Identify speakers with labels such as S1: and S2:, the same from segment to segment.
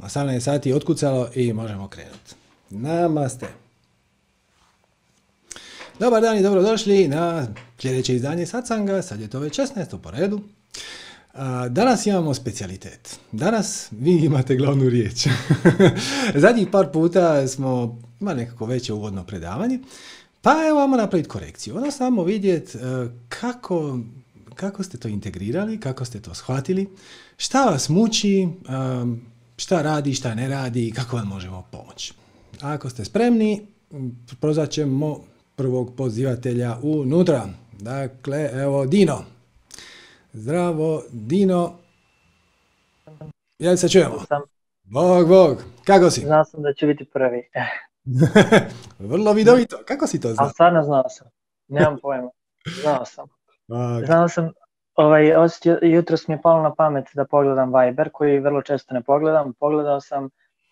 S1: 18 sati je otkucalo i možemo krenuti. Namaste. Dobar dan i dobrodošli na sljedeće izdanje Satsanga. Sad je to već 16. po redu. Danas imamo specijalitet. Danas vi imate glavnu riječ. Zadnjih par puta smo imali nekako veće uvodno predavanje. Pa evo, vamo napraviti korekciju. Ono samo vidjeti kako ste to integrirali, kako ste to shvatili, šta vas muči, šta radi, šta ne radi i kako vam možemo pomoći. Ako ste spremni, prozvat ćemo prvog pozivatelja unutra. Dakle, evo Dino. Zdravo, Dino. Jel se čujemo? Bog, kako si?
S2: Znao sam da će biti prvi.
S1: Vrlo vidovito. Kako si to znao?
S2: Ali stvarno znao sam. Nemam pojma. Znao sam, jutros mi je palo na pamet da pogledam Viber, koji vrlo često ne pogledam. Pogledao sam,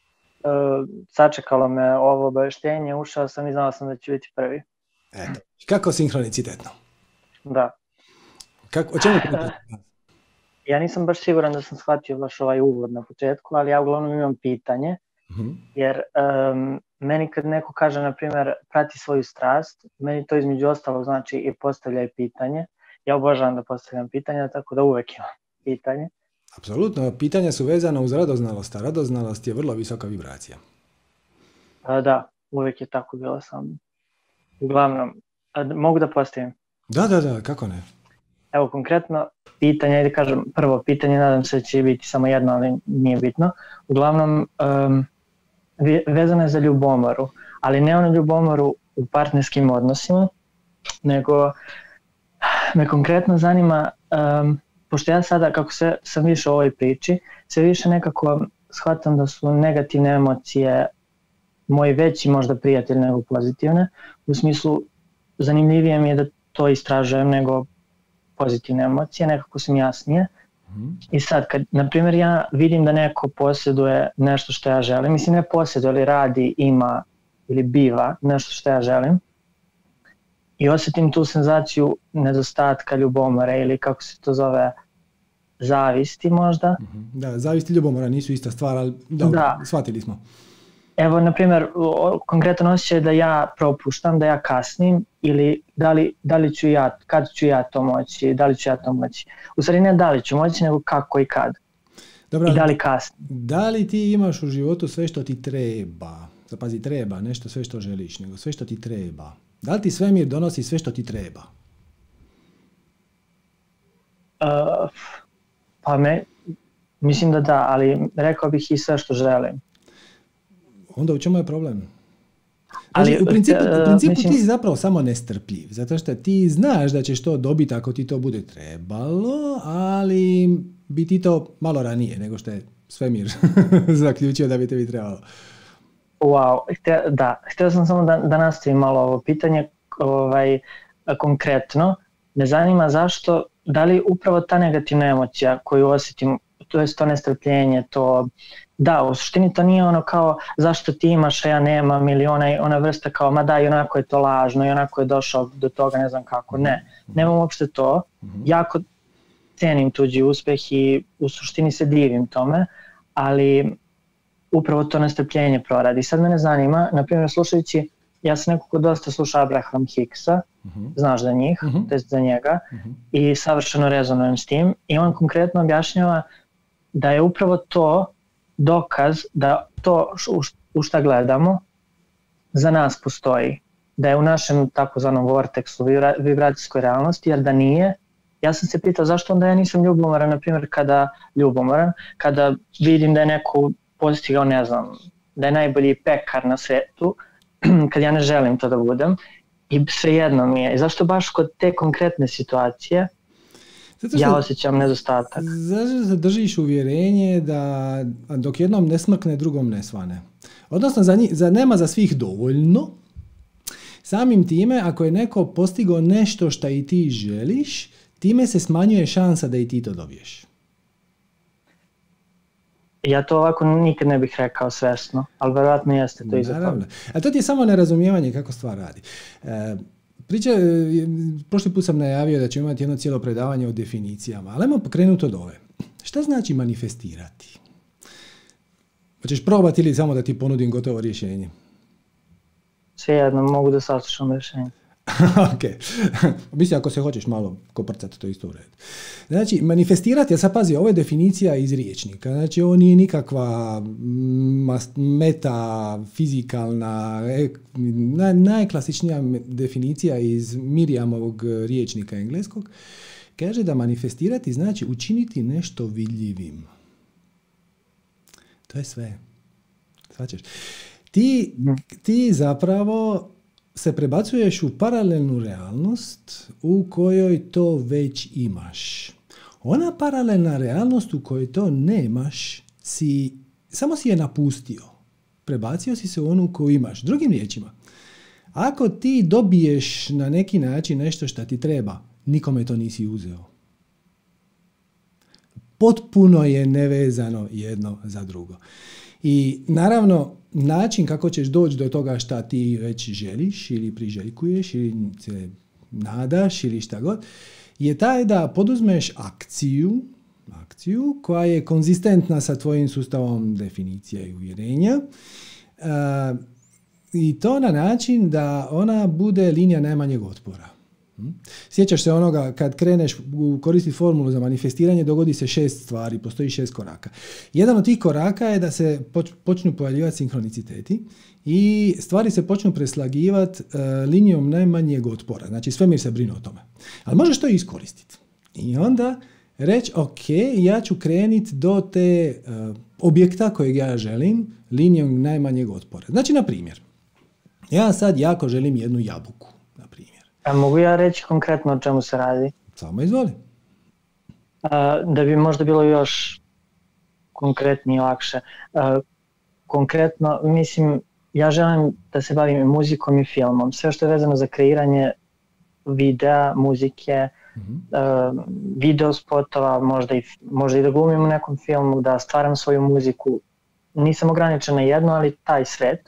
S2: sačekalo me ovo obavještenje, ušao sam i znao sam da će biti prvi.
S1: Eto, kako sinhronicitetno?
S2: Da.
S1: O čemu pričaš?
S2: Ja nisam baš siguran da sam shvatio baš ovaj uvod na početku, ali ja uglavnom imam pitanje, jer meni kad neko kaže, na primjer, prati svoju strast, meni to između ostalog znači i postavljaj pitanje. Ja obožavam da postavljam pitanja, tako da uvek imam pitanje.
S1: Apsolutno, pitanja su vezana uz radoznalost, a radoznalost je vrlo visoka vibracija.
S2: Da, uvek je tako bilo sam. Uglavnom, mogu da postavim?
S1: Da, kako ne?
S2: Evo, konkretno pitanje, ajde kažem, prvo pitanje, nadam se da će biti samo jedno, ali nije bitno. Uglavnom, vezano je za ljubomoru, ali ne ono ljubomoru u partnerskim odnosima, nego me konkretno zanima, pošto ja sada, kako sam više u ovoj priči, sve više nekako shvatam da su negativne emocije moji veći možda prijatelj nego pozitivne, u smislu zanimljivije mi je da to istražujem nego pozitivne emocije, nekako su mi jasnije. I sad, kad, na primjer, ja vidim da neko posjeduje nešto što ja želim, mislim ne posjeduje, ali radi, ima ili biva nešto što ja želim, i osjetim tu senzaciju nedostatka ljubomore ili kako se to zove, zavisti možda.
S1: Da, zavisti i ljubomora nisu ista stvar, ali da, shvatili smo.
S2: Evo, na primjer, konkretan osjećaj da ja propuštam, da ja kasnim, ili da li ću ja, kad ću ja to moći, da li ću ja to moći. U stvari ne da li ću moći, nego kako i kad. Dobra, i da li kasnim.
S1: Da li ti imaš u životu sve što ti treba? Zapazi, treba, nešto sve što želiš, nego sve što ti treba. Da li ti svemir donosi sve što ti treba?
S2: Mislim da, ali rekao bih i sve što želim.
S1: Onda u čemu je problem? Znači, u principu mislim, ti si zapravo samo nestrpljiv, zato što ti znaš da ćeš to dobiti ako ti to bude trebalo, ali bi ti to malo ranije nego što je svemir zaključio da bi tebi trebalo.
S2: Wow, htio sam samo da nastavim malo ovo pitanje, konkretno. Me zanima zašto, da li upravo ta negativna emocija koju osjetim, to je to nestrpljenje, to, da, u suštini to nije ono kao zašto ti imaš, a ja nemam, ili ona vrsta kao, ma da, i onako je to lažno, i onako je došao do toga, ne znam kako, ne. Nemam uopšte to, jako cenim tuđi uspeh i u suštini se divim tome, ali upravo to nestrpljenje proradi. Sad mene zanima, na primjer, slušajući, ja sam nekako dosta slušao Abraham Hicksa, znaš za njih, to je za njega, i savršeno rezonujem s tim, i on konkretno objašnjava da je upravo to dokaz da to u šta gledamo za nas postoji, da je u našem takozvanom vorteksu, vibracijskoj realnosti, jer da nije, ja sam se pitao zašto onda ja nisam ljubomoran, na primjer kada vidim da je neko postigao, ne znam, da je najbolji pekar na svetu, kad ja ne želim to da budem, i svejedno mi je. I zašto baš kod te konkretne situacije ja osjećam nedostatak?
S1: Zašto držiš uvjerenje da dok jednom ne smrkne, drugom ne svane? Odnosno, nema za svih dovoljno. Samim time, ako je neko postigao nešto što i ti želiš, time se smanjuje šansa da i ti to dobiješ.
S2: Ja to ovako nikad ne bih rekao svesno, ali vjerojatno jeste to iza toga.
S1: A to ti je samo nerazumijevanje kako stvar radi. Prošli put sam najavio da ćemo imati jedno cijelo predavanje o definicijama, ali ajmo pokrenuti od ove. Šta znači manifestirati? Hoćeš probati ili samo da ti ponudim gotovo rješenje?
S2: Svejedno, mogu da saslušam rješenje.
S1: Ok. Mislim, ako se hoćeš malo koprcati, to isto u redu. Znači, manifestirati, sad pazi, ovo je definicija iz riječnika. Znači, ovo nije nikakva metafizikalna, najklasičnija definicija iz Miriamovog riječnika engleskog. Kaže da manifestirati znači učiniti nešto vidljivim. To je sve. Svačeš. Ti zapravo se prebacuješ u paralelnu realnost u kojoj to već imaš. Ona paralelna realnost u kojoj to nemaš, samo si je napustio. Prebacio si se u onu koju imaš. Drugim riječima, ako ti dobiješ na neki način nešto što ti treba, nikome to nisi uzeo. Potpuno je nevezano jedno za drugo. I naravno, način kako ćeš doći do toga šta ti već želiš ili priželjkuješ ili se nadaš ili šta god, je taj da poduzmeš akciju koja je konzistentna sa tvojim sustavom definicija i uvjerenja i to na način da ona bude linija najmanjeg otpora. Sjećaš se onoga kad kreneš koristiti formulu za manifestiranje, dogodi se 6 stvari, postoji 6 koraka. Jedan od tih koraka je da se počnu pojavljivati sinhroniciteti i stvari se počnu preslagivati linijom najmanjeg otpora. Znači svemir se brine o tome. Ali možeš to iskoristiti. I onda reći, ok, ja ću krenuti do te objekta kojeg ja želim linijom najmanjeg otpora. Znači, na primjer, ja sad jako želim jednu jabuku.
S2: A mogu ja reći konkretno o čemu se radi?
S1: Samo izvoli.
S2: Da bi možda bilo još konkretnije i lakše. Konkretno, mislim, ja želim da se bavim muzikom i filmom. Sve što je vezano za kreiranje videa, muzike, video spotova, možda i da glumim u nekom filmu, da stvaram svoju muziku. Nisam ograničen na jedno, ali taj svet.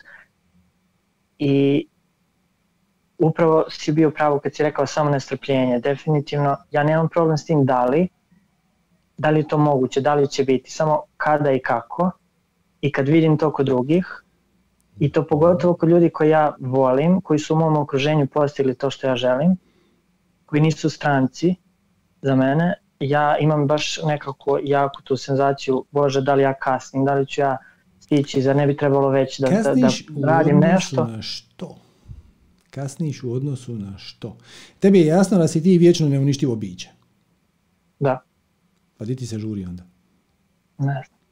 S2: I upravo si bio pravo kad si rekao samo nestrpljenje. Definitivno, ja nemam problem s tim da li je to moguće, da li će biti, samo kada i kako. I kad vidim to kod drugih, i to pogotovo kod ljudi koji ja volim, koji su u mom okruženju postigli to što ja želim, koji nisu stranci za mene, ja imam baš nekako jako tu senzaciju, Bože, da li ja kasnim, da li ću ja stići, zar ne bi trebalo već da radim nešto.
S1: Kasniš u odnosu na što? Tebi je jasno da si ti vječno neuništivo biće.
S2: Da.
S1: Pa di ti se žuri onda?
S2: Ne znam.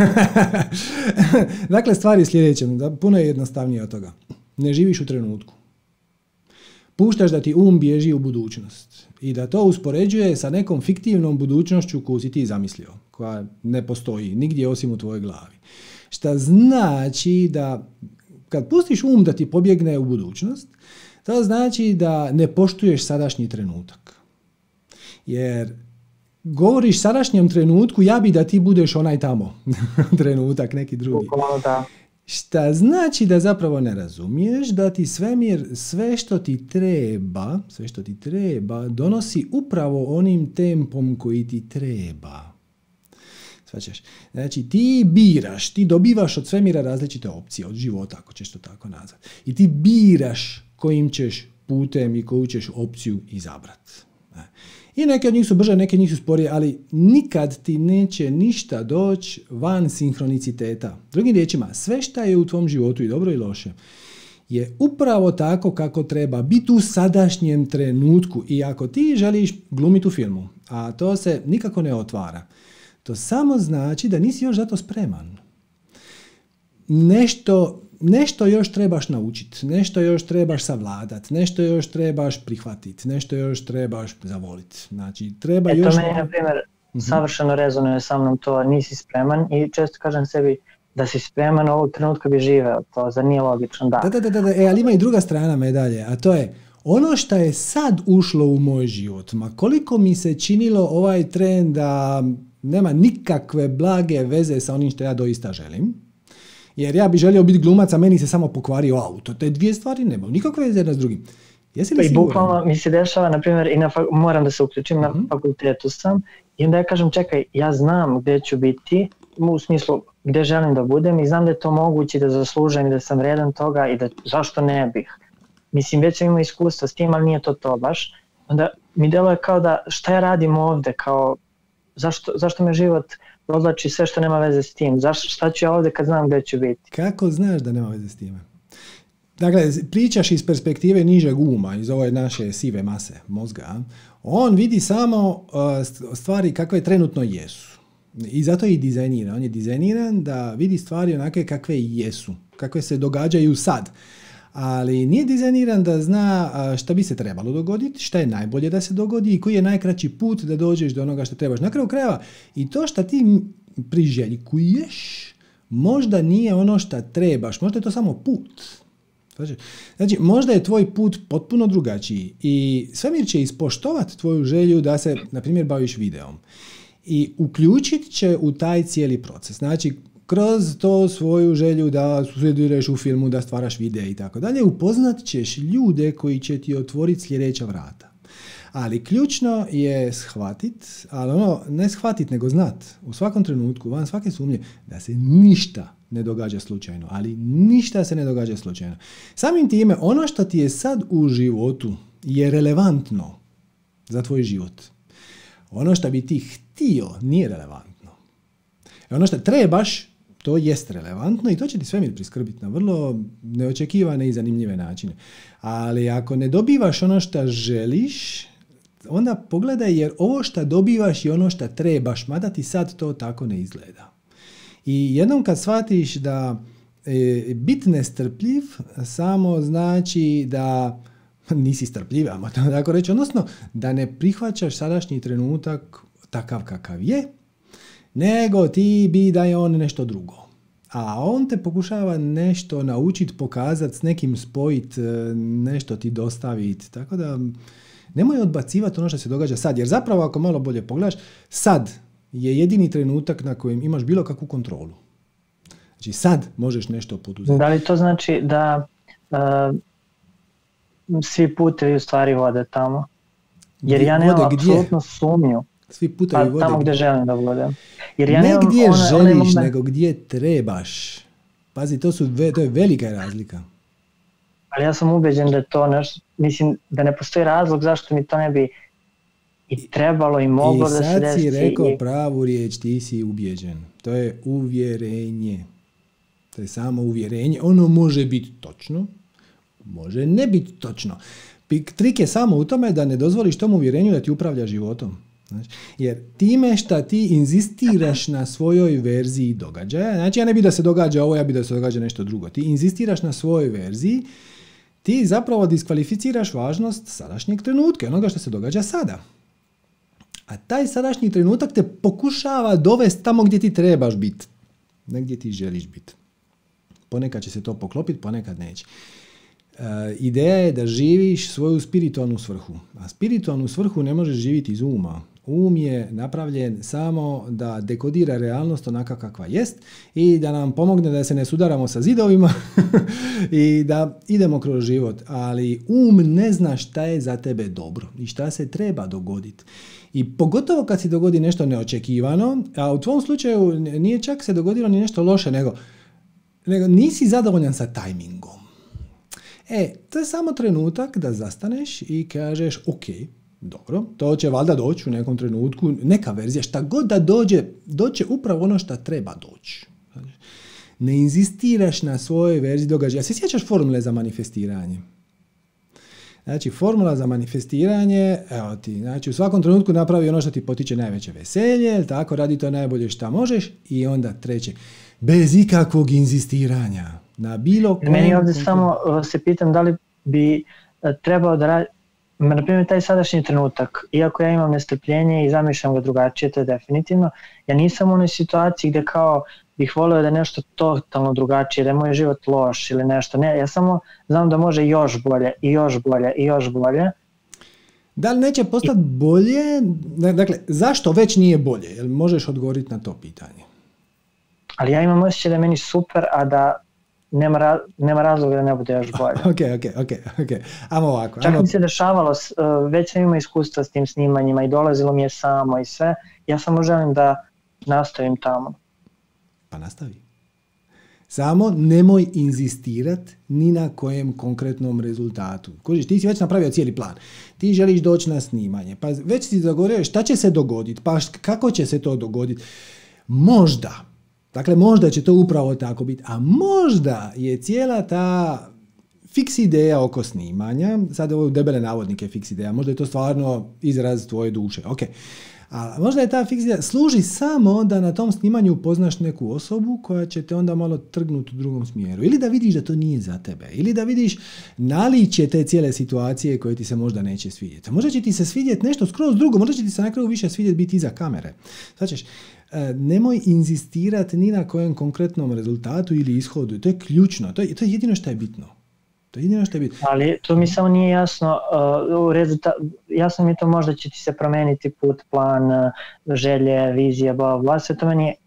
S1: Dakle, stvar je sljedeća. Puno je jednostavnije od toga. Ne živiš u trenutku. Puštaš da ti bježi u budućnost. I da to uspoređuje sa nekom fiktivnom budućnošću koju si ti zamislio. Koja ne postoji nigdje osim u tvojoj glavi. Šta znači da kad pustiš da ti pobjegne u budućnost, to znači da ne poštuješ sadašnji trenutak. Jer govoriš sadašnjem trenutku, ja bi da ti budeš onaj tamo trenutak, neki drugi. Šta znači da zapravo ne razumiješ da ti svemir sve što ti treba donosi upravo onim tempom koji ti treba. Svačaš? Znači, ti biraš, ti dobivaš od svemira različite opcije, od života, ako ćeš to tako nazvati. I ti biraš kojim ćeš putem i koju ćeš opciju izabrati. I neke od njih su brže, neke od njih su sporije, ali nikad ti neće ništa doći van sinhroniciteta. Drugim riječima, sve što je u tvom životu i dobro i loše je upravo tako kako treba biti u sadašnjem trenutku. I ako ti želiš glumiti u filmu, a to se nikako ne otvara, to samo znači da nisi još za to spreman. Nešto još trebaš naučiti, nešto još trebaš savladati, nešto još trebaš prihvatiti, nešto još trebaš zavoliti. Znači, treba još...
S2: To meni, na primjer, savršeno rezonuje sa mnom to, nisi spreman i često kažem sebi da si spreman, ovog trenutka bi živeo to, zar nije logično? Da.
S1: Ali ima i druga strana medalje, a to je ono što je sad ušlo u moj život, ma koliko mi se činilo ovaj tren da nema nikakve blage veze sa onim što ja doista želim, jer ja bi želio biti glumac, a meni se samo pokvario auto. Te dvije stvari nema nikakve veze jedna s drugim. Jesi li siguran?
S2: Bukvalno mi se dešava, na primjer, i moram da se uključim, na fakultetu sam, i onda ja kažem, čekaj, ja znam gdje ću biti, u smislu gdje želim da budem i znam da je to moguće, da zaslužujem i da sam vredan toga i da zašto ne bih. Mislim, već sam imao iskustva s tim, ali nije to baš. Onda mi deluje kao da šta ja radim ovde, kao zašto me život odlači sve što nema veze s tim, šta ću ja ovde kad znam gdje ću biti.
S1: Kako znaš da nema veze s time? Dakle, pričaš iz perspektive nižeg uma, iz ove naše sive mase mozga. On vidi samo stvari kakve trenutno jesu. I zato je i dizajniran. On je dizajniran da vidi stvari onake kakve jesu, kakve se događaju sad. Ali nije dizajniran da zna šta bi se trebalo dogoditi, šta je najbolje da se dogodi i koji je najkraći put da dođeš do onoga što trebaš. Na kraju krajeva i to što ti priželjkuješ možda nije ono što trebaš, možda je to samo put. Znači, možda je tvoj put potpuno drugačiji i svemir će ispoštovati tvoju želju da se, na primjer, baviš videom i uključit će u taj cijeli proces. Znači, kroz to svoju želju da sudjeluješ u filmu, da stvaraš videe i tako dalje, upoznat ćeš ljude koji će ti otvoriti sljedeća vrata. Ali ključno je shvatit, ali ne shvatit nego znat u svakom trenutku, van svake sumnje, da se ništa ne događa slučajno, ali ništa se ne događa slučajno. Samim time, ono što ti je sad u životu je relevantno za tvoj život. Ono što bi ti htio nije relevantno. Ono što trebaš, to jest relevantno i to će ti svemir priskrbiti na vrlo neočekivane i zanimljive načine. Ali ako ne dobivaš ono što želiš, onda pogledaj, jer ovo što dobivaš je ono što trebaš, mada ti sad to tako ne izgleda. I jednom kad shvatiš da bit nestrpljiv samo znači da nisi strpljiv, ajmo tako reći, odnosno da ne prihvaćaš sadašnji trenutak takav kakav je, nego ti bi da je on nešto drugo. A on te pokušava nešto naučiti, pokazati, s nekim spojiti, nešto ti dostaviti. Tako da nemoj odbacivati ono što se događa sad, jer zapravo ako malo bolje pogledaš, sad je jedini trenutak na kojem imaš bilo kakvu kontrolu. Znači sad možeš nešto poduzeti.
S2: Da li to znači da svi putevi u stvari vode tamo? Jer ja nemam apsolutno sumnju.
S1: Svi putevi vode
S2: tamo gdje želim da budem. Jer ja
S1: ne gdje želiš, nego gdje trebaš. Pazi, to je velika razlika.
S2: Ali ja sam ubeđen da je to nešto, mislim da ne postoji razlog zašto mi to ne bi i trebalo i moglo da se desi.
S1: I sad si rekao pravu riječ, ti si ubeđen. To je uvjerenje. To je samo uvjerenje. Ono može biti točno, može ne biti točno. Trik je samo u tome da ne dozvoliš tom uvjerenju da ti upravlja životom. Znači, jer time što ti inzistiraš na svojoj verziji događaja, znači ja ne bi da se događa ovo, ja bi da se događa nešto drugo. Ti inzistiraš na svojoj verziji, ti zapravo diskvalificiraš važnost sadašnjeg trenutka, onoga što se događa sada. A taj sadašnji trenutak te pokušava dovesti tamo gdje ti trebaš biti, ne gdje ti želiš biti. Ponekad će se to poklopiti, ponekad neće. Ideja je da živiš svoju spiritualnu svrhu. A spiritualnu svrhu ne možeš živjeti iz uma. Um je napravljen samo da dekodira realnost onaka kakva jest i da nam pomogne da se ne sudaramo sa zidovima i da idemo kroz život. Ali ne zna šta je za tebe dobro i šta se treba dogoditi. I pogotovo kad se dogodi nešto neočekivano, a u tvom slučaju nije čak se dogodilo ni nešto loše, nego nisi zadovoljan sa tajmingom. To je samo trenutak da zastaneš i kažeš ok, dobro, to će valjda doći u nekom trenutku, neka verzija, šta god da doće upravo ono što treba doći. Ne inzistiraš na svojoj verziji događaja. Se sjećaš formule za manifestiranje? Znači, formula za manifestiranje, evo ti, znači u svakom trenutku napravi ono što ti potiče najveće veselje, tako radi to najbolje što možeš i onda treće, bez ikakvog inzistiranja. Na bilo kom...
S2: Meni ovdje samo se pitam da li bi trebao da radi, na primjer taj sadašnji trenutak, iako ja imam nestrpljenje i zamišljam ga drugačije, to je definitivno, ja nisam u onoj situaciji gdje kao bih volio da je nešto totalno drugačije, da je moj život loš ili nešto, ne, ja samo znam da može još bolje i još bolje i još bolje.
S1: Da li neće postati bolje? Dakle, zašto već nije bolje? Jel možeš odgovoriti na to pitanje?
S2: Ali ja imam osjećaj da je meni super, a da nema razloga da ne bude još bolje.
S1: Ok. Ajmo ovako.
S2: Čak mi se dešavalo, već sam imao iskustva s tim snimanjima i dolazilo mi je samo i sve. Ja samo želim da nastavim tamo.
S1: Pa nastavi. Samo nemoj inzistirat ni na kojem konkretnom rezultatu. Kužiš, ti si već napravio cijeli plan. Ti želiš doći na snimanje. Pa već si dogovorio šta će se dogoditi. Pa kako će se to dogoditi. Možda. Dakle, možda će to upravo tako biti. A možda je cijela ta fiks ideja oko snimanja, sad ovo debele navodnike fiks ideja, možda je to stvarno izraz tvoje duše. Ok. A možda je ta fiks ideja, služi samo da na tom snimanju upoznaš neku osobu koja će te onda malo trgnuti u drugom smjeru. Ili da vidiš da to nije za tebe. Ili da vidiš naličje te cijele situacije koje ti se možda neće svidjeti. Možda će ti se svidjeti nešto skroz drugo, možda će ti se na kraju više svidjeti biti iza kamere. Znači, nemoj inzistirati ni na kojem konkretnom rezultatu ili ishodu. To je ključno. To je jedino što je bitno. To je jedino što je bitno.
S2: Ali to mi samo nije jasno. Jasno mi je to, možda će ti se promijeniti put, plan, želje, vizije, bla, sve to meni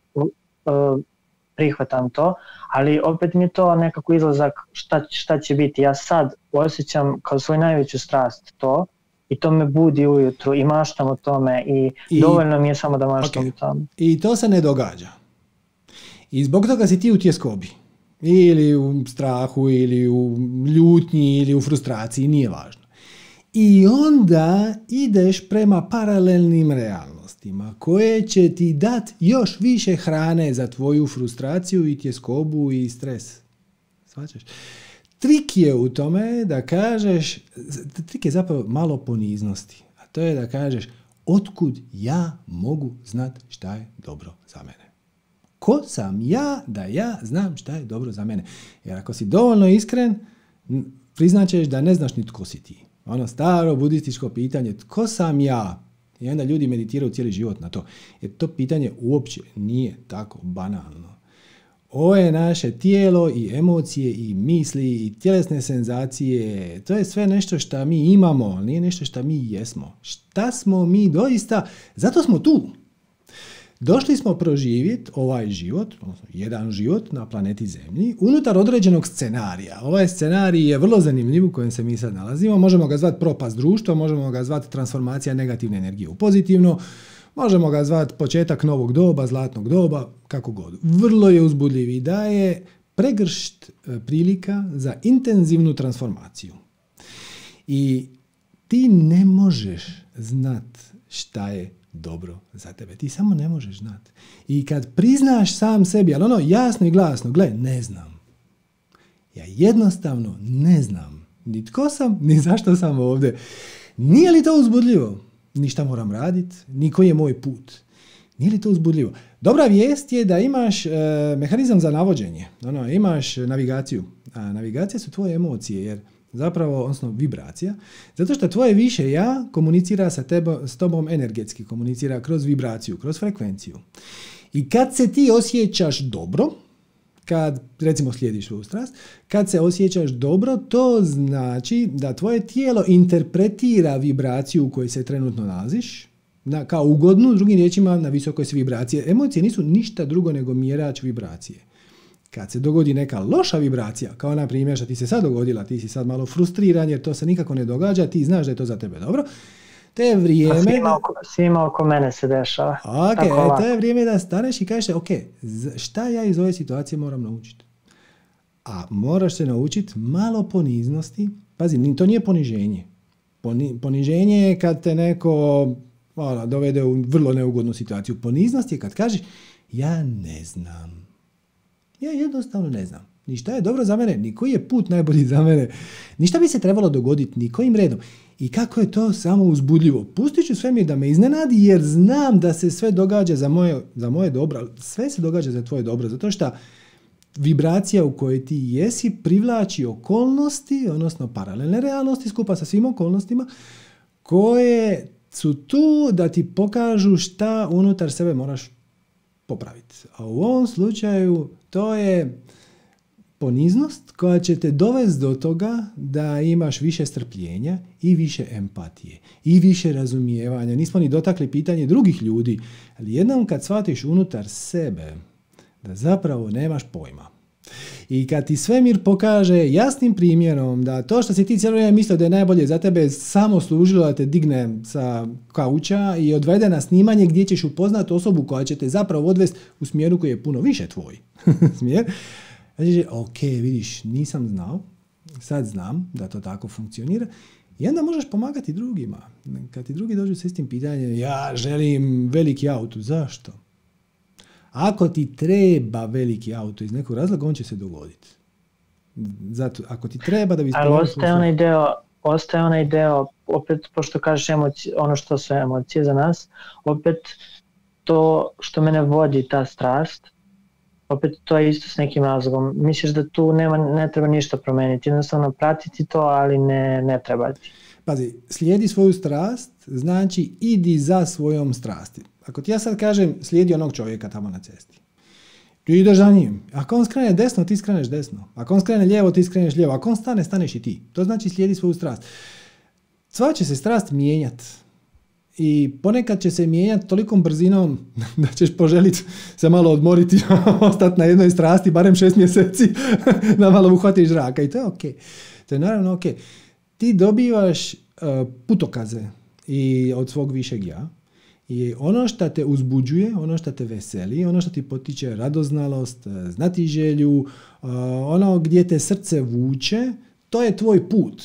S2: prihvatam to, ali opet mi je to nekako izlazak šta će biti. Ja sad osjećam kao svoju najveću strast to, i to me budi ujutru i maštam o tome i dovoljno mi je samo da maštam o tome.
S1: I to se ne događa. I zbog toga si ti u tjeskobi. Ili u strahu, ili u ljutnji, ili u frustraciji, nije važno. I onda ideš prema paralelnim realnostima koje će ti dati još više hrane za tvoju frustraciju i tjeskobu i stres. Shvaćaš? Trik je u tome da kažeš, trik je zapravo malo poniznosti, a to je da kažeš otkud ja mogu znati šta je dobro za mene. Ko sam ja da ja znam šta je dobro za mene? Jer ako si dovoljno iskren, priznaćeš da ne znaš ni tko si ti. Ono staro budističko pitanje, tko sam ja? I onda ljudi meditiraju cijeli život na to. Jer to pitanje uopće nije tako banalno. Ovo je naše tijelo i emocije i misli i tjelesne senzacije. To je sve nešto što mi imamo, nije nešto što mi jesmo. Šta smo mi doista? Zato smo tu. Došli smo proživjeti ovaj život, odnosno jedan život na planeti Zemlji, unutar određenog scenarija. Ovaj scenarij je vrlo zanimljiv u kojem se mi sad nalazimo. Možemo ga zvati propast društva, možemo ga zvati transformacija negativne energije u pozitivno, možemo ga zvati početak novog doba, zlatnog doba, kako god. Vrlo je uzbudljiv i daje pregršt prilika za intenzivnu transformaciju. I ti ne možeš znat šta je dobro za tebe. Ti samo ne možeš znati. I kad priznaš sam sebi, ali ono jasno i glasno, gle, ne znam. Ja jednostavno ne znam. Ni tko sam, ni zašto sam ovdje. Nije li to uzbudljivo? Ni šta moram raditi, ni koji je moj put. Nije li to uzbudljivo? Dobra vijest je da imaš mehanizam za navođenje. Imaš navigaciju. A navigacije su tvoje emocije, jer zapravo, odnosno vibracija, zato što tvoje više ja komunicira s tobom energetski, komunicira kroz vibraciju, kroz frekvenciju. I kad se ti osjećaš dobro, kad recimo slijediš svoju strast, kad se osjećaš dobro, to znači da tvoje tijelo interpretira vibraciju u kojoj se trenutno nalaziš, kao ugodnu, drugim riječima na visokoj si vibracije. Emocije nisu ništa drugo nego mjerač vibracije. Kad se dogodi neka loša vibracija, kao na primjer što ti se sad dogodila, ti si sad malo frustriran jer to se nikako ne događa, ti znaš da je to za tebe dobro, te vrijeme...
S2: Svima oko mene se dešava.
S1: To je vrijeme da staneš i kažeš, ok, šta ja iz ove situacije moram naučiti? A moraš se naučiti malo poniznosti. Pazi, to nije poniženje. Poniženje je kad te neko dovede u vrlo neugodnu situaciju. Poniznost je kad kažeš, ja ne znam. Ja jednostavno ne znam. Ni šta je dobro za mene, ni koji je put najbolji za mene. Ništa bi se trebalo dogoditi, ni kojim redom. I kako je to samo uzbudljivo. Pustit ću svemir da me iznenadi jer znam da se sve događa za moje dobro. Sve se događa za tvoje dobro. Zato što vibracija u kojoj ti jesi privlači okolnosti, odnosno paralelne realnosti skupa sa svim okolnostima koje su tu da ti pokažu šta unutar sebe moraš popraviti. A u ovom slučaju to je poniznost koja će te dovesti do toga da imaš više strpljenja i više empatije i više razumijevanja. Nismo ni dotakli pitanje drugih ljudi, ali jednom kad shvatiš unutar sebe da zapravo nemaš pojma I kad ti svemir pokaže jasnim primjerom da to što si ti cijelo vrijeme mislio da je najbolje za tebe samo služilo da te digne sa kauča i odvede na snimanje gdje ćeš upoznati osobu koja će te zapravo odvesti u smjeru koji je puno više tvoj smjer. Znači, ok, vidiš, nisam znao, sad znam da to tako funkcionira. I onda možeš pomagati drugima. Kad ti drugi dođu s istim pitanjem, ja želim veliki auto, zašto? Ako ti treba veliki auto iz nekog razloga, on će se dogoditi. Zato, ako ti treba da bi...
S2: Ali ostaje onaj deo, opet, pošto kažeš ono što su emocije za nas, opet to što mene vodi ta strast, opet to je isto s nekim razlogom. Misliš da tu ne treba ništa promeniti, jednostavno pratiti to, ali ne treba ti.
S1: Pazi, slijedi svoju strast, znači idi za svojom strasti. Ako ti ja sad kažem slijedi onog čovjeka tamo na cesti, ti ideš za njim. Ako on skrene desno, ti skreneš desno. Ako on skrene lijevo, ti skreneš lijevo. Ako on stane, staneš i ti. To znači slijedi svoju strast. Sva će se strast mijenjati. I ponekad će se mijenjati tolikom brzinom da ćeš poželiti se malo odmoriti, ostati na jednoj strasti, barem 6 mjeseci, da malo uhvatiš zraka. I to je ok. To je naravno ok. Ti dobivaš putokaze i od svog višeg ja. I ono što te uzbuđuje, ono što te veseli, ono što ti potiče radoznalost, znatiželju, ono gdje te srce vuče, to je tvoj put.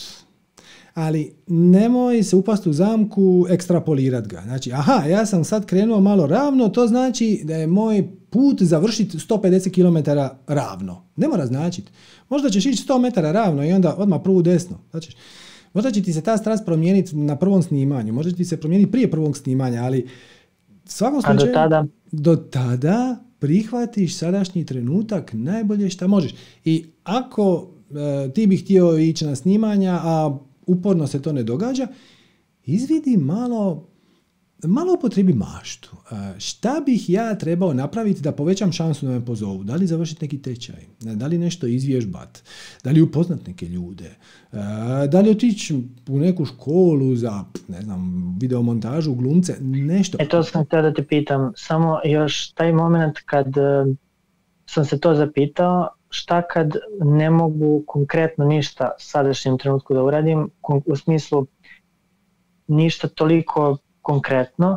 S1: Ali nemoj se upasti u zamku ekstrapolirat ga. Znači, aha, ja sam sad krenuo malo ravno, to znači da je moj put završiti 150 km ravno. Ne mora značiti. Možda ćeš ići 100 metara ravno i onda odmah prvu desno. Znači, možda će ti se ta strast promijeniti na prvom snimanju, možda će ti se promijeniti prije prvog snimanja, ali u svakom slučaju do tada prihvatiš sadašnji trenutak najbolje što možeš. I ako ti bi htio ići na snimanja, a uporno se to ne događa, izvidi malo upotrebi maštu. Šta bih ja trebao napraviti da povećam šansu da me pozovu? Da li završiti neki tečaj? Da li nešto izvježbat? Da li upoznat neke ljude? Da li otići u neku školu za, ne znam, videomontažu, glumce? Nešto.
S2: To sam htio da te pitam. Samo još taj moment kad sam se to zapitao, šta kad ne mogu konkretno ništa sadašnjem trenutku da uradim, u smislu ništa toliko konkretno,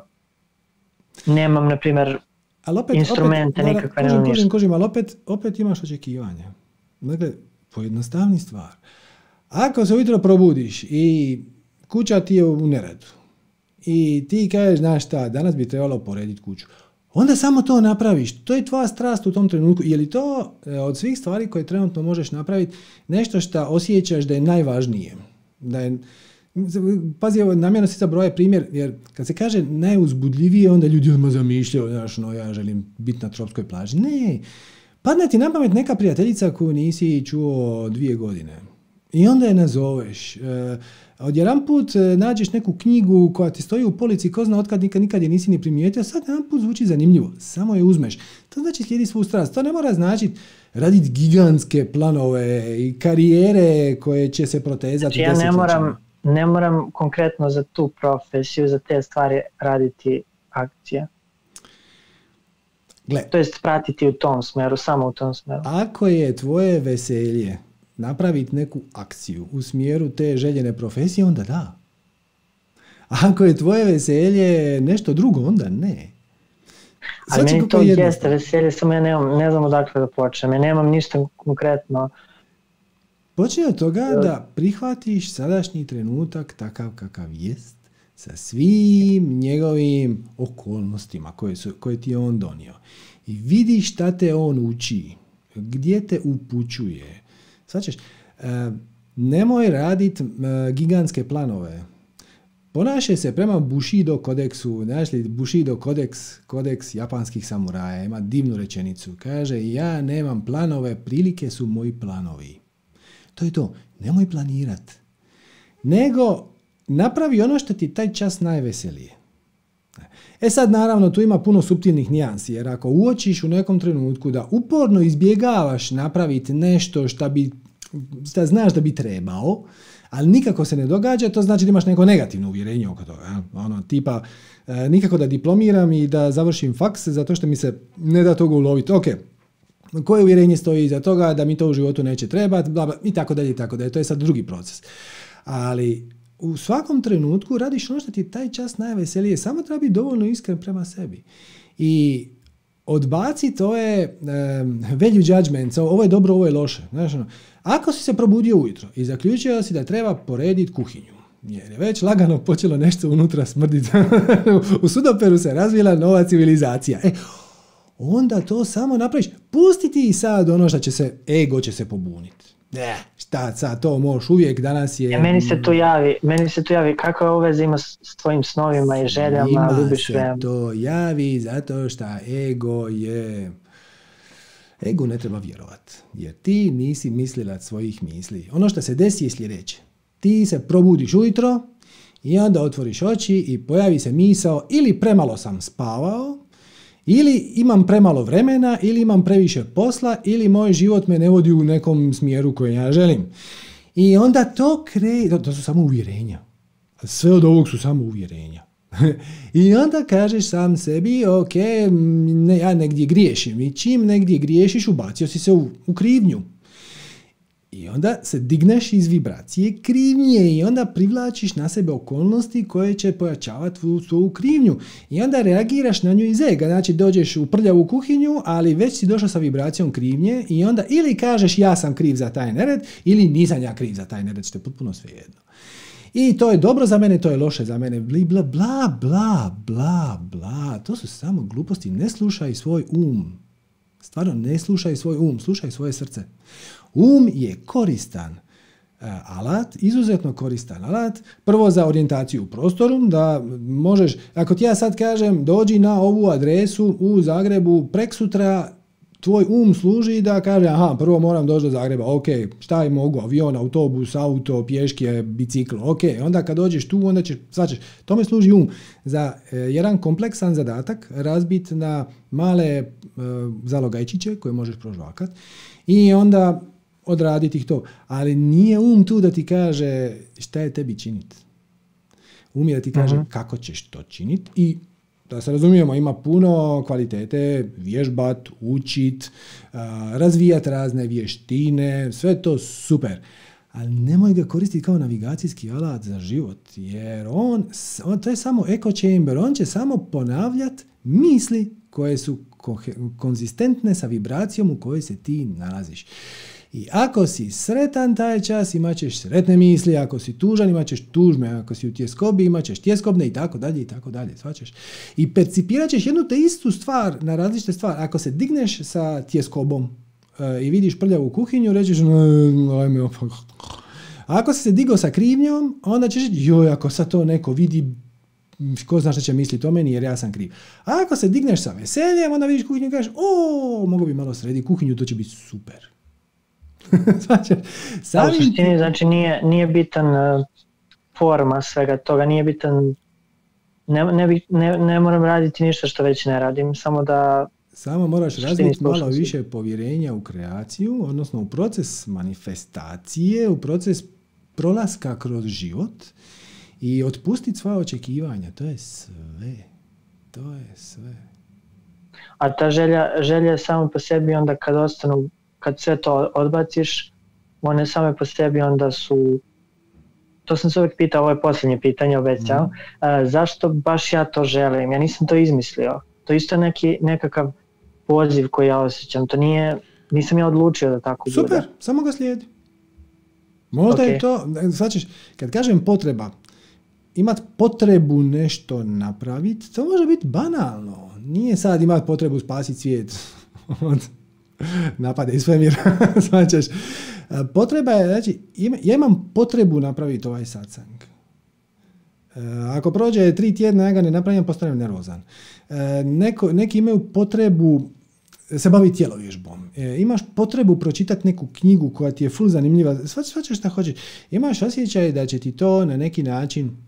S2: nemam, na primjer, instrumente, nikakve, nemam ništa.
S1: Ali opet imaš očekivanje. Dakle, pojednostavni stvar. Ako se ujutro probudiš i kuća ti je u neredu i ti kažeš, znaš šta, danas bi trebalo porediti kuću, onda samo to napraviš. To je tvoja strast u tom trenutku. Je li to od svih stvari koje trenutno možeš napraviti nešto što osjećaš da je najvažnije? Da je, pazi, namjerno si zabroja primjer, jer kad se kaže najuzbudljivije, onda ljudi odmah zamišljaju, znaš, no ja želim biti na tropskoj plaži. Ne, padne ti na pamet neka prijateljica koju nisi čuo 2 godine. I onda je nazoveš. Odjedanput nađeš neku knjigu koja ti stoji u polici, ko zna otkad nikad je nisi ni primijetio, sad jedanput zvuči zanimljivo, samo je uzmeš. To znači slijedi svu strast. To ne mora značiti raditi gigantske planove i karijere koje će se protezati.
S2: Znači ja ne moram konkretno za tu profesiju, za te stvari raditi akcije. To jest pratiti u tom smjeru, samo u tom smjeru.
S1: Ako je tvoje veselje napraviti neku akciju u smjeru te željene profesije, onda da. Ako je tvoje veselje nešto drugo, onda ne.
S2: Ali meni to jeste veselje, samo ja ne znam odakle da počnem. Ja nemam ništa konkretno.
S1: Počne od toga da prihvatiš sadašnji trenutak takav kakav jest, sa svim njegovim okolnostima koje ti je on donio. I vidiš šta te on uči, gdje te upućuje. Svačeš, nemoj raditi gigantske planove. Ponašaj se prema Bushido kodeksu. Znaš li, Bushido kodeks japanskih samuraja, ima divnu rečenicu. Kaže, ja nemam planove, prilike su moji planovi. To je to. Nemoj planirati. Nego napravi ono što ti taj čas najveselije. Sad naravno tu ima puno suptilnih nijansi, jer ako uočiš u nekom trenutku da uporno izbjegavaš napraviti nešto što znaš da bi trebao, ali nikako se ne događa, to znači da imaš neko negativno uvjerenje oko toga. Tipa, nikako da diplomiram i da završim faks zato što mi se ne da toga uloviti. Ok, koje uvjerenje stoji iza toga, da mi to u životu neće trebati, bla, bla, i tako dalje, i tako dalje. To je sad drugi proces. Ali u svakom trenutku radiš ono što ti je taj čas najveselije, samo treba biti dovoljno iskren prema sebi. I odbaci to je value judgment, ovo je dobro, ovo je loše. Znaš, ako si se probudio ujutro i zaključio si da treba porediti kuhinju, jer je već lagano počelo nešto unutra smrditi, u sudoperu se razvila nova civilizacija. Onda to samo napraviš. Pusti ti sad ono što će se, ego će se pobuniti. Šta sad, to možeš uvijek, danas je...
S2: Meni se tu javi kakva uveza ima s tvojim snovima i željama, ljubiš vremena.
S1: Ima se to javi zato što ego je... Ego ne treba vjerovat, jer ti nisi mislilac svojih misli. Ono što se desi je sljedeće. Ti se probudiš ujutro i onda otvoriš oči i pojavi se misao ili premalo sam spavao, ili imam premalo vremena, ili imam previše posla, ili moj život me ne vodi u nekom smjeru koji ja želim. I onda to su samo uvjerenja. Sve od ovog su samo uvjerenja. I onda kažeš sam sebi, ok, ja negdje griješim. I čim negdje griješiš, ubacio si se u krivnju. I onda se digneš iz vibracije krivnje i onda privlačiš na sebe okolnosti koje će pojačavati svoju krivnju. I onda reagiraš na nju iz ega. Znači dođeš u prljavu kuhinju, ali već si došao sa vibracijom krivnje i onda ili kažeš ja sam kriv za taj nered ili nisam ja kriv za taj nered, što je potpuno svejedno. I to je dobro za mene, to je loše za mene, bla, bla, bla, bla, bla. To su samo gluposti. Ne slušaj svoj um. Stvarno, ne slušaj svoj um, slušaj svoje srce. Um je koristan alat, izuzetno koristan alat, prvo za orijentaciju u prostoru, da možeš, ako ti ja sad kažem dođi na ovu adresu u Zagrebu preksutra, tvoj um služi da kaže, aha, prvo moram doći do Zagreba, ok, šta je mogu, avion, autobus, auto, pješke, bicikl, ok, onda kad dođeš tu, onda ćeš, svačeš, tome služi um za jedan kompleksan zadatak, razbit na male zalogajčiće koje možeš prožvakat i onda odraditi ih to. Ali nije um tu da ti kaže šta je tebi činiti. Um je da ti kaže kako ćeš to činiti i da se razumijemo, ima puno kvalitete, vježbat, učit, razvijat razne vještine, sve to super. Ali nemoj ga koristiti kao navigacijski alat za život, jer on to je samo echo chamber, on će samo ponavljati misli koje su konzistentne sa vibracijom u kojoj se ti nalaziš. I ako si sretan taj čas, imat ćeš sretne misli, ako si tužan, imat ćeš tužne, ako si u tjeskobi, imat ćeš tjeskobne i tako dalje, svačeš. I percipirat ćeš jednu te istu stvar na različite stvari. Ako se digneš sa tjeskobom i vidiš prljavu kuhinju, rećeš ajme opak. A ako si se digao sa krivnjom, onda ćeš joj, ako sad to neko vidi, ko zna šta će misliti o meni jer ja sam kriv. A ako se digneš sa veseljem, onda vidiš kuhinju i kažeš mogu bi malo srediti kuhinju, to će biti super.
S2: U suštini, znači nije bitan forma svega toga, nije bitan, ne moram raditi ništa što već ne radim, samo
S1: moraš razviti malo više povjerenja u kreaciju, odnosno u proces manifestacije, u proces prolaska kroz život i otpustiti svoje očekivanja. To je sve.
S2: A ta želja je samo po sebi onda kad sve to odbaciš, one same po sebi onda su, to sam se uvijek pitao, ovo je posljednje pitanje, obećao, zašto baš ja to želim? Ja nisam to izmislio. To isto je nekakav poziv koji ja osjećam. To nisam ja odlučio da tako bude.
S1: Super, samo ga slijedi. Možda je to, znači, kad kažem potreba, imat potrebu nešto napraviti, to može biti banalno. Nije sad imat potrebu spasiti svijet od napada iz svemira. Svačaš. Potreba je, znači, ja imam potrebu napraviti ovaj satsang. Ako prođe 3 tjedna, ja ga ne napravim, postanem nervozan. Neki imaju potrebu se baviti tjelovježbom. Imaš potrebu pročitati neku knjigu koja ti je full zanimljiva. Svačaš šta hoćeš. Imaš osjećaj da će ti to na neki način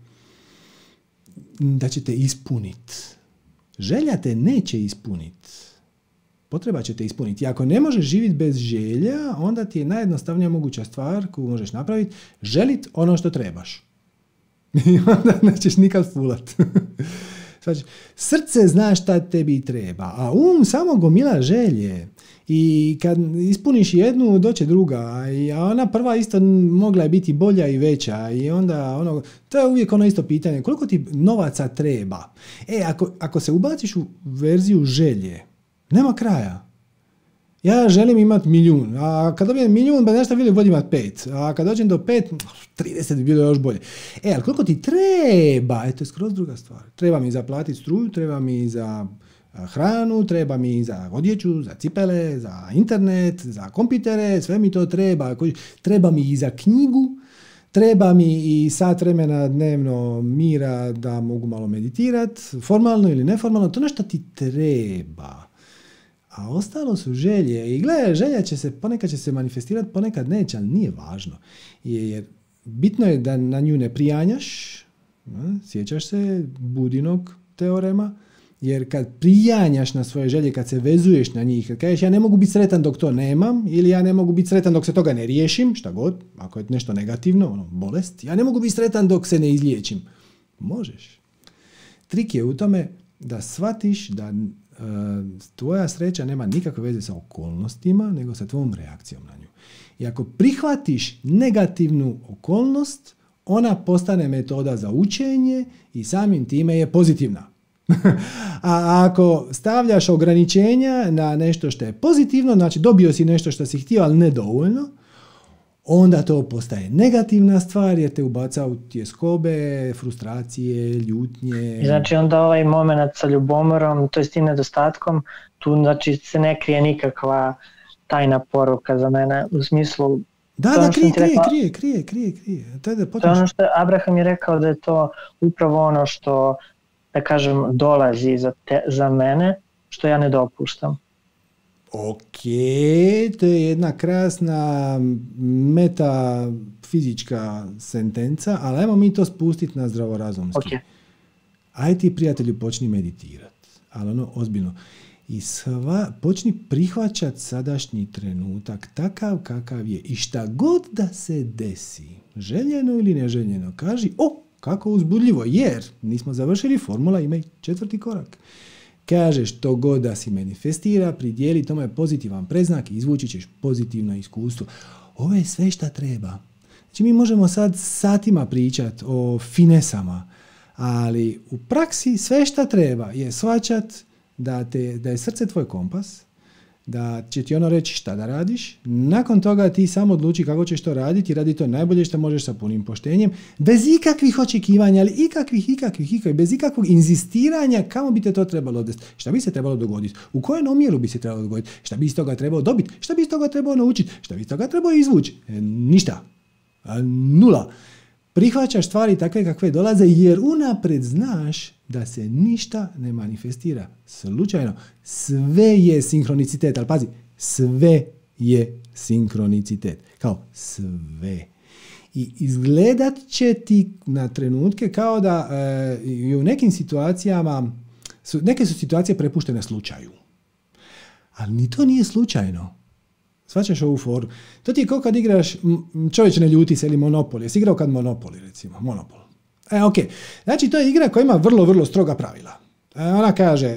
S1: da će te ispuniti. Želja te neće ispuniti. Potreba će te ispuniti. I ako ne možeš živjeti bez želja, onda ti je najjednostavnija moguća stvar koju možeš napraviti želiti ono što trebaš. I onda nećeš nikad fulat. Znači, srce zna šta tebi treba, a samo gomila želje. I kad ispuniš jednu, doće druga, a ona prva isto mogla je biti bolja i veća. I onda, to je uvijek ono isto pitanje, koliko ti novaca treba? Ako se ubaciš u verziju želje, nema kraja. Ja želim imati 1.000.000, a kad dobijem 1.000.000, ba nešto bolje imati 5. A kad dođem do 5, 30 bi bilo još bolje. Ali koliko ti treba? To je skroz druga stvar. Treba mi za platiti struju, treba mi za hranu, treba mi za odjeću, za cipele, za internet, za kompjutere, sve mi to treba. Treba mi i za knjigu, treba mi i sat vremena dnevno mira da mogu malo meditirati, formalno ili neformalno, to nešto ti treba. A ostalo su želje. I gledaj, želja ponekad će se manifestirati, ponekad neće, ali nije važno. Jer bitno je da na nju ne prijanjaš, sjećaš se Budinog teorema, jer kad prijanjaš na svoje želje, kad se vezuješ na njih, kad kažeš ja ne mogu biti sretan dok to nemam, ili ja ne mogu biti sretan dok se toga ne riješim, šta god, ako je nešto negativno, bolest, ja ne mogu biti sretan dok se ne izliječim. Možeš. Trik je u tome da shvatiš da tvoja sreća nema nikakve veze sa okolnostima, nego sa tvojom reakcijom na nju. I ako prihvatiš negativnu okolnost, ona postane metoda za učenje i samim time je pozitivna. A ako stavljaš ograničenja na nešto što je pozitivno, znači dobio si nešto što si htio, ali nedovoljno, onda to postaje negativna stvar jer te ubaca u tjeskobe, frustracije, ljutnje.
S2: Znači onda ovaj moment sa ljubomorom, to je s tim nedostatkom, tu znači se ne krije nikakva tajna poruka za mene, u smislu...
S1: Da, krije.
S2: To je ono što Abraham je rekao da je to upravo ono što, da kažem, dolazi za mene, što ja ne dopuštam.
S1: Ok, to je jedna krasna metafizička sentenca, ali ajmo mi to spustiti na zdravorazumski.
S2: Okay.
S1: Aj ti, prijatelju, počni meditirati, ali ozbiljno. I počni prihvaćati sadašnji trenutak takav kakav je. I šta god da se desi, željeno ili neželjeno, kaži, kako uzbudljivo, jer nismo završili, formula ima i 4. korak. Kažeš to god da si manifestira, pridijeli tome pozitivan predznak i izvući ćeš pozitivno iskustvo. Ovo je sve šta treba. Znači mi možemo sad satima pričati o finesama, ali u praksi sve šta treba je shvaćat da je srce tvoj kompas, da će ti ono reći šta da radiš, nakon toga ti samo odluči kako ćeš to raditi i radi to najbolje što možeš sa punim poštenjem, bez ikakvih očekivanja, ali ikakvih, bez ikakvog inzistiranja kamo bi te to trebalo desiti, šta bi se trebalo dogoditi, u kojem omjeru bi se trebalo dogoditi, šta bi iz toga trebalo dobiti, šta bi iz toga trebalo naučiti, šta bi iz toga trebalo izvući, ništa, nula. Prihvaćaš stvari takve kakve dolaze jer unaprijed znaš da se ništa ne manifestira slučajno. Sve je sinkronicitet, ali pazi, sve je sinkronicitet. Kao sve. I izgledat će ti na trenutke kao da i u nekim situacijama, neke su situacije prepuštene slučaju. Ali ni to nije slučajno. Shvaćaš ovu foru. To ti je kao kad igraš, čovječ ne ljuti se, ili Monopoly. Jesi igrao kad Monopoly, recimo? Monopol. Ok. Znači, to je igra koja ima vrlo, vrlo stroga pravila. Ona kaže,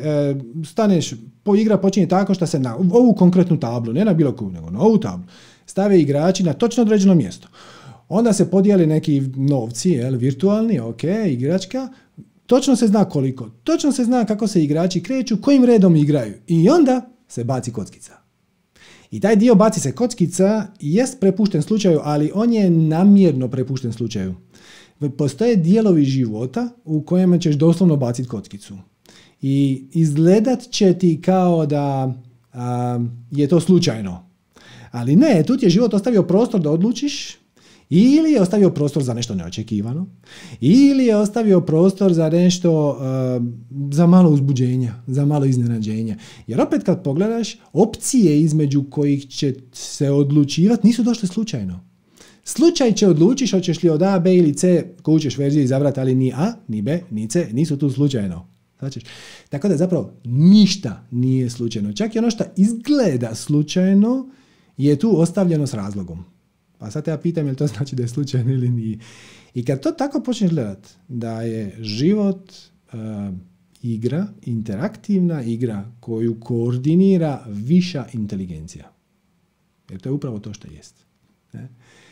S1: igra počinje tako što se na ovu konkretnu tablu, ne na bilo koju, nego na ovu tablu, stave igrači na točno određeno mjesto. Onda se podijeli neki novci, virtualni, ok, igračka, točno se zna koliko, točno se zna kako se igrači kreću, kojim redom igraju. I onda se baci kockica. I taj dio baci se kockica jest prepušten slučaju, ali on je namjerno prepušten slučaju. Postoje dijelovi života u kojima ćeš doslovno baciti kockicu. I izgledat će ti kao da je to slučajno. Ali ne, tu ti je život ostavio prostor da odlučiš, ili je ostavio prostor za nešto neočekivano, ili je ostavio prostor za nešto, za malo uzbuđenja, za malo iznenađenja. Jer opet kad pogledaš, opcije između kojih će se odlučivati nisu došle slučajno. Slučaj će odlučiš hoćeš li od A, B ili C koju ćeš verziju izabrati, ali ni A, ni B, ni C nisu tu slučajno. Znači, tako da zapravo ništa nije slučajno. Čak i ono što izgleda slučajno je tu ostavljeno s razlogom. Pa sad ja pitam je li to znači da je slučajno ili nije. I kad to tako počneš gledati, da je život igra, interaktivna igra koju koordinira viša inteligencija. Jer to je upravo to što jest. Ne?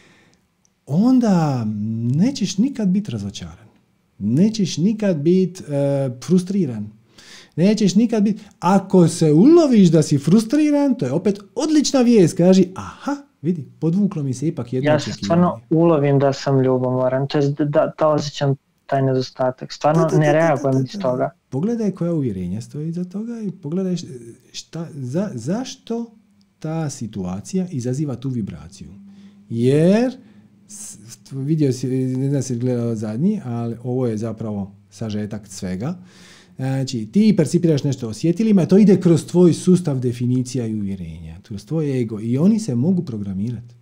S1: Onda nećeš nikad biti razočaran. Nećeš nikad biti frustriran. Nećeš nikad biti... Ako se uloviš da si frustriran, to je opet odlična vijest. Kaži, aha, vidi, podvuklo mi se ipak jedno očekivanje.
S2: Ja se stvarno ulovim da sam ljubomoran, to je da osjećam taj nedostatak. Stvarno ne reagujem iz toga.
S1: Pogledaj koja uvjerenja stoji iza toga i pogledaj zašto ta situacija izaziva tu vibraciju. Jer, vidio si, ne znam si gledao zadnji, ali ovo je zapravo sažetak svega. Znači, ti percipiraš nešto osjetilima, to ide kroz tvoj sustav definicija i uvjerenja, kroz tvoj ego i oni se mogu programirati.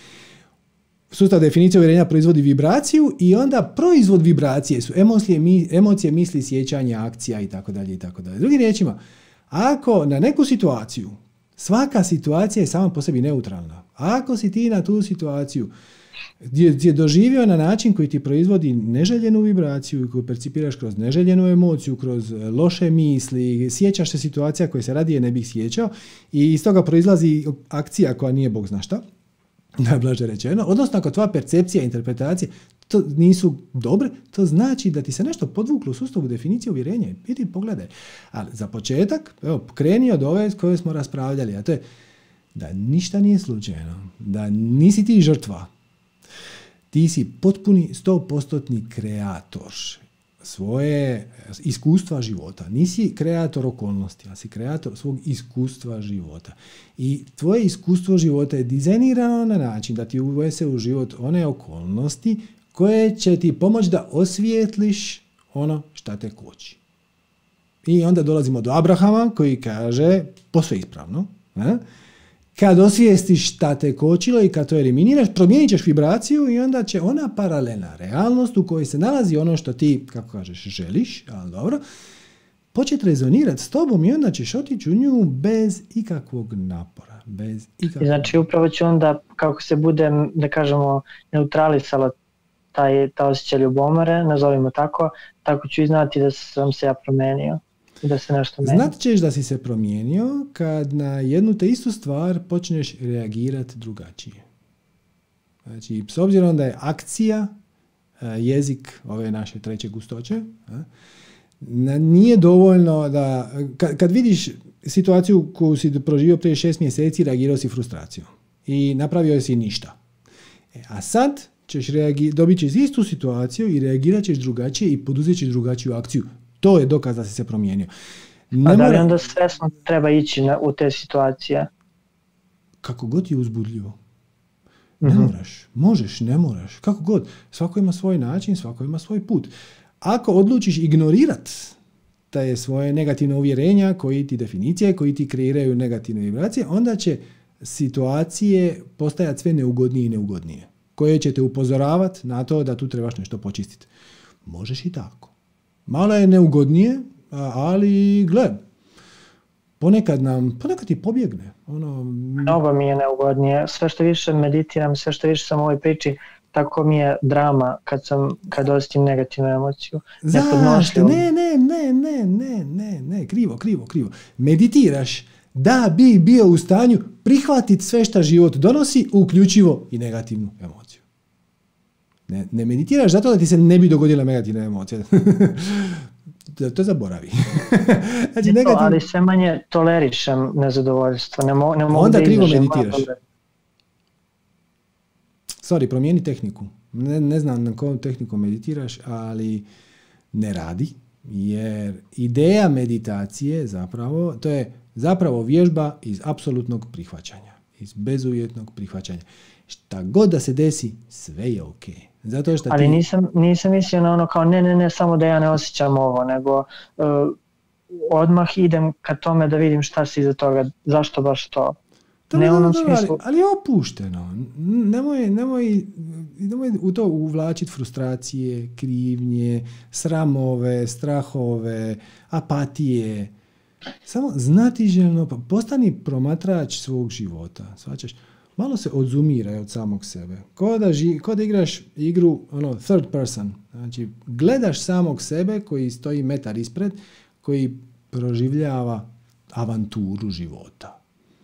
S1: Sustav definicija uvjerenja proizvodi vibraciju i onda proizvod vibracije su emocije, misli, sjećanja, akcija itd. Drugim riječima, ako na neku situaciju, svaka situacija je sama po sebi neutralna. Ako si ti na tu situaciju gdje je doživio na način koji ti proizvodi neželjenu vibraciju i koju percipiraš kroz neželjenu emociju, kroz loše misli, sjećaš se situacija koje se radije ne bih sjećao i iz toga proizlazi akcija koja nije bog zna šta, najblaže rečeno, odnosno ako tvoja percepcija i interpretacije to nisu dobre, to znači da ti se nešto podvuklo u sustavu definicije uvjerenja. Vidi, pogledaj. Ali za početak, evo, kreni od ove koje smo raspravljali, a to je da ništa nije slučajno, da nisi ti žrtva. Ti si potpuni 100% kreator svoje iskustva života. Nisi kreator okolnosti, ali si kreator svog iskustva života. I tvoje iskustvo života je dizajnirano na način da ti uvese u život one okolnosti koje će ti pomoći da osvijetliš ono šta te koči. I onda dolazimo do Abrahama koji kaže, posve ispravno, kad osvijestiš šta te kočilo i kad to eliminiraš, promijenit ćeš vibraciju i onda će ona paralelna realnost u kojoj se nalazi ono što ti, kako kažeš, želiš, ali dobro, početi rezonirati s tobom i onda ćeš otići u nju bez ikakvog napora.
S2: Znači upravo će onda, kako se bude, da kažemo, neutralisalo ta osjećaj ljubomore, nazovimo tako ću i znati da sam se ja promenio. Da se nešto meni.
S1: Znat ćeš da si se promijenio kad na jednu te istu stvar počneš reagirati drugačije. Znači, s obzirom da je akcija jezik ove naše treće gustoće, nije dovoljno da... Kad vidiš situaciju koju si proživio prije 6 mjeseci, reagirao si frustracijom i napravio si ništa. A sad ćeš dobit ćeš istu situaciju i reagirat ćeš drugačije i poduzet ćeš drugačiju akciju. To je dokaz da si se promijenio.
S2: A da li onda svesno treba ići u te situacije?
S1: Kako god je uzbudljivo. Ne moraš. Možeš, ne moraš. Kako god. Svako ima svoj način, svako ima svoj put. Ako odlučiš ignorirati te svoje negativne uvjerenja, definicije, koji ti kreiraju negativne vibracije, onda će situacije postajati sve neugodnije i neugodnije. Koje će te upozoravati na to da tu trebaš nešto počistiti. Možeš i tako. Malo je neugodnije, ali gle, ponekad ti pobjegne.
S2: Mnogo mi je neugodnije. Sve što više meditiram, sve što više sam u ovoj priči, tako mi je drama kad osjetim negativnu emociju.
S1: Zašto? Ne, krivo. Meditiraš da bi bio u stanju prihvatiti sve što život donosi, uključivo i negativnu emociju. Ne meditiraš zato da ti se ne bi dogodila negativna emocija. To zaboravi. Znači,
S2: ali sve manje tolerišem nezadovoljstvo. Ne mogu
S1: onda
S2: da
S1: krivo meditiraš. Sorry, promijeni tehniku. Ne znam na koju tehniku meditiraš, ali ne radi. Jer ideja meditacije to je zapravo vježba iz apsolutnog prihvaćanja. Iz bezuvjetnog prihvaćanja. Šta god da se desi, sve je ok. Zato što
S2: ali nisam mislio na ono kao ne, samo da ja ne osjećam ovo, nego odmah idem ka tome da vidim šta si iza toga, zašto baš to.
S1: Ali opušteno. Nemoj u to uvlačiti frustracije, krivnje, sramove, strahove, apatije. Samo znatiželjno, postani promatrač svog života. Shvaćaš? Malo se odzumiraj od samog sebe. Ko da igraš igru third person. Znači, gledaš samog sebe koji stoji metar ispred, koji proživljava avanturu života.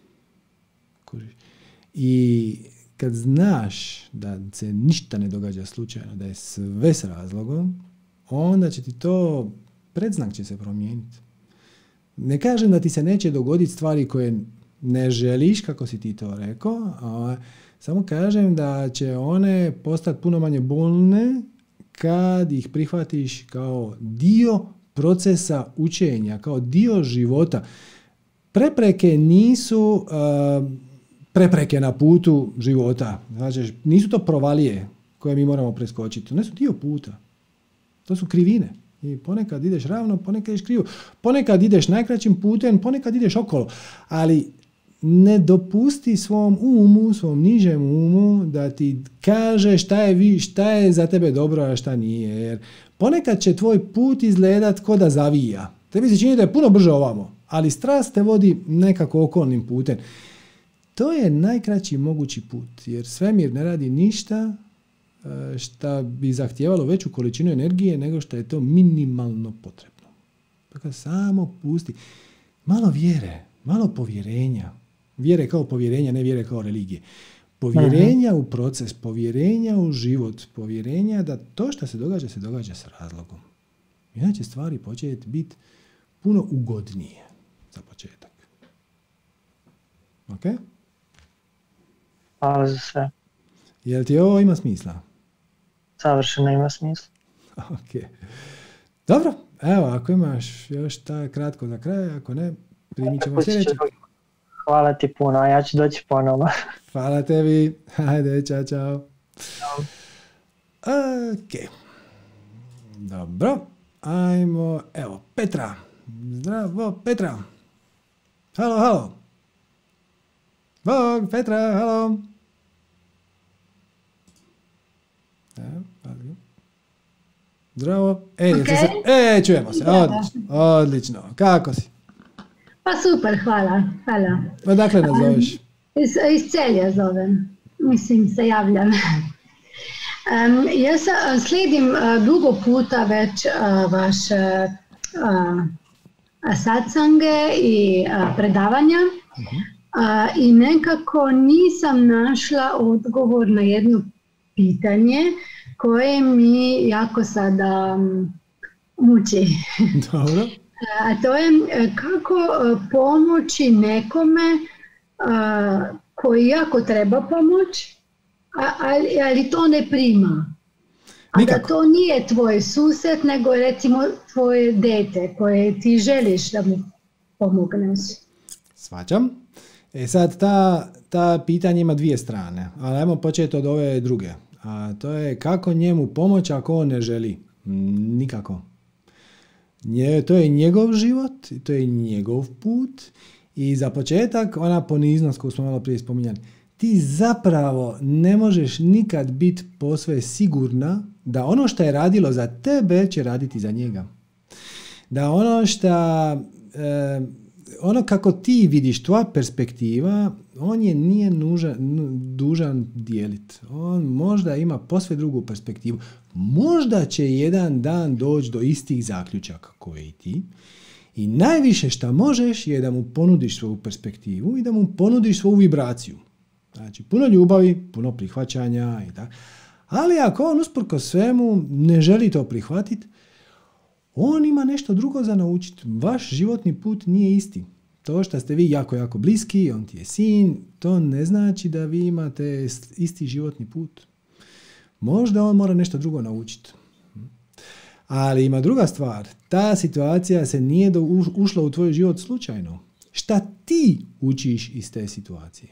S1: I kad znaš da se ništa ne događa slučajno, da je sve s razlogom, onda će ti to, predznak će se promijeniti. Ne kažem da ti se neće dogoditi stvari koje ne želiš, kako si ti to rekao, samo kažem da će one postati puno manje bolne kad ih prihvatiš kao dio procesa učenja, kao dio života. Prepreke nisu prepreke na putu života. Znači, nisu to provalije koje mi moramo preskočiti. One su dio puta. To su krivine. I ponekad ideš ravno, ponekad ideš krivo. Ponekad ideš najkraćim putem, ponekad ideš okolo. Ali ne dopusti svom umu, svom nižem umu da ti kaže šta je za tebe dobro, a šta nije. Jer ponekad će tvoj put izgledat ko da zavija. Tebi se čini da je puno brže ovamo, ali strast te vodi nekako okolnim putem. To je najkraći mogući put, jer svemir ne radi ništa šta bi zahtijevalo veću količinu energije nego što je to minimalno potrebno. Dakle, samo pusti. Malo vjere, malo povjerenja. Vjere kao povjerenja, ne vjere kao religije. Povjerenja u proces, povjerenja u život, povjerenja da to što se događa s razlogom. Inače stvari početi biti puno ugodnije za početak. Ok?
S2: Hvala za sve.
S1: Jel ti ovo ima smisla?
S2: Savršeno ima smisla.
S1: Ok. Dobro, evo, ako imaš još kratko za kraj, ako ne, primit ćemo sljedeći.
S2: Hvala ti puno, a ja ću doći ponovo.
S1: Hvala tebi. Hajde, čao. Ok. Dobro. Ajmo, evo, Petra. Zdravo, Petra. Halo. Bog, Petra, halo. Zdravo. Čujemo se. Odlično. Kako si?
S3: Pa super, hvala.
S1: Odakle nas zoveš?
S3: Iz Celja zovem. Mislim, se javljam. Ja slijedim dugo puta već vaše satsange i predavanja i nekako nisam našla odgovor na jedno pitanje koje mi jako sada muči.
S1: Dobro.
S3: A to je kako pomoći nekome koji jako treba pomoć, ali to ne prima. A nikako. Da to nije tvoj susjed, nego recimo tvoje dete koje ti želiš da mu pomogneš.
S1: Svađam. Sad ta pitanja ima dvije strane, ali ajmo početi od ove druge. A to je kako njemu pomoći ako on ne želi. Nikako. To je njegov život, to je njegov put i za početak ona poniznost koju smo malo prije spominjali. Ti zapravo ne možeš nikad biti posve sigurna da ono što je radilo za tebe će raditi za njega. Da ono kako ti vidiš, tvoja perspektiva, on nije dužan dijeliti. On možda ima posve drugu perspektivu. Možda će jedan dan doći do istih zaključaka koje i ti. I najviše što možeš je da mu ponudiš svoju perspektivu i da mu ponudiš svoju vibraciju. Znači, puno ljubavi, puno prihvaćanja i tako. Ali ako on usprkos svemu ne želi to prihvatiti, on ima nešto drugo za naučiti. Vaš životni put nije isti. To što ste vi jako, jako bliski, on ti je sin, to ne znači da vi imate isti životni put. Možda on mora nešto drugo naučiti. Ali ima druga stvar. Ta situacija se nije ušla u tvoj život slučajno. Šta ti učiš iz te situacije?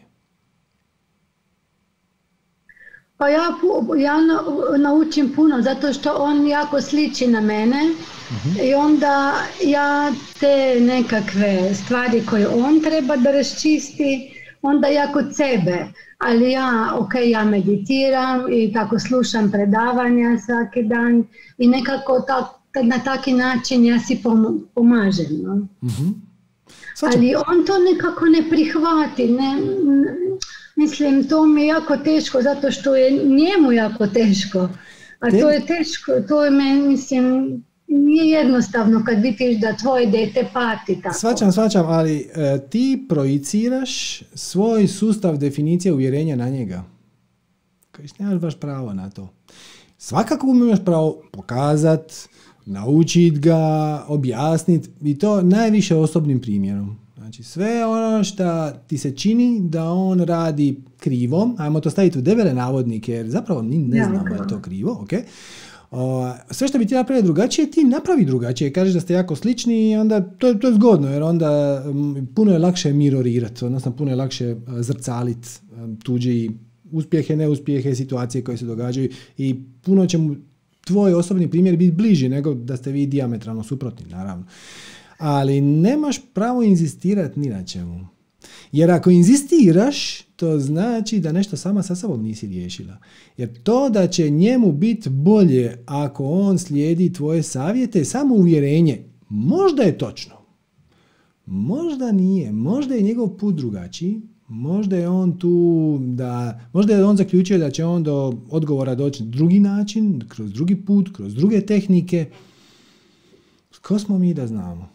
S3: Pa ja naučim puno zato što on jako sliči na mene i onda ja te nekakve stvari koje on treba da raščisti, onda ja kod sebe, ali ja meditiram i tako slušam predavanja svaki dan i nekako na taki način ja si pomažem. No? Ali on to nekako ne prihvati, mislim, to mi je jako teško, zato što je njemu jako teško. A to je teško, to je mislim, nije jednostavno kad vidiš da tvoje dete pati tako.
S1: Shvaćam, ali ti projiciraš svoj sustav definicije uvjerenja na njega. Koji nemaš baš pravo na to. Svakako imaš pravo pokazat, naučit ga, objasnit i to najviše osobnim primjerom. Znači sve ono što ti se čini da on radi krivo, ajmo to staviti u debele navodnike jer zapravo mi ne znamo da je to krivo, ok? Sve što bi ti napravio drugačije, ti napravi drugačije. Kažeš da ste jako slični i onda to je zgodno jer onda puno je lakše mirorirati, odnosno puno je lakše zrcaliti tuđi uspjehe, neuspjehe, situacije koje se događaju i puno će mu tvoj osobni primjer biti bliži nego da ste vi dijametralno suprotni, naravno. Ali nemaš pravo inzistirati ni na čemu. Jer ako inzistiraš, to znači da nešto sama sa sobom nisi riješila. Jer to da će njemu biti bolje ako on slijedi tvoje savjete, samo uvjerenje, možda je točno. Možda nije. Možda je njegov put drugačiji. Možda je on možda je on zaključio da će on do odgovora doći na drugi način, kroz drugi put, kroz druge tehnike. Ko smo mi da znamo?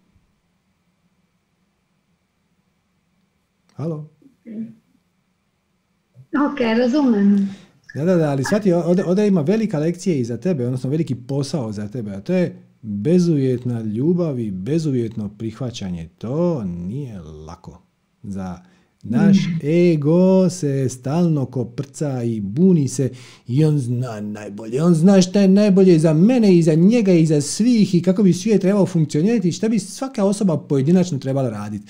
S1: Halo?
S3: Ok, razumem.
S1: Da, ali shvati, ovdje ima velika lekcija i za tebe, odnosno veliki posao za tebe, a to je bezuvjetna ljubav i bezuvjetno prihvaćanje. To nije lako. Za naš ego se stalno koprca i buni se i on zna najbolje. On zna šta je najbolje za mene i za njega i za svih i kako bi svijet trebao funkcionirati i šta bi svaka osoba pojedinačno trebala raditi.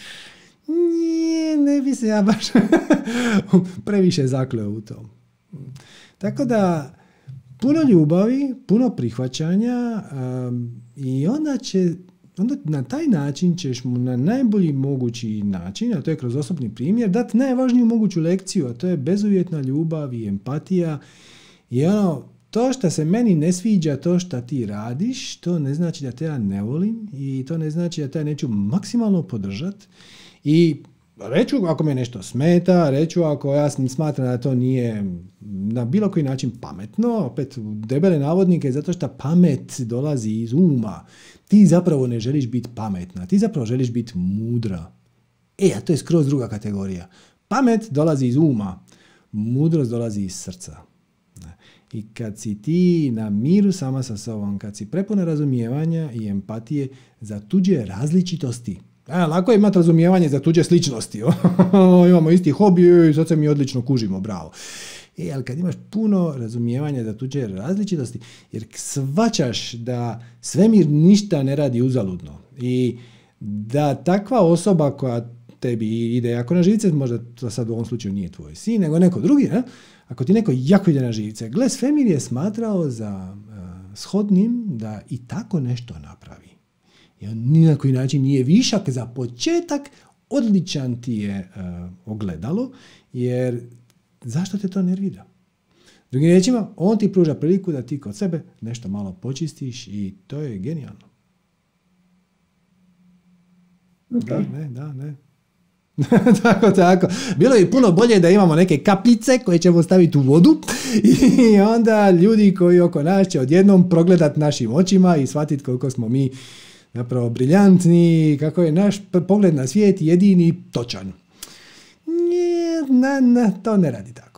S1: Ne bi se ja baš previše zakleo u tom. Tako da puno ljubavi, puno prihvaćanja i onda na taj način ćeš mu na najbolji mogući način, a to je kroz osobni primjer, dati najvažniju moguću lekciju, a to je bezuvjetna ljubav i empatija. I to što se meni ne sviđa, to što ti radiš, to ne znači da te ja ne volim i to ne znači da te ja neću maksimalno podržati. I reću ako me nešto smeta, reću ako ja smatram da to nije na bilo koji način pametno, opet debele navodnike, zato što pamet dolazi iz uma. Ti zapravo ne želiš biti pametna, ti zapravo želiš biti mudra. A to je skroz druga kategorija. Pamet dolazi iz uma, mudrost dolazi iz srca. I kad si ti na miru sama sa sobom, kad si prepuna razumijevanja i empatije za tuđe različitosti, lako je imati razumijevanje za tuđe sličnosti. Imamo isti hobi i sad se mi odlično kužimo, bravo. Ali kad imaš puno razumijevanja za tuđe različitosti, jer shvaćaš da svemir ništa ne radi uzaludno i da takva osoba koja tebi ide jako na živce, možda to sad u ovom slučaju nije tvoj sin, nego neko drugi, ako ti neko jako ide na živce, gle, svemir je smatrao za shodnim da i tako nešto napravi. I on ni na koji način nije višak. Za početak odličan ti je ogledalo, jer zašto te to nervira? Drugim riječima, on ti pruža priliku da ti kod sebe nešto malo počistiš i to je genijalno.
S3: Okay.
S1: Da, ne. tako. Bilo je puno bolje da imamo neke kapljice koje ćemo staviti u vodu i onda ljudi koji oko nas će odjednom progledat našim očima i shvatiti koliko smo mi zapravo briljantni, kako je naš pogled na svijet jedini točan. To ne radi tako.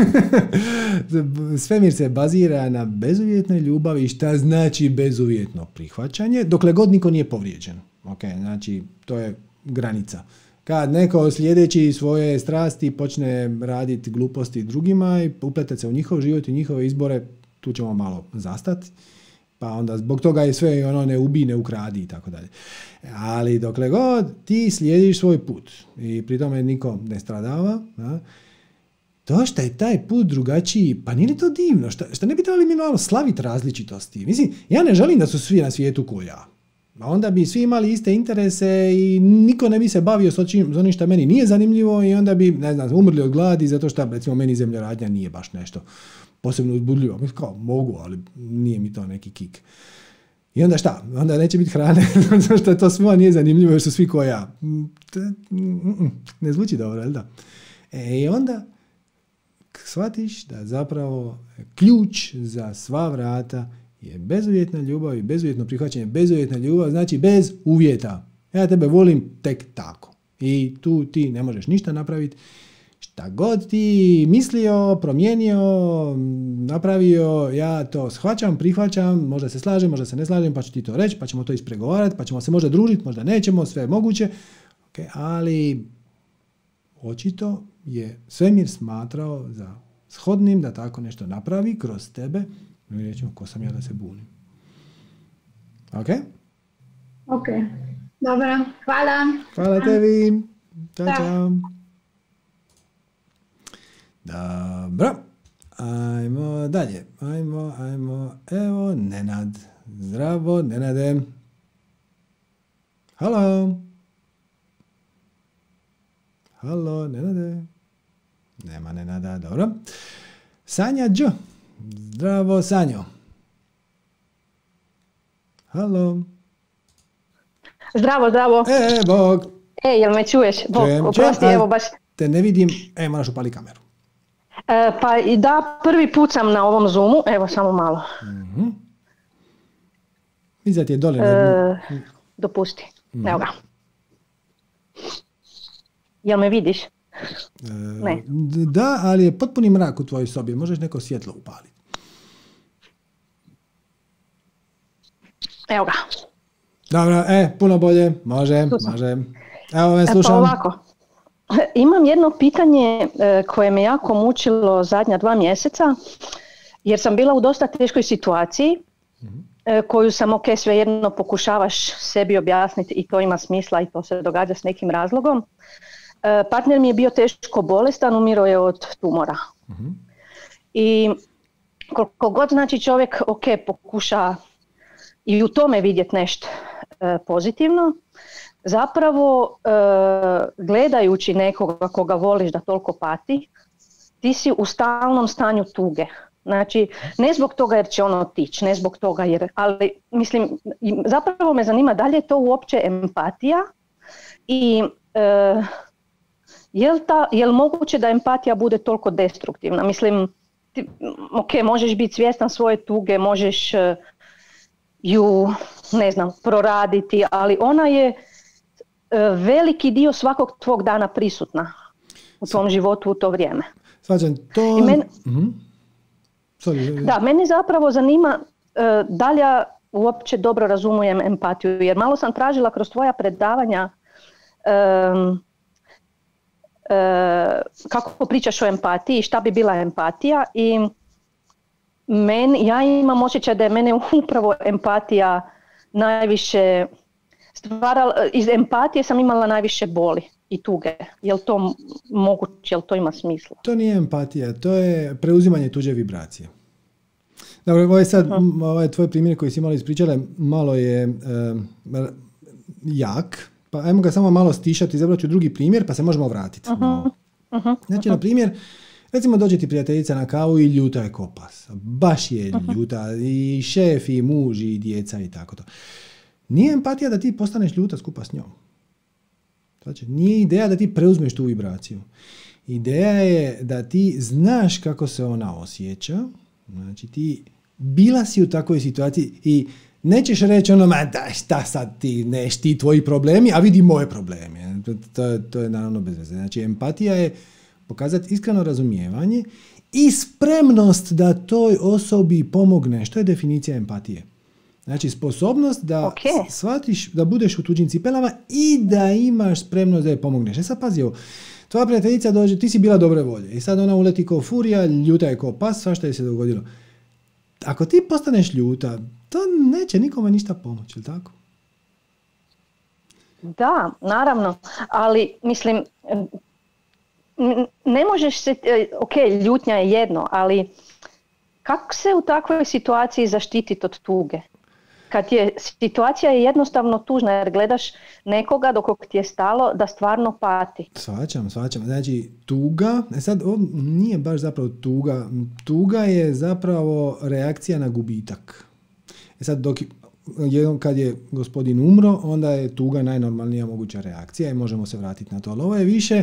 S1: Svemir se bazira na bezuvjetnoj ljubavi i šta znači bezuvjetno prihvaćanje, dokle god niko nije povrijeđen. Okay, znači, to je granica. Kad neko slijedeći svoje strasti počne raditi gluposti drugima i upletati se u njihov život i njihove izbore, tu ćemo malo zastati. Pa onda zbog toga je sve ne ubi, ne ukradi i tako dalje. Ali dokle god ti slijediš svoj put i pri tome niko ne stradava, to što je taj put drugačiji, pa nije li to divno? Šta ne bi trebali mi malo slaviti različitosti? Mislim, ja ne želim da su svi na svijetu ko ja. Onda bi svi imali iste interese i niko ne bi se bavio s onim što meni nije zanimljivo i onda bi, umrli od gladi zato što, recimo, meni zemljoradnja nije baš nešto posebno uzbudljivo. Kao, mogu, ali nije mi to neki kik. I onda šta? Onda neće biti hrane, zato što to svima nije zanimljivo jer su svi ko ja. Ne zvuči dobro, jel da? I onda shvatiš da zapravo ključ za sva vrata je bezuvjetna ljubav i bezuvjetno prihvaćanje. Bezuvjetna ljubav znači bez uvjeta. Ja tebe volim tek tako. I tu ti ne možeš ništa napraviti. Šta god ti mislio, promijenio, napravio, ja to shvaćam, prihvaćam, možda se slažem, možda se ne slažem, pa ću ti to reći, pa ćemo to ispregovarati, pa ćemo se možda družiti, možda nećemo, sve je moguće. Okay, ali očito je svemir smatrao za shodnim da tako nešto napravi kroz tebe. Mi rećemo, ko sam ja da se bunim. Ok?
S3: Ok. Dobro. Hvala.
S1: Hvala tebi. Ćao, čao. Dobro. Ajmo dalje. Ajmo. Evo, Nenad. Zdravo, Nenade. Halo, Nenade. Nema Nenada, dobro. Sanja Đ. Zdravo, Sanjo. Halo.
S4: Zdravo.
S1: Bog.
S4: Jel me čuješ? Bog, oprosti, evo baš.
S1: Te ne vidim, moraš upali kameru.
S4: Pa i da, prvi put sam na ovom Zoomu, evo samo malo.
S1: Iza ti je dole.
S4: Dopusti, evo ga. Jel me vidiš? Ne.
S1: Da, ali je potpuni mrak u tvojoj sobi, možeš neko svjetlo upaliti.
S4: Evo ga.
S1: Dobro, puno bolje, može. Evo me slušam.
S4: Pa ovako, imam jedno pitanje koje me jako mučilo zadnja 2 mjeseca, jer sam bila u dosta teškoj situaciji, koju sam, svejedno pokušavaš sebi objasniti i to ima smisla i to se događa s nekim razlogom. Partner mi je bio teško bolestan, umirao je od tumora. I koliko god znači čovjek pokuša i u tome vidjeti nešto pozitivno, zapravo gledajući nekoga koga voliš da toliko pati, ti si u stalnom stanju tuge. Znači, ne zbog toga jer će ono otići, ne zbog toga ali mislim, zapravo me zanima da li je to uopće empatija i je li moguće da empatija bude toliko destruktivna? Mislim, možeš biti svjestan svoje tuge, možeš ju, proraditi, ali ona je veliki dio svakog tvog dana prisutna u tvom životu u to vrijeme.
S1: Svađam, to...
S4: Da, meni zapravo zanima da li ja uopće dobro razumijem empatiju, jer malo sam tražila kroz tvoja predavanja kako pričaš o empatiji, šta bi bila empatija i ja imam osjećaj da je mene upravo empatija najviše stvarala, iz empatije sam imala najviše boli i tuge. Je li to moguće, je li to ima smisla?
S1: To nije empatija, to je preuzimanje tuđe vibracije. Dobro, ovaj tvoj primjer koji si malo ispričala malo je jak, pa ajmo ga samo malo stišati, izabrat ću drugi primjer pa se možemo vratiti. Znači, na primjer, recimo dođe ti prijateljica na kavu i ljuta je ko pas. Baš je ljuta i šef i muž i djeca i tako to. Nije empatija da ti postaneš ljuta skupa s njom. Znači, nije ideja da ti preuzmeš tu vibraciju. Ideja je da ti znaš kako se ona osjeća. Znači, ti bila si u takvoj situaciji i nećeš reći da šta sad ti, neš ti tvoji problemi, a vidi moje probleme. To je naravno bez veze. Znači, empatija je pokazati iskreno razumijevanje i spremnost da toj osobi pomogneš. To je definicija empatije. Znači, sposobnost da shvatiš, da budeš u tuđim cipelama i da imaš spremnost da je pomogneš. Sad pazi ovo. Tvoja prijateljica dođe, ti si bila dobre volje i sad ona uleti ko furija, ljuta je ko pas, svašta je se dogodilo. Ako ti postaneš ljuta, to neće nikome ništa pomoći, je li tako?
S4: Da, naravno, ali mislim, ne možeš se, ljutnja je jedno, ali kako se u takvoj situaciji zaštititi od tuge? Kad je situacija je jednostavno tužna jer gledaš nekoga do kog ti je stalo da stvarno pati.
S1: Shvaćam. Znači, tuga, sad ovo nije baš zapravo tuga. Tuga je zapravo reakcija na gubitak. Sad kad je gospodin umro, onda je tuga najnormalnija moguća reakcija i možemo se vratiti na to. Ali ovo je više,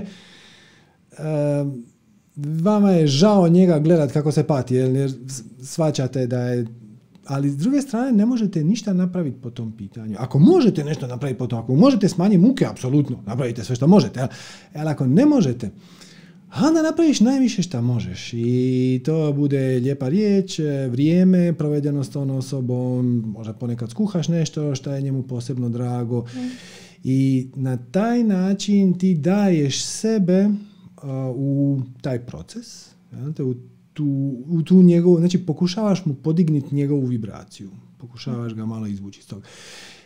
S1: vama je žao njega gledat kako se pati, jer shvaćate da je ali s druge strane ne možete ništa napraviti po tom pitanju. Ako možete nešto napraviti po tom, ako možete smanjiti muke, apsolutno, napravite sve što možete, ali ako ne možete, onda napraviš najviše što možeš i to bude lijepa riječ, vrijeme provedeno s tom osobom, možda ponekad skuhaš nešto što je njemu posebno drago i na taj način ti daješ sebe u taj proces, u tu njegovu, znači pokušavaš mu podignuti njegovu vibraciju, pokušavaš ga malo izvući iz toga.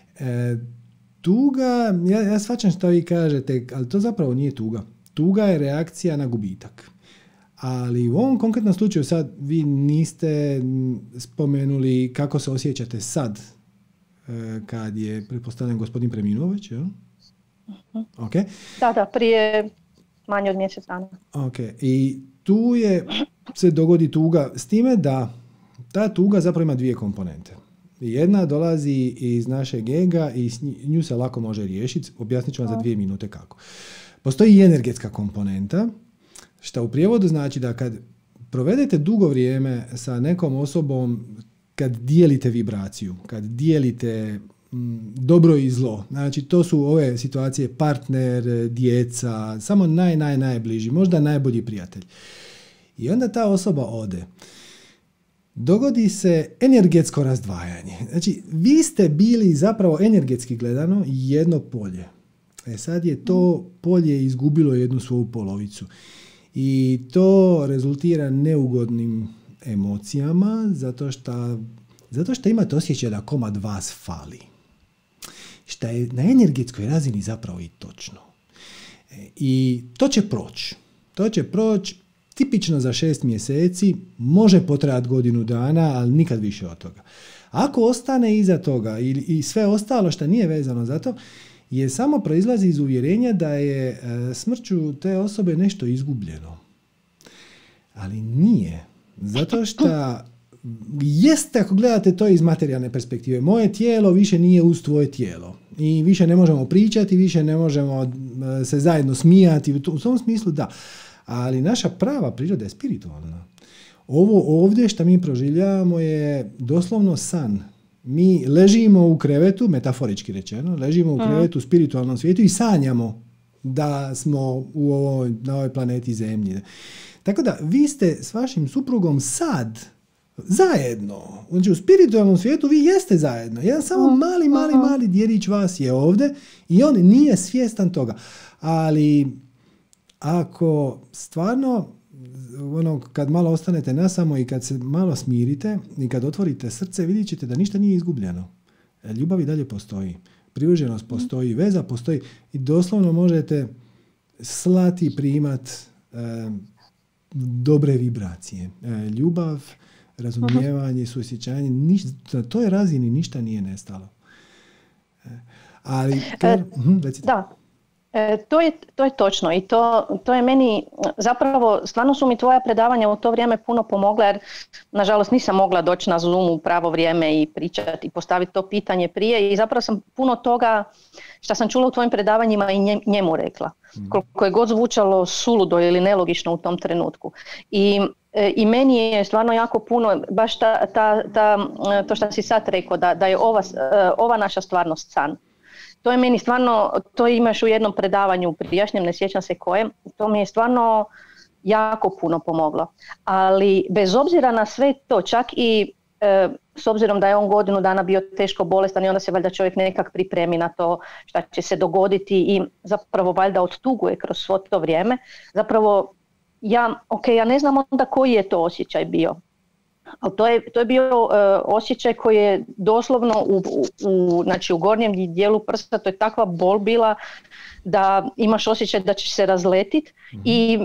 S1: Tuga, ja shvaćam što vi kažete, ali to zapravo nije tuga. Tuga je reakcija na gubitak. Ali u ovom konkretnom slučaju sad vi niste spomenuli kako se osjećate sad kad je, pretpostavljam, gospodin preminuo već, jel? Okay.
S4: Da, prije manje od mjesec dana.
S1: Ok, i tu se dogodi tuga s time da ta tuga zapravo ima dvije komponente. Jedna dolazi iz našeg ega i nju se lako može riješiti. Objasnit ću vam za 2 minute kako. Postoji i energetska komponenta, što u prijevodu znači da kad provedete dugo vrijeme sa nekom osobom, kad dijelite vibraciju, kad dijelite dobro i zlo, znači to su ove situacije partner, djeca, samo najbliži, možda najbolji prijatelj. I onda ta osoba ode. Dogodi se energetsko razdvajanje. Znači, vi ste bili zapravo energetski gledano jedno polje. Sad je to polje izgubilo jednu svoju polovicu. I to rezultira neugodnim emocijama, zato što imate osjećaj da komad vas fali. Što je na energetskoj razini zapravo i točno. I to će proći. To će proći tipično za 6 mjeseci, može potrajati godinu dana, ali nikad više od toga. Ako ostane iza toga i sve ostalo što nije vezano za to, je samo proizlazi iz uvjerenja da je smrću te osobe nešto izgubljeno. Ali nije. Zato što jeste, ako gledate to iz materijalne perspektive, moje tijelo više nije uz tvoje tijelo. I više ne možemo pričati, više ne možemo se zajedno smijati. U tom smislu da. Ali naša prava priroda je spiritualna. Ovo ovdje što mi proživljavamo je doslovno san. Mi ležimo u krevetu, metaforički rečeno, ležimo u krevetu u spiritualnom svijetu i sanjamo da smo na ovoj planeti Zemlji. Tako da, vi ste s vašim suprugom sad zajedno. Znači, u spiritualnom svijetu vi jeste zajedno. Jedan samo mali djelić vas je ovdje i on nije svjestan toga. Ali ako stvarno kad malo ostanete nasamo i kad se malo smirite i kad otvorite srce, vidjet ćete da ništa nije izgubljeno. Ljubav i dalje postoji. Privrženost postoji, veza postoji i doslovno možete slati i primat dobre vibracije. Ljubav, razumijevanje, suosjećanje, na toj razini ništa nije nestalo. Ali...
S4: Da. To je točno i to je meni zapravo, stvarno su mi tvoja predavanja u to vrijeme puno pomogla jer nažalost nisam mogla doći na Zoom u pravo vrijeme i pričati i postaviti to pitanje prije i zapravo sam puno toga što sam čula u tvojim predavanjima i njemu rekla. Koliko je god zvučalo suludo ili nelogično u tom trenutku. I meni je stvarno jako puno, baš to što si sad rekao, da je ova naša stvarnost san. To je meni stvarno, to imaš u jednom predavanju prijašnjem, ne sjećam se koje, to mi je stvarno jako puno pomoglo. Ali bez obzira na sve to, čak i s obzirom da je on godinu dana bio teško bolestan i onda se valjda čovjek nekak pripremi na to šta će se dogoditi i zapravo valjda odtuguje kroz svo to vrijeme, zapravo ja ne znam onda koji je to osjećaj bio. Ali to je bio osjećaj koji je doslovno znači u gornjem dijelu prsta, to je takva bol bila da imaš osjećaj da ćeš se razletiti i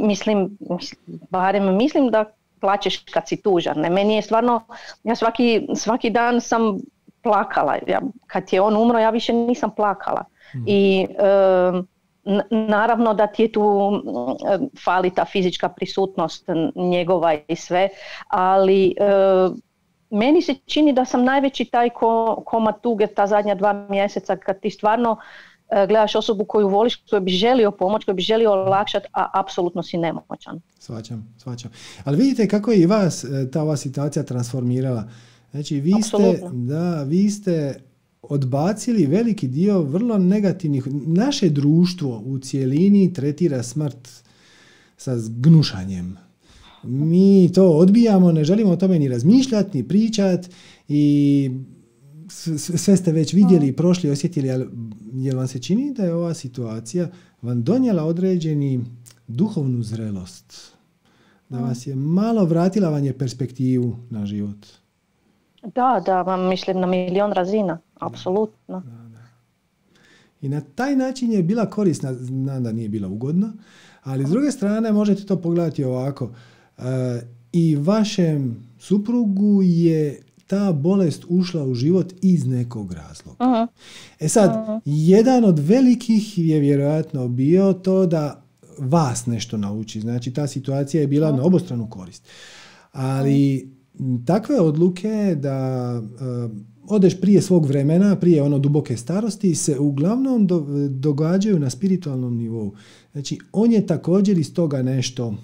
S4: barem mislim da plačeš kad si tužan. Ne, meni je stvarno, ja svaki dan sam plakala. Kad je on umro, ja više nisam plakala. I naravno da ti je tu fali ta fizička prisutnost njegova i sve, ali meni se čini da sam najveći taj komad tuge ta zadnja 2 mjeseca kad ti stvarno gledaš osobu koju voliš, koju bi želio pomoći, koju bi želio olakšati, a apsolutno si nemoćan.
S1: Svaćam. Ali vidite kako je i vas ta ova situacija transformirala. Znači,
S4: Apsolutno.
S1: vi ste odbacili veliki dio vrlo negativnih. Naše društvo u cijelini tretira smrt sa gnušanjem. Mi to odbijamo, ne želimo o tome ni razmišljati, ni pričati i sve ste već vidjeli, prošli, osjetili, ali jel vam se čini da je ova situacija vam donijela određeni duhovnu zrelost? Da vas je malo vratila vam je perspektivu na život?
S4: Da, vam mislim na milion razina, apsolutno.
S1: Da. I na taj način je bila korisna, znam da nije bila ugodna, ali s druge strane možete to pogledati ovako. I vašem suprugu je ta bolest ušla u život iz nekog razloga. Sad, jedan od velikih je vjerojatno bio to da vas nešto nauči. Znači, ta situacija je bila na obostranu korist. Ali takve odluke da odeš prije svog vremena, prije ono duboke starosti, se uglavnom događaju na spiritualnom nivou. Znači, on je također iz toga nešto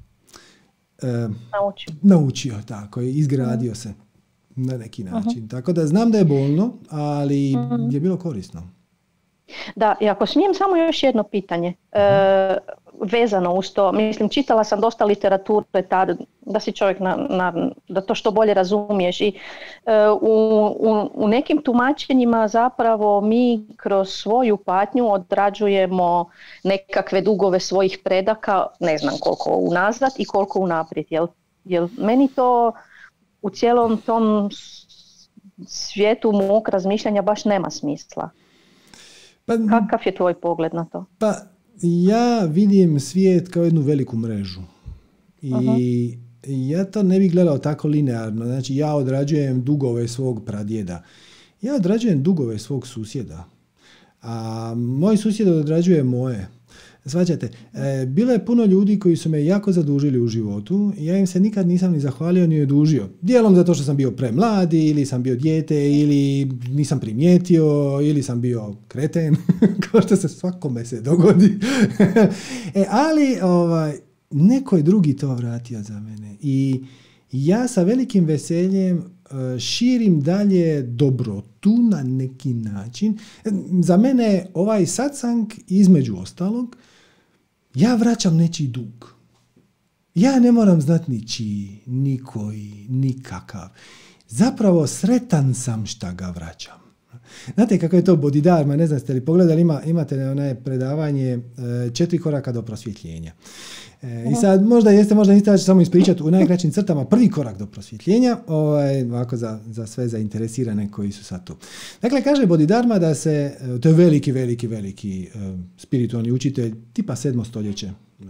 S1: naučio, tako je, izgradio se na neki način. Tako da znam da je bolno, ali je bilo korisno.
S4: Da, i ako smijem samo još jedno pitanje, vezano uz to, mislim, čitala sam dosta literature tada, da si čovjek da to što bolje razumiješ i u nekim tumačenjima zapravo mi kroz svoju patnju odrađujemo nekakve dugove svojih predaka, ne znam koliko unazad i koliko unaprijed, jel meni to u cijelom tom svijetu mog razmišljanja baš nema smisla. Kakav je tvoj pogled na to?
S1: Pa ja vidim svijet kao jednu veliku mrežu i ja to ne bih gledao tako linearno. Znači, ja odrađujem dugove svog pradjeda. Ja odrađujem dugove svog susjeda. A moj susjed odrađuje moje. Shvaćate, bilo je puno ljudi koji su me jako zadužili u životu i ja im se nikad nisam ni zahvalio ni odužio. Dijelom zato što sam bio premladi ili sam bio dijete ili nisam primijetio ili sam bio kreten, kao što se svakome se dogodi. Ali neko je drugi to vratio za mene i ja sa velikim veseljem širim dalje dobrotu na neki način. Za mene ovaj satsang, između ostalog, ja vraćam nečiji dug. Ja ne moram znati ničiji, nikoji, nikakav. Zapravo sretan sam šta ga vraćam. Znate kako je to Bodhidharma, ne znam ste li pogledali, imate onaj predavanje 4 koraka do prosvjetljenja. I sad možda jeste, možda niste, ja ću samo ispričati u najkraćim crtama prvi korak do prosvjetljenja, ovako za sve zainteresirane koji su sad tu. Dakle, kaže Bodhidharma da se, to je veliki spiritualni učitelj, tipa 7. stoljeće.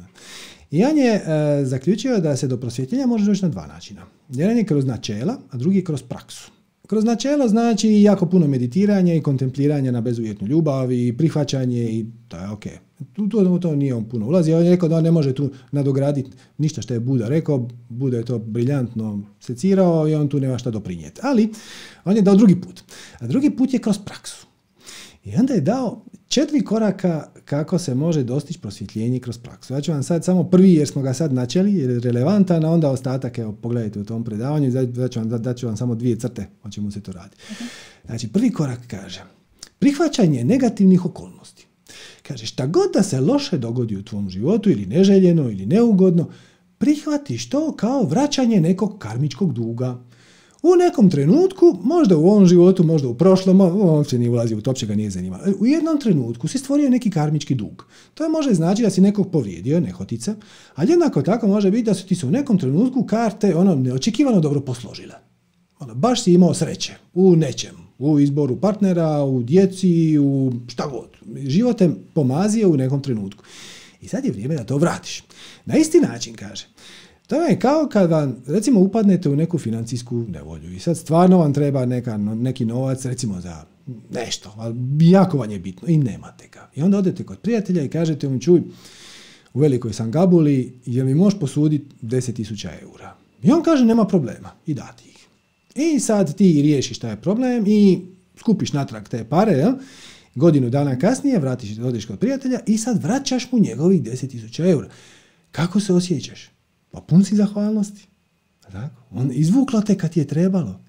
S1: I on je zaključio da se do prosvjetljenja može doći na 2 načina. Jedan je kroz načela, a drugi je kroz praksu. Kroz načelo znači jako puno meditiranja i kontempliranja na bezuvjetnu ljubav i prihvaćanje i to je ok. U to nije on puno ulazi. On je rekao da on ne može tu nadograditi ništa što je Buda rekao. Buda je to briljantno secirao i on tu nema šta doprinijeti. Ali on je dao drugi put. A drugi put je kroz praksu. I onda je dao 4 koraka kako se može dostići prosvjetljenje kroz praksu. Ja ću vam sad samo prvi, jer smo ga sad načeli, jer je relevantan, a onda ostatak, evo, pogledajte u tom predavanju, daću vam samo 2 crte o čemu se to radi. Znači, prvi korak kaže, prihvaćanje negativnih okolnosti. Kaže, šta god da se loše dogodi u tvom životu, ili neželjeno, ili neugodno, prihvatiš to kao vraćanje nekog karmičkog duga. U nekom trenutku, možda u ovom životu, možda u prošlom, on se nije ulazio, to uopće ga nije zanima. U jednom trenutku si stvorio neki karmički dug. To može znači da si nekog povrijedio, nehotice, ali jednako tako može biti da su ti se u nekom trenutku karte neočekivano dobro posložile. Baš si imao sreće u nečem, u izboru partnera, u djeci, u šta god. Život te pomazio u nekom trenutku. I sad je vrijeme da to vratiš. Na isti način, kaže. To je kao kad vam, recimo, upadnete u neku financijsku nevolju i sad stvarno vam treba neki novac, recimo za nešto, ali jako vam je bitno i nemate ga. I onda odete kod prijatelja i kažete mu, čuj, u velikoj sam gabuli, jel mi možeš posuditi 10.000 eura? I on kaže, nema problema, i dati ih. I sad ti riješiš taj problem i skupiš natrag te pare, jel? Godinu dana kasnije odeš kod prijatelja i sad vraćaš mu njegovih 10.000 eura. Kako se osjećaš? Pa pun si zahvalnosti. Tako? On izvuklo te kad ti je trebalo.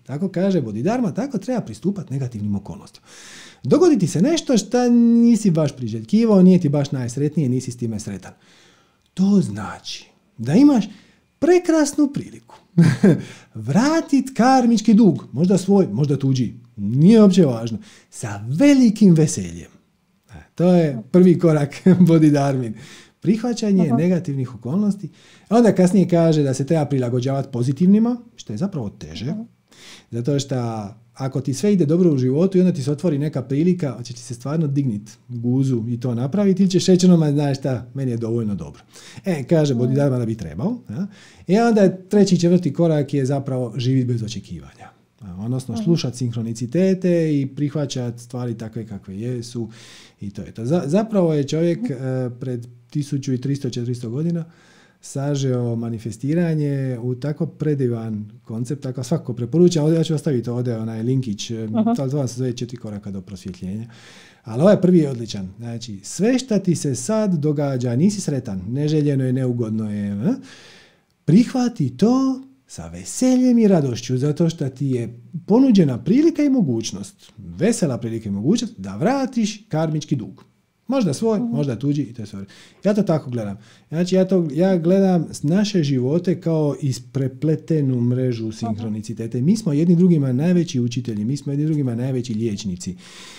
S1: tako kaže Bodhidharma, tako treba pristupati negativnim okolnostima. Dogodi ti se nešto što nisi baš priželjkivao, nije ti baš najsretnije, nisi s time sretan. To znači da imaš prekrasnu priliku vratiti karmički dug, možda svoj, možda tuđi, nije uopće važno, sa velikim veseljem. To je prvi korak Bodhidharmin. Prihvaćanje negativnih okolnosti. A onda kasnije kaže da se treba prilagođavati pozitivnima, što je zapravo teže. Zato što ako ti sve ide dobro u životu i onda ti se otvori neka prilika, hoće ti se stvarno digniti guzu i to napraviti, ili ćeš reći onoma, znaš šta, meni je dovoljno dobro. Kaže Bodhidharma da bi trebao. Ja? I onda treći i četvrti korak je zapravo živjeti bez očekivanja. Odnosno slušati sinhronicitete i prihvaćati stvari takve kakve jesu i to je to. Zapravo je čovjek pred 1300-400 godina sažeo manifestiranje u tako predivan koncept, tako svako preporučam. Ja ću ostaviti ovdje onaj linkić, to se zove 4 koraka do prosvjetljenja. Ali ovaj prvi je odličan. Znači, sve što ti se sad događa, nisi sretan, neželjeno je, neugodno je, prihvati to sa veseljem i radošću, zato što ti je ponuđena prilika i mogućnost, vesela prilika i mogućnost da vratiš karmički dug. Možda svoj, možda tuđi i to je sve. Ja to tako gledam. Znači, ja gledam naše živote kao isprepletenu mrežu sinhronicitete. Mi smo jedni drugima najveći učitelji, mi smo jedni drugima najveći liječnici.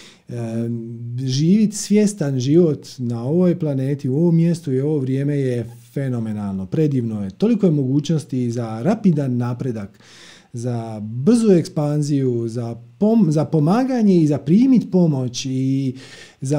S1: Živjeti svjestan život na ovoj planeti, u ovom mjestu i ovo vrijeme je fenomenalno, predivno je. Toliko je mogućnosti za rapidan napredak, za brzu ekspanziju, za pomaganje i za primiti pomoć i za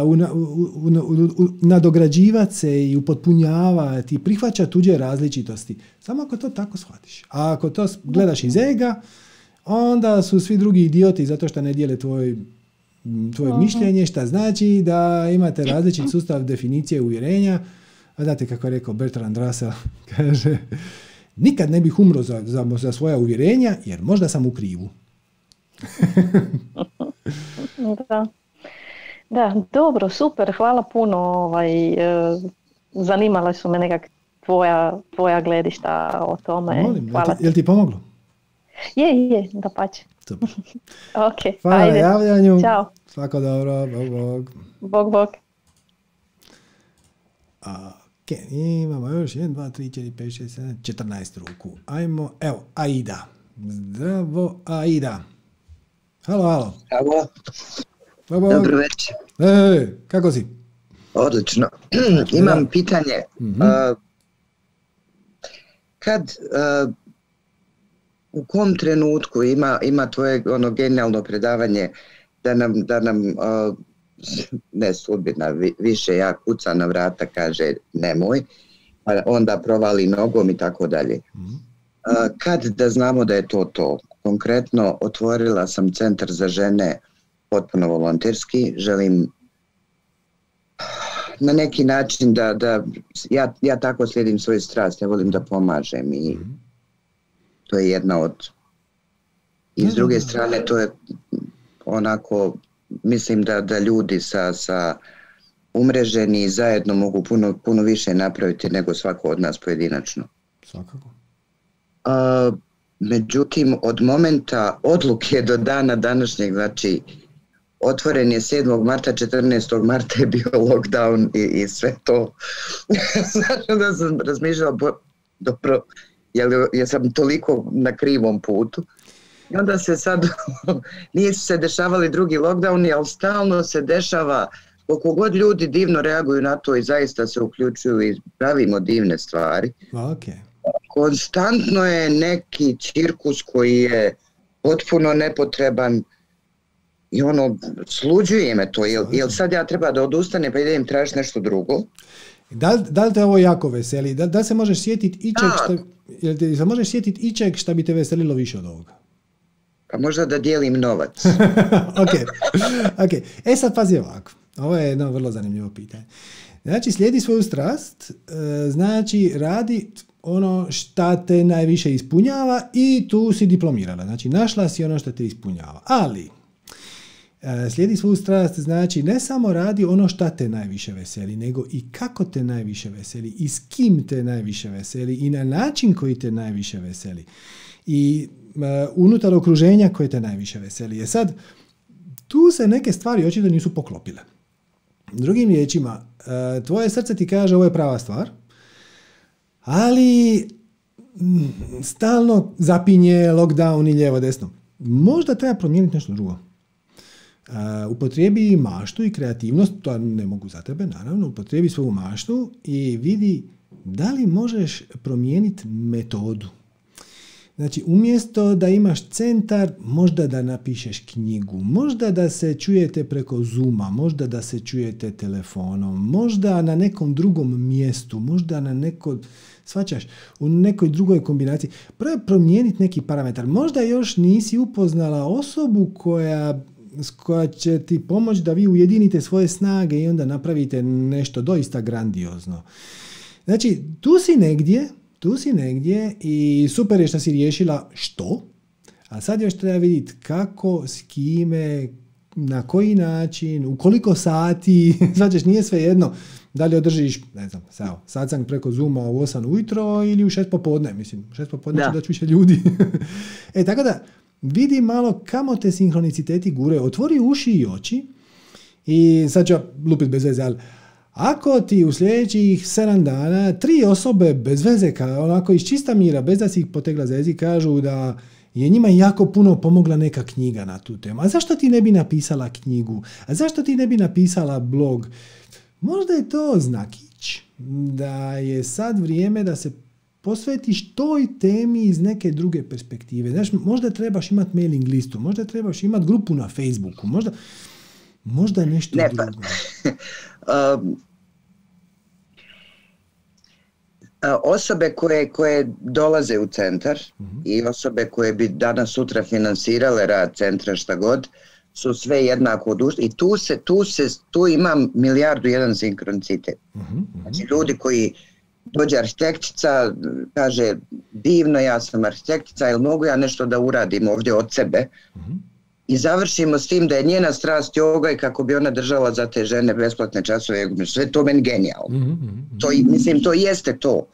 S1: nadograđivati se i upotpunjavati i prihvaćati tuđe različitosti. Samo ako to tako shvatiš. A ako to gledaš iz ega, onda su svi drugi idioti zato što ne dijele tvoje mišljenje, šta znači da imate različit sustav definicije uvjerenja. A znate kako je rekao Bertrand Russell, kaže, nikad ne bih umro za svoja uvjerenja, jer možda sam u krivu.
S4: Da, dobro, super, hvala puno. Zanimala su me nekak tvoja gledišta o tome.
S1: Molim, jel ti pomoglo?
S4: Je, da pače.
S1: Super.
S4: Ok,
S1: hvala
S4: ajde.
S1: na javljanju.
S4: Ćao.
S1: Svako dobro, bog.
S4: Bog.
S1: Ok, imamo još 1, 2, 3, 4, 5, 6, 7, 14 ruku. Ajmo, evo, Aida. Zdravo, Aida. Halo.
S5: Halo.
S1: Bog.
S5: Dobro večer.
S1: Kako si?
S5: Odlično. Imam pitanje. U kom trenutku ima tvoje genijalno predavanje da nam ne sudbina, više ja kuca na vrata, kaže nemoj, pa onda provali nogom i tako dalje. Kad da znamo da je to? Konkretno, otvorila sam centar za žene potpuno volonterski, želim na neki način da ja tako slijedim svoju strast, ja volim da pomažem i to je jedna od... I s druge strane, to je onako, mislim da ljudi sa umreženi zajedno mogu puno više napraviti nego svako od nas pojedinačno.
S1: Svakako.
S5: Međutim, od momenta odluke do dana današnjeg, znači otvoren je 7. marta, 14. marta je bio lockdown i sve to. Znači da sam razmišljala, dobro, jer sam toliko na krivom putu. I onda se sad, nisu se dešavali drugi lockdowni, ali stalno se dešava, koliko god ljudi divno reaguju na to i zaista se uključuju i pravimo divne stvari.
S1: Okay.
S5: Konstantno je neki cirkus koji je potpuno nepotreban i sluđuje me to. Jel sad ja treba da odustanem pa idem tražiti nešto drugo?
S1: Da li te ovo jako veseli? Da se možeš sjetiti ičeg što bi te veselilo više od ovoga?
S5: Pa možda da dijelim novac.
S1: Ok. Sad pazi ovako. Ovo je jedno vrlo zanimljivo pitanje. Znači, slijedi svoju strast, znači radi ono šta te najviše ispunjava i tu si diplomirala. Znači, našla si ono što te ispunjava. Ali, Slijedi svoju strast znači ne samo radi ono šta te najviše veseli, nego i kako te najviše veseli, i s kim te najviše veseli, i na način koji te najviše veseli. I unutar okruženja koje te najviše veseli. Je sad, tu se neke stvari očito nisu poklopile. Drugim riječima, tvoje srce ti kaže ovo je prava stvar, ali stalno zapinje lockdown i lijevo desno. Možda treba promijeniti nešto drugo. Upotrijebi maštu i kreativnost, to ne mogu za tebe, naravno, upotrijebi svoju maštu i vidi da li možeš promijeniti metodu. Znači, umjesto da imaš centar, možda da napišeš knjigu, možda da se čujete preko Zooma, možda da se čujete telefonom, možda na nekom drugom mjestu, možda na shvaćaš, u nekoj drugoj kombinaciji. Prvo je promijeniti neki parametar. Možda još nisi upoznala osobu koja će ti pomoći da vi ujedinite svoje snage i onda napravite nešto doista grandiozno. Znači, tu si negdje i super je što si riješila što, a sad još treba vidjeti kako, s kime, na koji način, u koliko sati, znači nije sve jedno da li održiš, ne znam, satsang preko Zooma u 8 ujutro ili u 6 popodne, mislim, 6 popodne će doći više ljudi. Tako da, vidi malo kamo te sinhroniciteti gure, otvori uši i oči i sad ću ja lupit bez veze, ali ako ti u sljedećih 7 dana 3 osobe bez veze, onako iz čista mira, bez da si ih potegla za jezik, kažu da je njima jako puno pomogla neka knjiga na tu temu. A zašto ti ne bi napisala knjigu? A zašto ti ne bi napisala blog? Možda je to znakić da je sad vrijeme da se posvetiš toj temi iz neke druge perspektive. Znaš, možda trebaš imati mailing listu, možda trebaš imati grupu na Facebooku, možda nešto drugo.
S5: Osobe koje dolaze u centar i osobe koje bi danas sutra finansirale rad centra šta god, su sve jednako odušli i tu ima 1.000.001 sinkronicitet. Znači ljudi koji dođe arhitektica, kaže divno, ja sam arhitektica, jel mogu ja nešto da uradim ovdje od sebe? I završimo s tim da je njena strast joga i kako bi ona držala za te žene besplatne časove. Sve to meni genijalno. Mislim, to jeste to.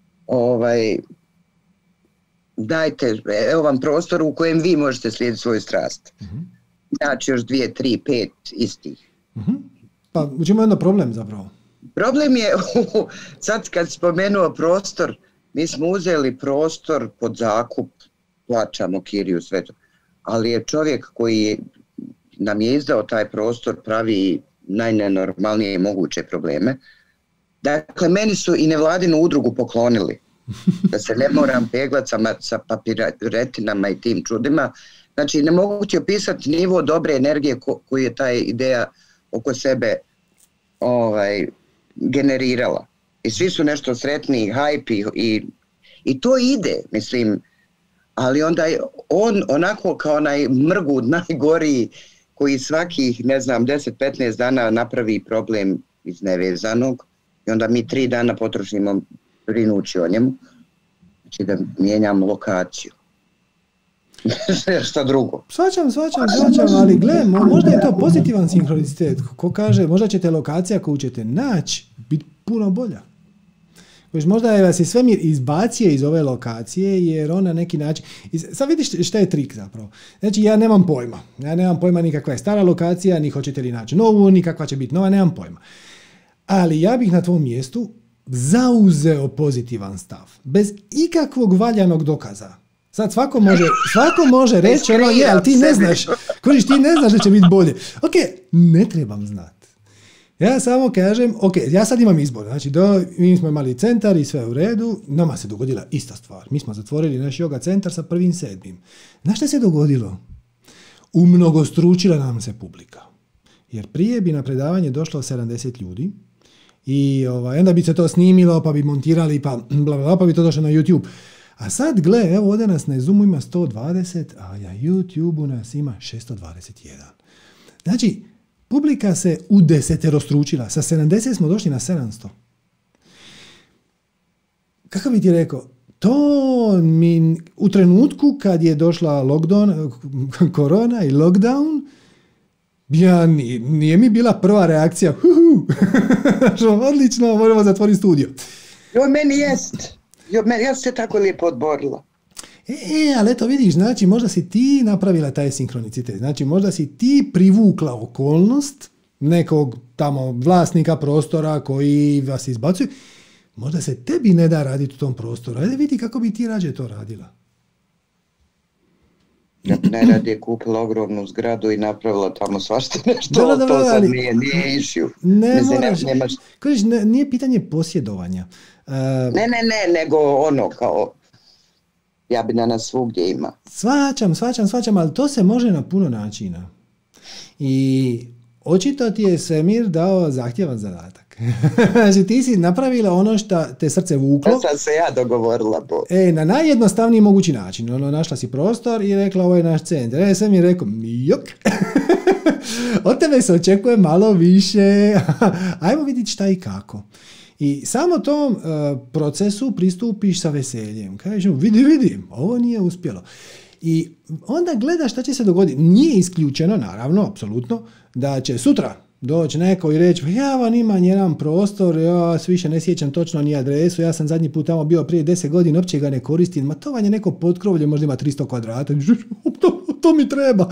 S5: Dajte, evo vam prostor u kojem vi možete slijediti svoju strast. Znači još 2, 3, 5 istih.
S1: Pa u čemu je onda problem zapravo?
S5: Problem je, sad kad spomenuo prostor, mi smo uzeli prostor pod zakup, plaćamo kiriju, sve to. Ali je čovjek koji nam je izdao taj prostor pravi najnenormalnije moguće probleme. Dakle, meni su i nevladinu udrugu poklonili, da se ne moram peglati sa papiretinama i tim čudima. Znači, ne mogu ti opisati nivo dobre energije koju je ta ideja oko sebe generirala. I svi su nešto sretni, hype i to ide, mislim. Ali onda je on onako kao onaj mrgud najgoriji koji svakih, 10-15 dana napravi problem iz nevezanog i onda mi 3 dana potrošimo brinući o njemu. Znači da mijenjam lokaciju. Šta drugo.
S1: Svačam, ali gle, možda je to pozitivan sinkronicitet. Ko kaže, možda će te lokacija koju ćete naći biti puno bolja. Možda je vas i svemir izbacio iz ove lokacije jer on na neki način... Sad vidiš šta je trik zapravo. Znači ja nemam pojma nikakva je stara lokacija, ni hoćete li naći novu, nikakva će biti nova, nemam pojma. Ali ja bih na tvom mjestu zauzeo pozitivan stav. Bez ikakvog valjanog dokaza. Sad svako može reći ali ti ne znaš. Kojiš, ti ne znaš da će biti bolje. Ok, ne trebam znati. Ja samo kažem, ok, ja sad imam izbor, znači mi smo imali centar i sve u redu, nama se dogodila ista stvar. Mi smo zatvorili naš yoga centar sa 1.7. Znaš šta se dogodilo? Umnogostručila nam se publika. Jer prije bi na predavanje došlo 70 ljudi i onda bi se to snimilo, pa bi montirali, pa bi to došlo na YouTube. A sad, gle, evo ovdje nas na Zoomu ima 120, a na YouTubeu nas ima 621. Znači, publika se udeseterostručila. Sa 70 smo došli na 700. Kako bi ti rekao? To mi u trenutku kad je došla lockdown, korona i lockdown, Nije mi bila prva reakcija, odlično, možemo zatvoriti studio.
S5: Joj, meni jest. Ja se tako lijepo odborila.
S1: Ali eto vidiš, znači možda si ti napravila taj sinkronicitet, znači možda si ti privukla okolnost nekog tamo vlasnika prostora koji vas izbacuje, možda se tebi ne da raditi u tom prostoru, ajde vidi kako bi ti rađe to radila.
S5: Ja bi najradije kupila ogromnu zgradu i napravila tamo svašta nešto, to sad nije issue.
S1: Ne moraš, nije pitanje posjedovanja.
S5: Ne, nego ono kao, ja bi danas svugdje ima.
S1: Svačam, ali to se može na puno načina. I očito ti je svemir dao zahtjevan zadatak. Znači ti si napravila ono što te srce vuklo.
S5: To sam se ja dogovorila.
S1: Na najjednostavniji mogući način. Našla si prostor i rekla ovo je naš centar. Svemir rekao, jok. Od tebe se očekuje malo više. Ajmo vidjeti šta i kako. I samo tom procesu pristupiš sa veseljem. Kažeš, vidi, ovo nije uspjelo. I onda gledaš šta će se dogoditi. Nije isključeno, naravno, apsolutno, da će sutra doći neko i reći, ja vam imam jedan prostor, ja se više ne sjećam točno ni adresu, ja sam zadnji put tamo bio prije 10 godina, uopće ga ne koristim, ma to vam je neko potkrovlje, možda ima 300 kvadrata, to mi treba.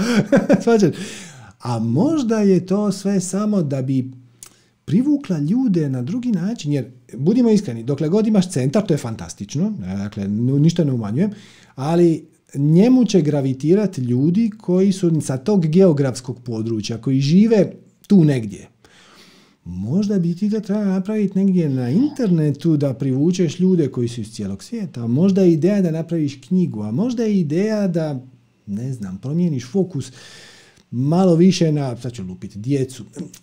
S1: A možda je to sve samo da bi privukla ljude na drugi način, jer budimo iskreni, dokle god imaš centar, to je fantastično, dakle, ništa ne umanjujem, ali njemu će gravitirati ljudi koji su sa tog geografskog područja, koji žive tu negdje. Možda bi ti to trebalo napraviti negdje na internetu da privučeš ljude koji su iz cijelog svijeta. Možda je ideja da napraviš knjigu, a možda je ideja da, ne znam, promijeniš fokus malo više na, sad ću lupiti, djecu.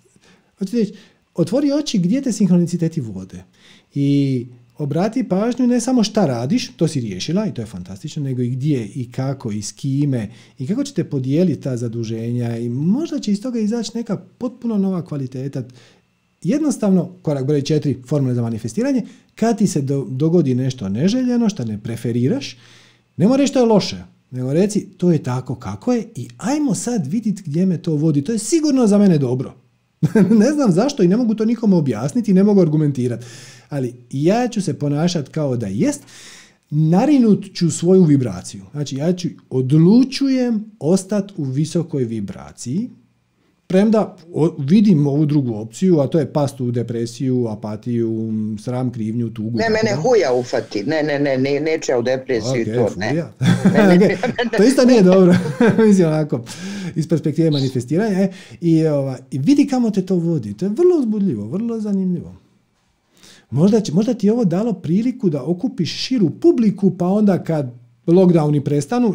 S1: Otvori oči gdje te sinhroniciteti vode. I obrati pažnju ne samo šta radiš, to si riješila i to je fantastično, nego i gdje i kako i s kime i kako ćete podijeliti ta zaduženja i možda će iz toga izaći neka potpuno nova kvaliteta. Jednostavno, korak broj 4, formule za manifestiranje, kad ti se dogodi nešto neželjeno, što ne preferiraš, ne mora reći što je loše, nego reci to je tako kako je i ajmo sad vidjeti gdje me to vodi. To je sigurno za mene dobro. Ne znam zašto i ne mogu to nikome objasniti i ne mogu argumentirati. Ali ja ću se ponašati kao da jest, narinut ću svoju vibraciju. Znači ja odlučujem ostati u visokoj vibraciji, premda vidim ovu drugu opciju, a to je past u depresiju, apatiju, sram, krivnju, tugu.
S5: Ne, mene huja ufati. Ne, neće u depresiju
S1: okay,
S5: to, ne.
S1: To isto nije dobro. Mislim onako, iz perspektive manifestiranja. I vidi kamo te to vodi. To je vrlo uzbudljivo, vrlo zanimljivo. Možda ti je ovo dalo priliku da okupiš širu publiku, pa onda kad lockdowni prestanu,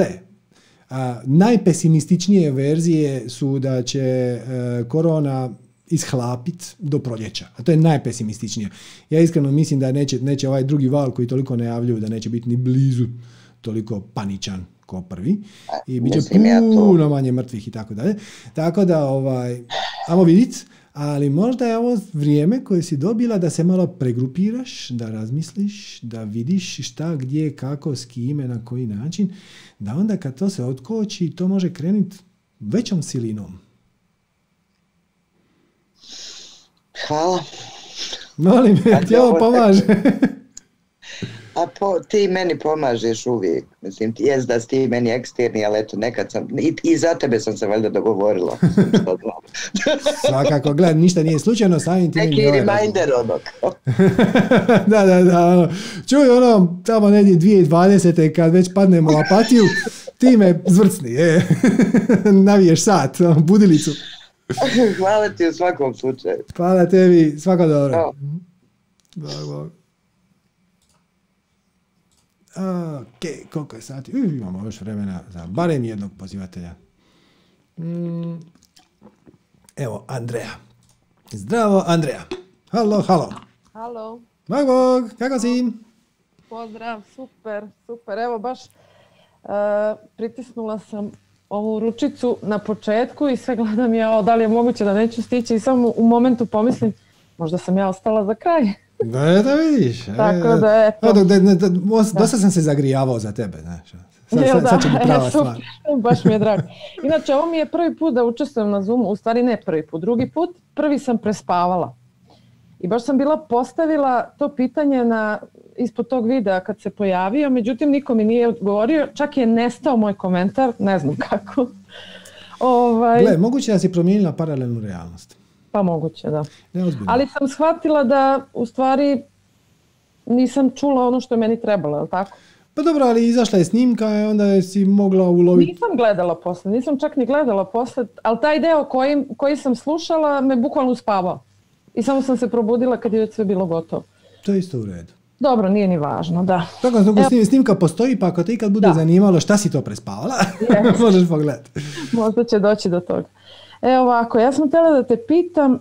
S1: najpesimističnije verzije su da će korona ishlapiti do proljeća. A to je najpesimističnije. Ja iskreno mislim da neće ovaj drugi val koji toliko najavljuju da neće biti ni blizu toliko paničan kao prvi. I bit će puno manje mrtvih i tako dalje. Tako da, ajmo vidjeti. Ali možda je ovo vrijeme koje si dobila da se malo pregrupiraš, da razmisliš, da vidiš šta, gdje, kako, s kime, na koji način, da onda kad to se otkoči, to može krenuti većom silinom.
S5: Hvala.
S1: Molim, ti ovo pomaže.
S5: A ti meni pomažeš uvijek. Mislim, jest da si ti meni eksterni, ali eto, nekad sam, i za tebe sam se valjda dogovorila.
S1: Svakako, gledaj, ništa nije slučajno, samim tim...
S5: Neki reminder ono.
S1: Da. Čuj, tamo negdje 2020. kad već padnemo u apatiju, ti me zvrcni, naviješ sat, budilicu.
S5: Hvala ti u svakom slučaju.
S1: Hvala tebi, svako dobro. Bog. Ok, koliko je sati? Imamo još vremena za barem jednog pozivatelja. Evo, Andreja. Zdravo, Andreja. Halo.
S6: Halo.
S1: Bog, kako si?
S6: Pozdrav, super. Evo baš pritisnula sam ovu ručicu na početku i sve gledam da li je moguće da neću stići i samo u momentu pomislim, možda sam ja ostala za kraj.
S1: Da vidiš.
S6: Tako da, eto.
S1: Dosta sam se zagrijavao za tebe, znaš. Sad će biti prava stvar.
S6: Baš mi je drago. Inače, ovo mi je prvi put da učestvujem na Zoomu, u stvari ne prvi put, drugi put, prvi sam prespavala. I baš sam bila postavila to pitanje ispod tog videa kad se pojavio, međutim niko mi nije odgovorio, čak je nestao moj komentar, ne znam kako.
S1: Gle, moguće da si promijenila paralelnu realnost.
S6: Pa moguće, da.
S1: Neozbiljno.
S6: Ali sam shvatila da u stvari nisam čula ono što je meni trebalo, je li tako?
S1: Pa dobro, ali izašla je snimka i onda si mogla uloviti...
S6: Nisam gledala posle, nisam čak ni gledala posle, ali taj deo koji sam slušala me bukvalno uspavao. I samo sam se probudila kad je već sve bilo gotovo.
S1: To je isto u redu.
S6: Dobro, nije ni važno, da.
S1: Tako da snimka postoji, pa ako te ikad bude zanimalo šta si to prespavala, možeš pogledati.
S6: Možda će doći do toga. Evo ovako, ja sam htjela da te pitam,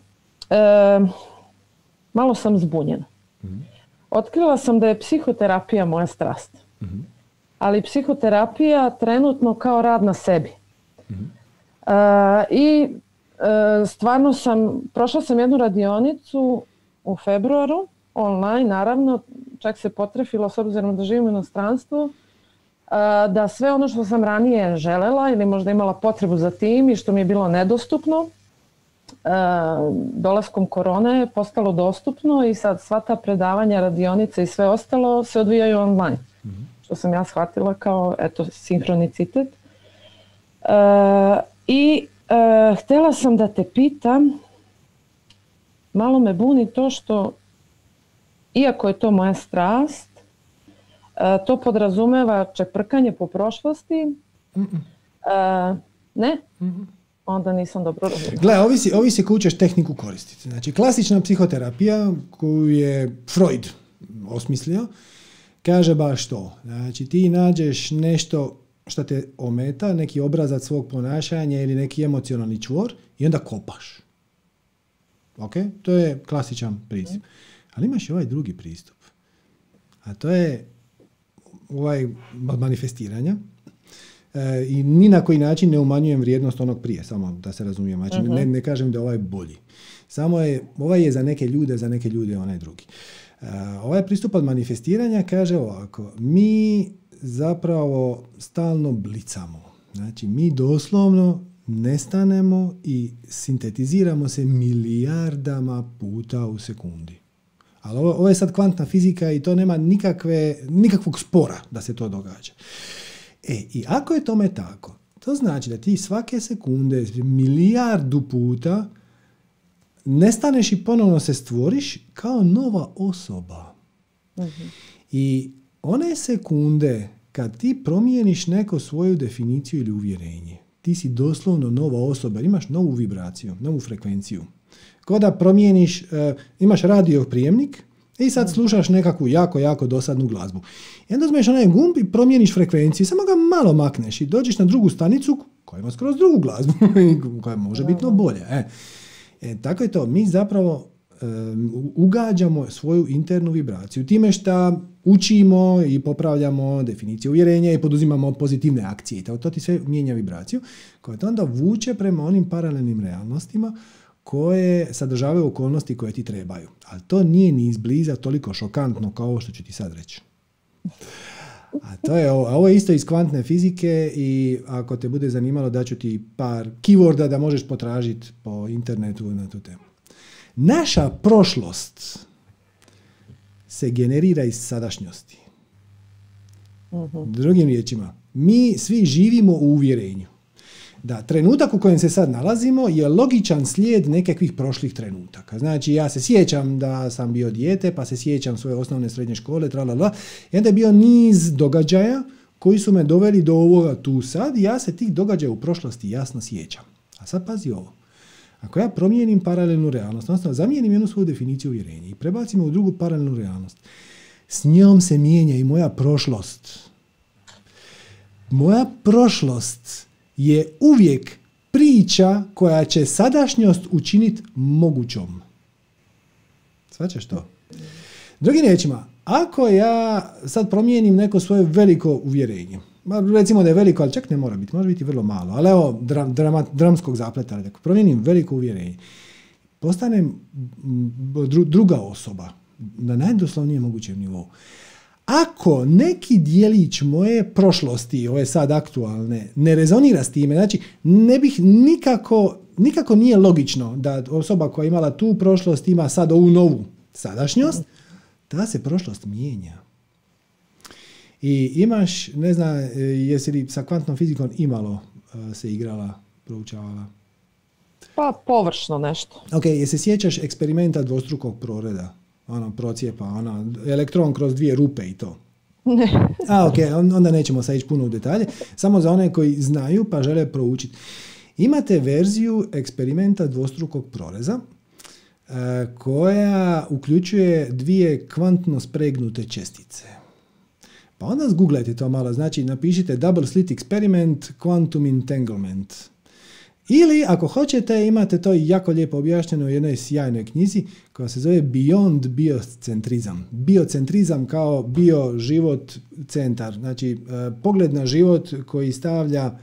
S6: malo sam zbunjena. Otkrila sam da je psihoterapija moja strast. Ali psihoterapija trenutno kao rad na sebi. Stvarno prošla sam jednu radionicu u februaru, online naravno, čak se potrefilo s obzirom da živim u inostranstvu, da sve ono što sam ranije želela ili možda imala potrebu za tim i što mi je bilo nedostupno, dolaskom korone je postalo dostupno i sad sva ta predavanja, radionice i sve ostalo se odvijaju online. Što sam ja shvatila kao, eto, sinhronicitet. Htjela sam da te pitam, malo me buni to što, iako je to moja strast, to podrazumeva čeprkanje po prošlosti. Ne? Onda nisam dobro razumela.
S1: Gle, ovisi koju ćeš tehniku koristiti. Znači, klasična psihoterapija koju je Freud osmislio, kaže baš to. Znači, ti nađeš nešto što te ometa, neki obrazac svog ponašanja ili neki emocionalni čvor i onda kopaš. Ok? To je klasičan pristup. Ali imaš i ovaj drugi pristup. A to je ovaj manifestiranja. I ni na koji način ne umanjujem vrijednost onog prije, samo da se razumijem. Znači, ne kažem da je ovaj bolji. Samo ovaj je za neke ljude onaj drugi. Ovaj pristup od manifestiranja kaže ovako, mi zapravo stalno blicamo. Znači, mi doslovno nestanemo i sintetiziramo se milijardama puta u sekundi. Ali ovo je sad kvantna fizika i to nema nikakvog spora da se to događa. I ako je tome tako, to znači da ti svake sekunde milijardu puta nestaneš i ponovno se stvoriš kao nova osoba. I one sekunde kad ti promijeniš neko svoju definiciju ili uvjerenje, ti si doslovno nova osoba, imaš novu vibraciju, novu frekvenciju. Kao da promijeniš, imaš radio prijemnik i sad slušaš nekakvu jako dosadnu glazbu. I onda uzmeš onaj gumb i promijeniš frekvenciju, samo ga malo makneš i dođeš na drugu stanicu koja ima skroz drugu glazbu, koja može bitno bolje. Tako je to, mi zapravo ugađamo svoju internu vibraciju time što učimo i popravljamo definicije uvjerenja i poduzimamo pozitivne akcije. To ti sve mijenja vibraciju koja te onda vuče prema onim paralelnim realnostima koje sadržavaju okolnosti koje ti trebaju. Ali to nije ni izbliza toliko šokantno kao ovo što ću ti sad reći. Ovo je isto iz kvantne fizike i ako te bude zanimalo daću ti par keyworda da možeš potražiti po internetu na tu temu. Naša prošlost se generira iz sadašnjosti. Drugim riječima, mi svi živimo u uvjerenju da trenutak u kojem se sad nalazimo je logičan slijed nekakvih prošlih trenutaka. Znači, ja se sjećam da sam bio dijete, pa se sjećam svoje osnovne srednje škole, i onda je bio niz događaja koji su me doveli do ovoga tu sad i ja se tih događaja u prošlosti jasno sjećam. A sad pazi ovo. Ako ja promijenim paralelnu realnost, odnosno zamijenim jednu svoju definiciju uvjerenja i prebacim u drugu paralelnu realnost, s njom se mijenja i moja prošlost. Moja prošlost je uvijek priča koja će sadašnjost učiniti mogućom. Shvaćaš to? Drugim riječima, ako ja sad promijenim neko svoje veliko uvjerenje, recimo da je veliko, ali čak ne mora biti, može biti vrlo malo, ali evo dramskog zapleta, ako promijenim veliko uvjerenje, postanem druga osoba, Na najdoslovnijem mogućem nivou. Ako neki dijelić moje prošlosti, ove sad aktualne, ne rezonira s time, znači ne bih nikako nije logično da osoba koja je imala tu prošlost ima sad ovu novu sadašnjost, ta se prošlost mijenja. I imaš, ne znam, jesi li sa kvantnom fizikom imalo se igrala, proučavala?
S6: Pa površno nešto.
S1: Ok, jesi sjećaš eksperimenta dvostrukog proreda? Procijepa, elektron kroz 2 rupe i to.
S6: Ne.
S1: Ok, onda nećemo sad ići puno u detalje. Samo za one koji znaju pa žele proučiti. Imate verziju eksperimenta dvostrukog proreza koja uključuje 2 kvantno spregnute čestice. Pa onda zguglajte to malo, znači napišite double slit experiment quantum entanglement. Ili, ako hoćete, imate to jako lijepo objašnjeno u jednoj sjajnoj knjizi koja se zove Beyond biocentrizam. Biocentrizam kao bio život centar. Znači, pogled na život koji stavlja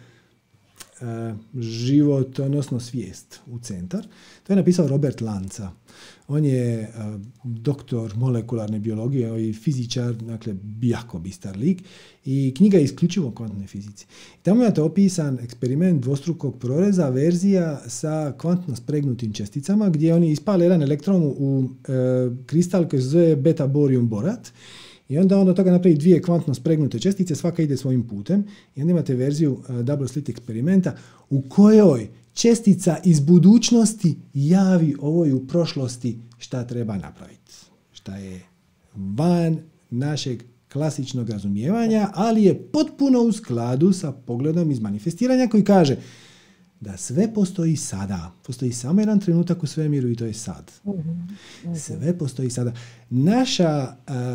S1: život, odnosno svijest u centar. To je napisao Robert Lanza. On je doktor molekularne biologije i fizičar, dakle, jako bistar lik. I knjiga je isključivo o kvantnoj fizici. Tamo imate opisan eksperiment dvostrukog proreza, verzija sa kvantno spregnutim česticama, gdje oni ispale jedan elektron u kristal koji se zove beta borium borat. I onda od toga napravi 2 kvantno spregnute čestice, svaka ide svojim putem. I onda imate verziju double slit eksperimenta u kojoj čestica iz budućnosti javi ovoj u prošlosti šta treba napraviti. Šta je van našeg klasičnog razumijevanja, ali je potpuno u skladu sa pogledom iz manifestiranja koji kaže da sve postoji sada. Postoji samo jedan trenutak u svemiru i to je sad. Sve postoji sada. Naša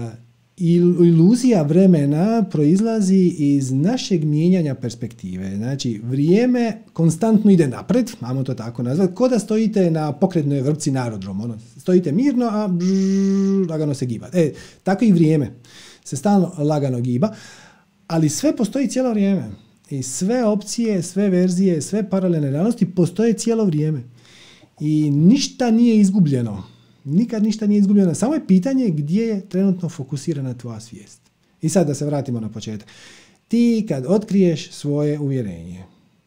S1: iluzija vremena proizlazi iz našeg mijenjanja perspektive. Znači, vrijeme konstantno ide napred, ajmo to tako nazvati, ko da stojite na pokretnoj vrpci na aerodromu. Stojite mirno, a lagano se giba. Tako i vrijeme se stalno lagano giba, ali sve postoji cijelo vrijeme. I sve opcije, sve verzije, sve paralelne realnosti postoje cijelo vrijeme. I ništa nije izgubljeno. Nikad ništa nije izgubljeno. Samo je pitanje gdje je trenutno fokusirana tvoja svijest. I sad da se vratimo na početak. Ti kad otkriješ svoje uvjerenje,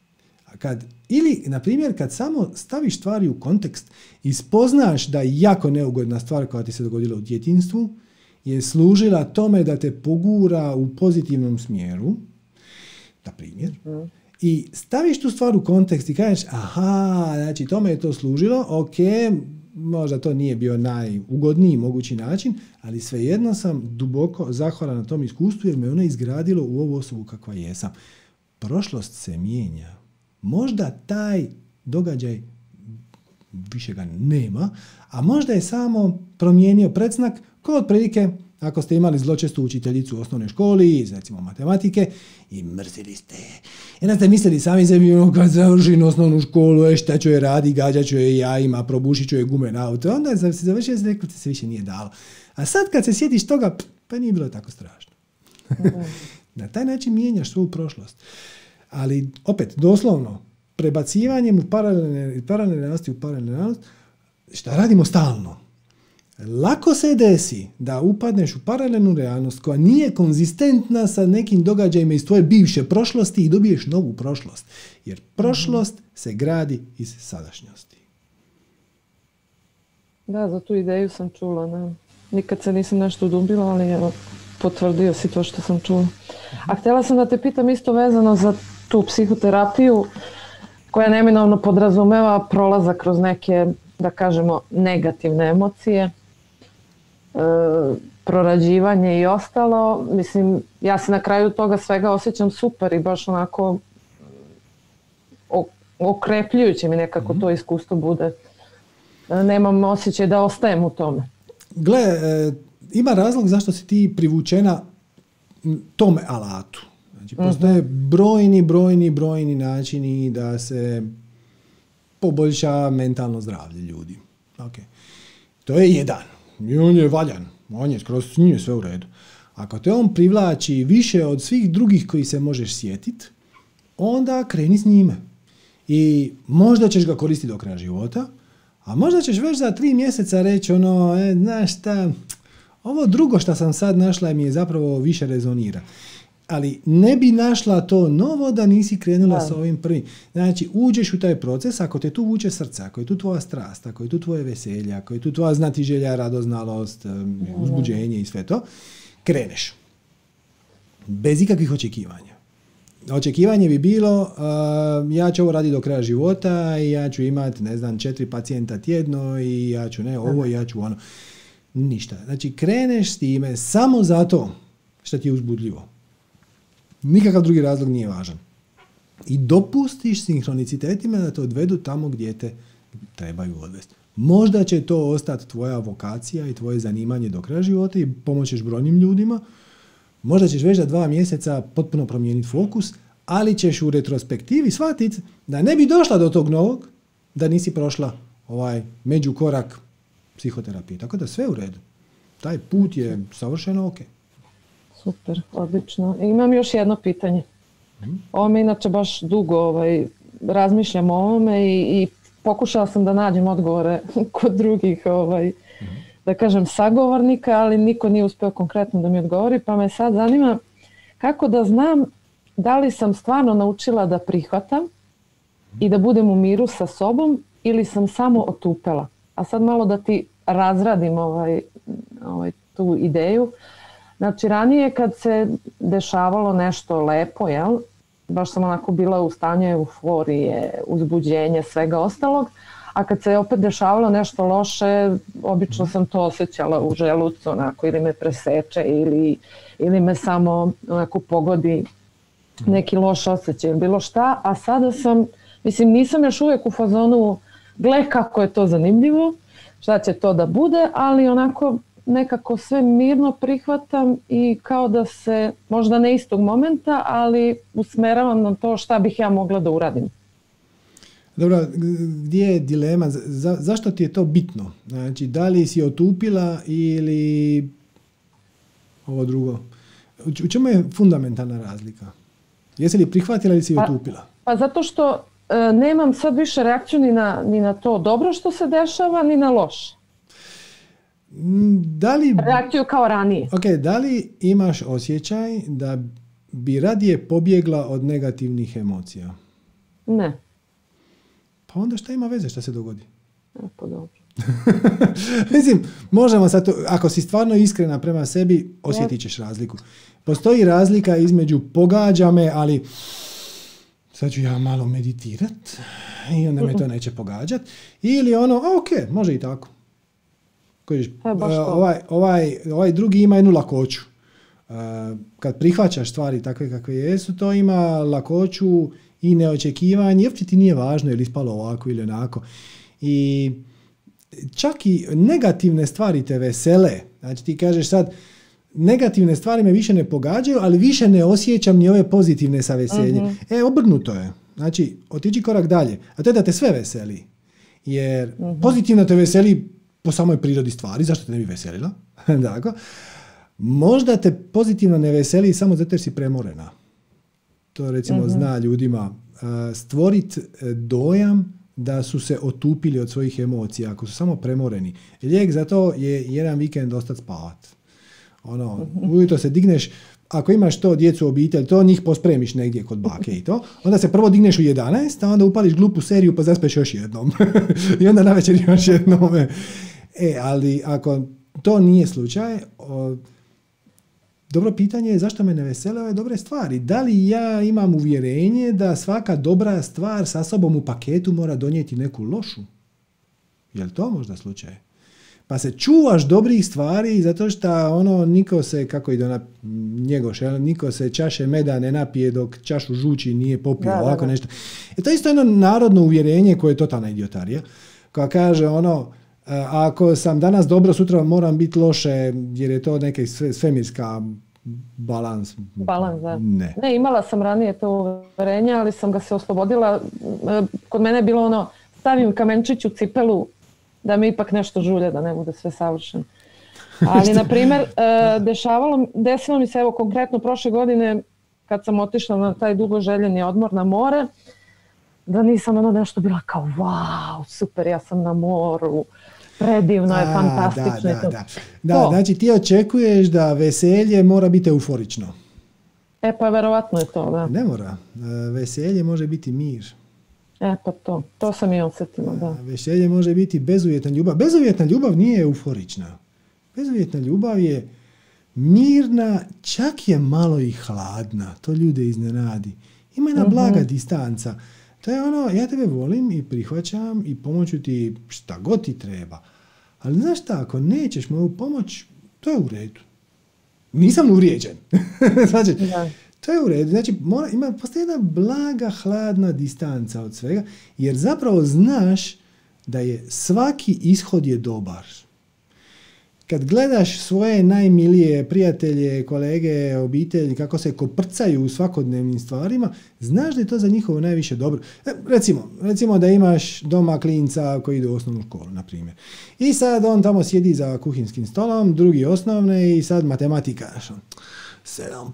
S1: ili, na primjer, kad samo staviš stvari u kontekst i spoznaš da jako neugodna stvar koja ti se dogodila u djetinjstvu je služila tome da te pogura u pozitivnom smjeru, na primjer, i staviš tu stvar u kontekst i kažeš, aha, znači tome je to služilo, ok, možda to nije bio najugodniji mogući način, ali svejedno sam duboko zahvalan na tom iskustvu jer me ono izgradilo u ovu osobu kakva jesam. Prošlost se mijenja. Možda taj događaj više ga nema, a možda je samo promijenio predznak kao otprilike ako ste imali zločestu učiteljicu u osnovnoj školi iz recimo matematike i mrzili ste. I onda ste mislili sami sebi kad završim osnovnu školu, šta ću je radi, gađat ću je jajima, probušit ću je gume na auto. Onda se završio i rekli se više nije dalo. A sad kad se sjetiš toga, pa nije bilo tako strašno. Na taj način mijenjaš svoju prošlost. Ali opet, doslovno, prebacivanjem u paralelne realnosti u paralelne realnosti, šta radimo stalno? Lako se desi da upadneš u paralelnu realnost koja nije konzistentna sa nekim događajima iz tvoje bivše prošlosti i dobiješ novu prošlost. Jer prošlost se gradi iz sadašnjosti.
S6: Da, za tu ideju sam čula. Ne? Nikad se nisam nešto udubila, ali evo, potvrdio si to što sam čula. A htjela sam da te pitam isto vezano za tu psihoterapiju koja neminovno podrazumeva prolazak kroz neke, da kažemo, negativne emocije, prorađivanje i ostalo. Mislim, ja se na kraju toga svega osjećam super i baš onako okrepljujuće mi nekako to iskustvo bude. Nemam osjećaj da ostajem u tome.
S1: Gle, ima razlog zašto si ti privučena tome alatu. Znači, postoje brojni načini da se poboljša mentalno zdravlje ljudi. Okay. To je jedan. I on je valjan. On je skroz, s njim je sve u redu. Ako te on privlači više od svih drugih koji se možeš sjetiti, onda kreni s njime. I možda ćeš ga koristiti do kraja života, a možda ćeš već za 3 mjeseca reći znaš šta, Ovo drugo što sam sad našla mi je zapravo više rezonira. Ali ne bi našla to novo da nisi krenula sa ovim prvim. Znači, uđeš u taj proces, ako te tu vuče srce, ako je tu tvoja strast, ako je tu tvoje veselje, ako je tu tvoja znatiželja, radoznalost, uzbuđenje i sve to, kreneš. Bez ikakvih očekivanja. Očekivanje bi bilo, ja ću ovo raditi do kraja života i ja ću imati, 4 pacijenta tjedno i ja ću ovo i ja ću ono. Ništa. Znači, kreneš s time samo zato što ti je uzbudljivo. Nikakav drugi razlog nije važan. I dopustiš sinhronicitetima da te odvedu tamo gdje te trebaju odvesti. Možda će to ostati tvoja vokacija i tvoje zanimanje do kraja života i pomoćeš brojnim ljudima. Možda ćeš već za 2 mjeseca potpuno promijeniti fokus, ali ćeš u retrospektivi shvatiti da ne bi došla do tog novog, da nisi prošla ovaj međukorak psihoterapije. Tako da sve u redu. Taj put je savršeno ok.
S6: Super, odlično. Imam još jedno pitanje. Ovo me inače baš dugo razmišljam o ovome i pokušala sam da nađem odgovore kod drugih da kažem sagovornika, ali niko nije uspio konkretno da mi odgovori, pa me sad zanima kako da znam da li sam stvarno naučila da prihvatam i da budem u miru sa sobom ili sam samo otupela. A sad malo da ti razradim tu ideju. Znači, ranije kad se dešavalo nešto lepo, baš sam onako bila u stanju euforije, uzbuđenja, svega ostalog, a kad se opet dešavalo nešto loše, obično sam to osjećala u želucu, onako, ili me preseče, ili me samo onako pogodi neki loš osjećaj, bilo šta, a sada sam, nisam još uvijek u fazonu, gle kako je to zanimljivo, šta će to da bude, ali onako nekako sve mirno prihvatam i kao da se, možda ne istog momenta, ali usmeravam na to šta bih ja mogla da uradim.
S1: Dobro, gdje je dilema? Zašto ti je to bitno? Znači, da li si otupila ili ovo drugo? U čemu je fundamentalna razlika? Jesi li prihvatila ili si otupila?
S6: Pa zato što nemam sad više reakciju ni na to dobro što se dešava, ni na loše. Reakciju kao ranije.
S1: Ok, da li imaš osjećaj da bi radije pobjegla od negativnih emocija?
S6: Ne.
S1: Pa onda šta ima veze šta se dogodi?
S6: Pa dobro.
S1: Možemo sad to, ako si stvarno iskrena prema sebi, osjetit ćeš razliku. Postoji razlika između pogađa me, ali sad ću ja malo meditirat i onda me to neće pogađat. Ili ok, može i tako. Ovaj drugi ima jednu lakoću. Kad prihvaćaš stvari takve kakve jesu, to ima lakoću i neočekivanje. Uopće ti nije važno je li ispalo ovako ili onako. I čak i negativne stvari te vesele. Znači ti kažeš sad, negativne stvari me više ne pogađaju, ali više ne osjećam ni ove pozitivne sa veseljem. Obrnuto je. Znači, otiđi korak dalje. A to je da te sve veseli. Jer pozitivno te veseli po samoj prirodi stvari, zašto te ne bi veselila? Dakle, možda te pozitivno ne veseli samo zato jer si premorena. To recimo zna ljudima. Stvoriti dojam da su se otupili od svojih emocija, ako su samo premoreni. Lijek za to je jedan vikend ostati spavat. Ujutro se digneš, ako imaš to djecu u obitelj, to njih pospremiš negdje kod bake i to, onda se prvo digneš u 11, a onda upališ glupu seriju pa zaspeš još jednom. I onda navečer još jednom. Ali ako to nije slučaj, dobro pitanje je zašto me ne vesele ove dobre stvari. Da li ja imam uvjerenje da svaka dobra stvar sa sobom u paketu mora donijeti neku lošu? Je li to možda slučaj? Pa se čuvaš dobrih stvari zato što niko se, kako ide ona Njegoš, niko se čaše meda ne napije dok čašu žuči nije popio, ovako nešto. To je isto jedno narodno uvjerenje koje je totalna idiotarija, koja kaže ako sam danas dobro, sutra moram biti loše, jer je to neka svemirska balans.
S6: Balans, da. Ne, imala sam ranije to uvjerenje, ali sam ga se oslobodila. Kod mene je bilo stavim kamenčić u cipelu da mi ipak nešto žulje, da ne bude sve savršeno. Ali, na primjer, desilo mi se konkretno prošle godine, kad sam otišla na taj dugo željeni odmor na more, da nisam nešto bila kao wow, super, ja sam na moru, predivno je, fantastično je to.
S1: Da, znači ti očekuješ da veselje mora biti euforično.
S6: Pa verovatno je to, da.
S1: Ne mora. Veselje može biti mir.
S6: Pa to sam i osjetila, da.
S1: Veselje može biti bezuvjetna ljubav. Bezuvjetna ljubav nije euforična. Bezuvjetna ljubav je mirna, čak je malo i hladna. To ljude iznenadi. Ima jedna blaga distanca. To je ono, ja tebe volim i prihvaćam i pomoću ti šta god ti treba. Ali znaš šta, ako nećeš moju pomoć, to je u redu. Nisam uvrijeđen. Znači, to je u redu. Znači, postoji jedna blaga, hladna distanca od svega, jer zapravo znaš da je svaki ishod je dobar. Kad gledaš svoje najmilije prijatelje, kolege, obitelji, kako se koprcaju u svakodnevnim stvarima, znaš da je to za njihovo najviše dobro. Recimo da imaš doma klinca koji ide u osnovnu školu, na primjer. I sad on tamo sjedi za kuhinskim stolom, drugi osnovne i sad matematika. 7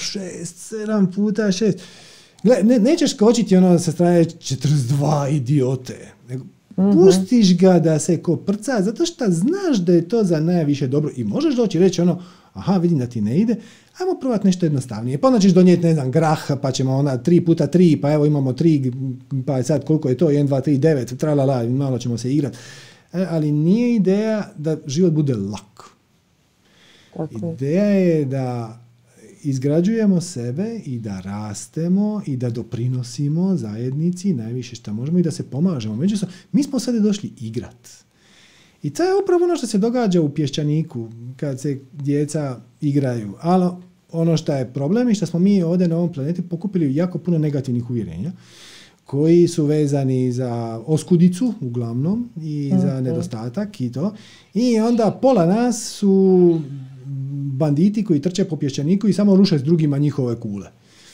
S1: puta 6. Gle, nećeš kočiti ono sa strane 42 idiote. Pustiš ga da se koprca, zato što znaš da je to za najviše dobro i možeš doći i reći ono, aha, vidim da ti ne ide, ajmo probati nešto jednostavnije. Pa onda ćeš donijeti, ne znam, grah, pa ćemo ona 3 puta 3, pa evo imamo 3, pa sad koliko je to, 1, 2, 3, 9, tralala, malo ćemo se igrati. Ali nije ideja da život bude lak. Ideja je da izgrađujemo sebe i da rastemo i da doprinosimo zajednici najviše što možemo i da se pomažemo. Međusobno, mi smo sada došli igrat. I to je upravo ono što se događa u Pješčaniku kad se djeca igraju. Ali ono što je problem i što smo mi ovdje na ovom planeti pokupili jako puno negativnih uvjerenja koji su vezani za oskudicu uglavnom i za nedostatak i to. I onda pola nas su banditi koji trče po Pješčaniku i samo ruše s drugima njihove kule.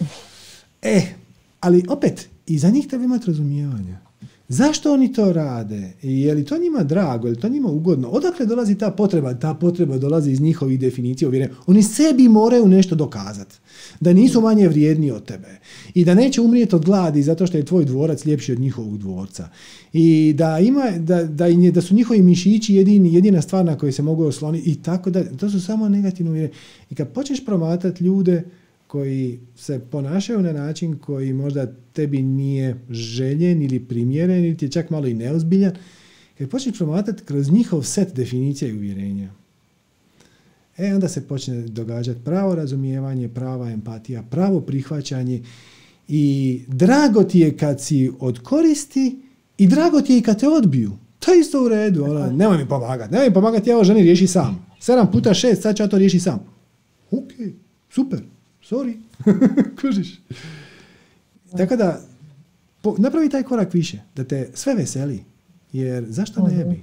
S1: Ali opet, i za njih treba imati razumijevanja. Zašto oni to rade? Je li to njima drago? Je li to njima ugodno? Odakle dolazi ta potreba? Ta potreba dolazi iz njihovih definicija uvjerenja. Oni sebi moraju nešto dokazati. Da nisu manje vrijedni od tebe. I da neće umrijeti od gladi zato što je tvoj dvorac ljepši od njihovog dvorca. I da su njihovi mišići jedina stvar na koju se mogu osloniti. I tako da. To su samo negativne uvjerenja. I kad počneš promatrati ljude koji se ponašaju na način koji možda tebi nije željen ili primjeren ili ti je čak malo i neozbiljan, kad počneš promatrati kroz njihov set definicija i uvjerenja, onda se počne događati pravo razumijevanje, prava empatija, pravo prihvaćanje i drago ti je kad si od koristi i drago ti je i kad te odbiju. To je isto u redu. Nemoj mi pomagati, ja ovo ženi riješi sam. 7 puta 6, sad ću ja to riješi sam. Ok, super. Sorry, kužiš. Tako da, napravi taj korak više, da te sve veseli, jer zašto ne bi?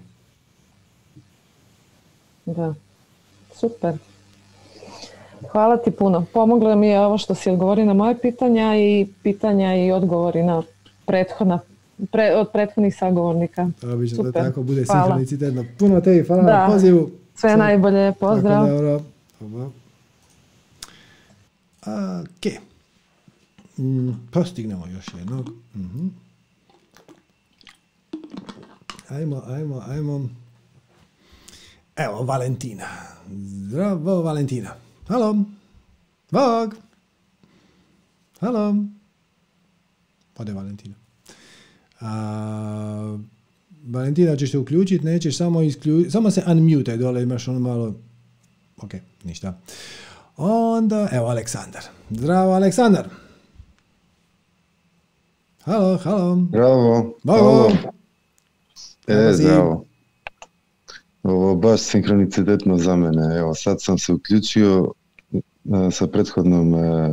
S6: Da, super. Hvala ti puno. Pomoglo mi je ovo što si odgovori na moje pitanja i odgovori na od prethodnih sagovornika.
S1: Obično da tako bude sinhronicitetno. Puno tebi, hvala na pozivu.
S6: Sve najbolje, pozdrav.
S1: Tako dobro. Ok. Postignemo još jednog. Ajmo. Evo, Valentina. Zdravo, Valentina. Halo. Bog. Halo. Ode Valentina. Valentina, ćeš se uključiti, nećeš samo se unmute dole, imaš ono malo. Ok, ništa. Onda, evo Aleksandar. Zdravo, Aleksandar. Halo.
S7: Bravo. Zdravo. Ovo baš sinhronicitetno za mene. Evo, sad sam se uključio sa prethodnom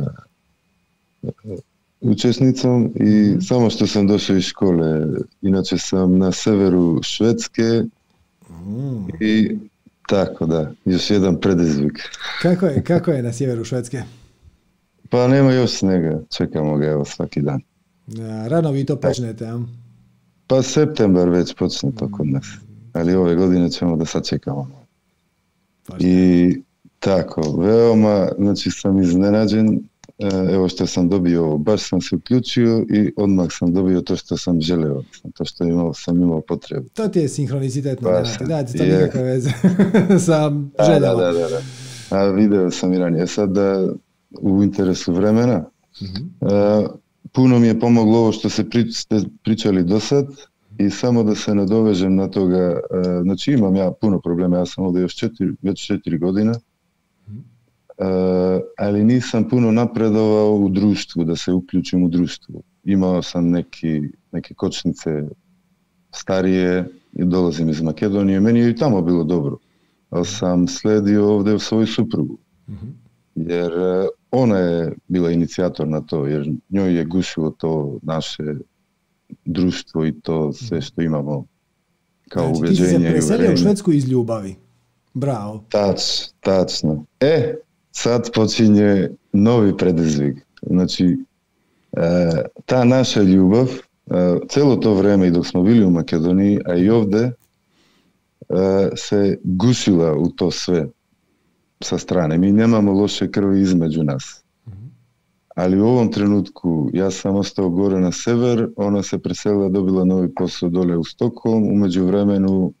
S7: učesnicom i samo što sam došao iz škole. Inače sam na severu Švedske i tako da, još jedan predizvuk.
S1: Kako je na sjeveru Švedske?
S7: Pa nema još snega, čekamo ga evo svaki dan.
S1: Rano vi to počnete, a?
S7: Pa septembar već počne to kod nas, ali ove godine ćemo da sačekamo. I tako, veoma, znači sam iznenađen evo što sam dobio, baš sam se uključio i odmah sam dobio to što sam želeo, to što sam imao potrebu.
S1: To ti je sinhronicitet momenata, da, to nikakve veze sa željama.
S7: Da. A video sam i ranije. Sad u interesu vremena, puno mi je pomoglo ovo što ste pričali do sad i samo da se nadovežem na toga, znači imam ja puno problema, ja sam ovdje već 4 godina, ali nisam puno napredovao u društvu, da se uključim u društvu. Imao sam neke kočnice starije i dolazim iz Makedonije, meni je i tamo bilo dobro, ali sam sledio ovdje u svoju suprugu, jer ona je bila inicijator na to, jer njoj je gušilo to naše društvo i to sve što imamo kao
S1: znači,
S7: uveđenje.
S1: Ti si se preselio u Švedsku iz ljubavi. Bravo.
S7: Tačno. Sad počinje novi predizvig. Znači, ta naša ljubav, cijelo to vrijeme i dok smo bili u Makedoniji, a i ovdje, se gušila u to sve sa strane. Mi nemamo loše krvi između nas. Ali u ovom trenutku ja sam ostao gore na sever, ona se preselila, dobila novi posao dole u Stockholm, u međuvremenu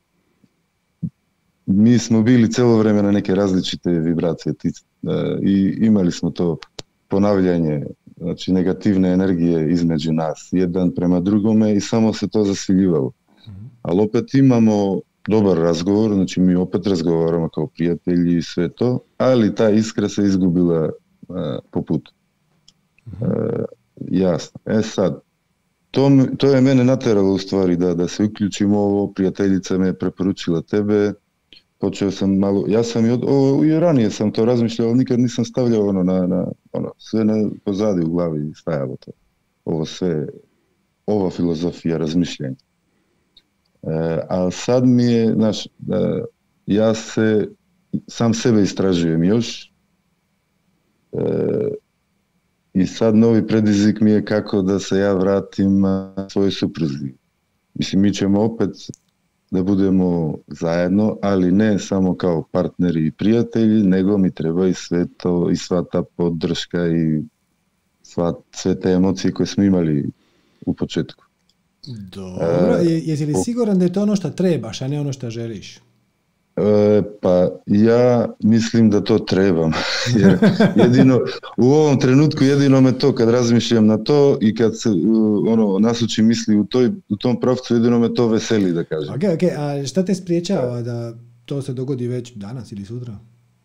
S7: mi smo bili cijelo vrijeme na neke različite vibracije i imali smo to ponavljanje, znači negativne energije između nas, jedan prema drugome i samo se to zasiljivalo. Ali opet imamo dobar razgovor, znači mi opet razgovaramo kao prijatelji i sve to, ali ta iskra se izgubila po putu. Jasno. Sad, to je mene nateralo u stvari da se uključim u ovo, prijateljica me je preporučila tebe, počeo sam malo, ja sam i ranije sam to razmišljao, ali nikad nisam stavljao sve pozadi u glavi stajalo to. Ovo sve, ova filozofija razmišljanja. Ali sad mi je, ja sam sebe istražujem još i sad novi predizik mi je kako da se ja vratim svojoj supruzi. Mislim, mi ćemo opet da budemo zajedno, ali ne samo kao partneri i prijatelji, nego mi treba i sve to, i sva ta podrška i sve te emocije koje smo imali u početku.
S1: Dobro, jesi li siguran da je to ono što trebaš, a ne ono što želiš?
S7: Pa ja mislim da to trebam, jer jedino u ovom trenutku jedino me to kad razmišljam na to i kad se nasučim misli u tom pravcu, jedino me to veseli, da kažem.
S1: Ok, a šta te spriječava da to se dogodi već danas ili sutra?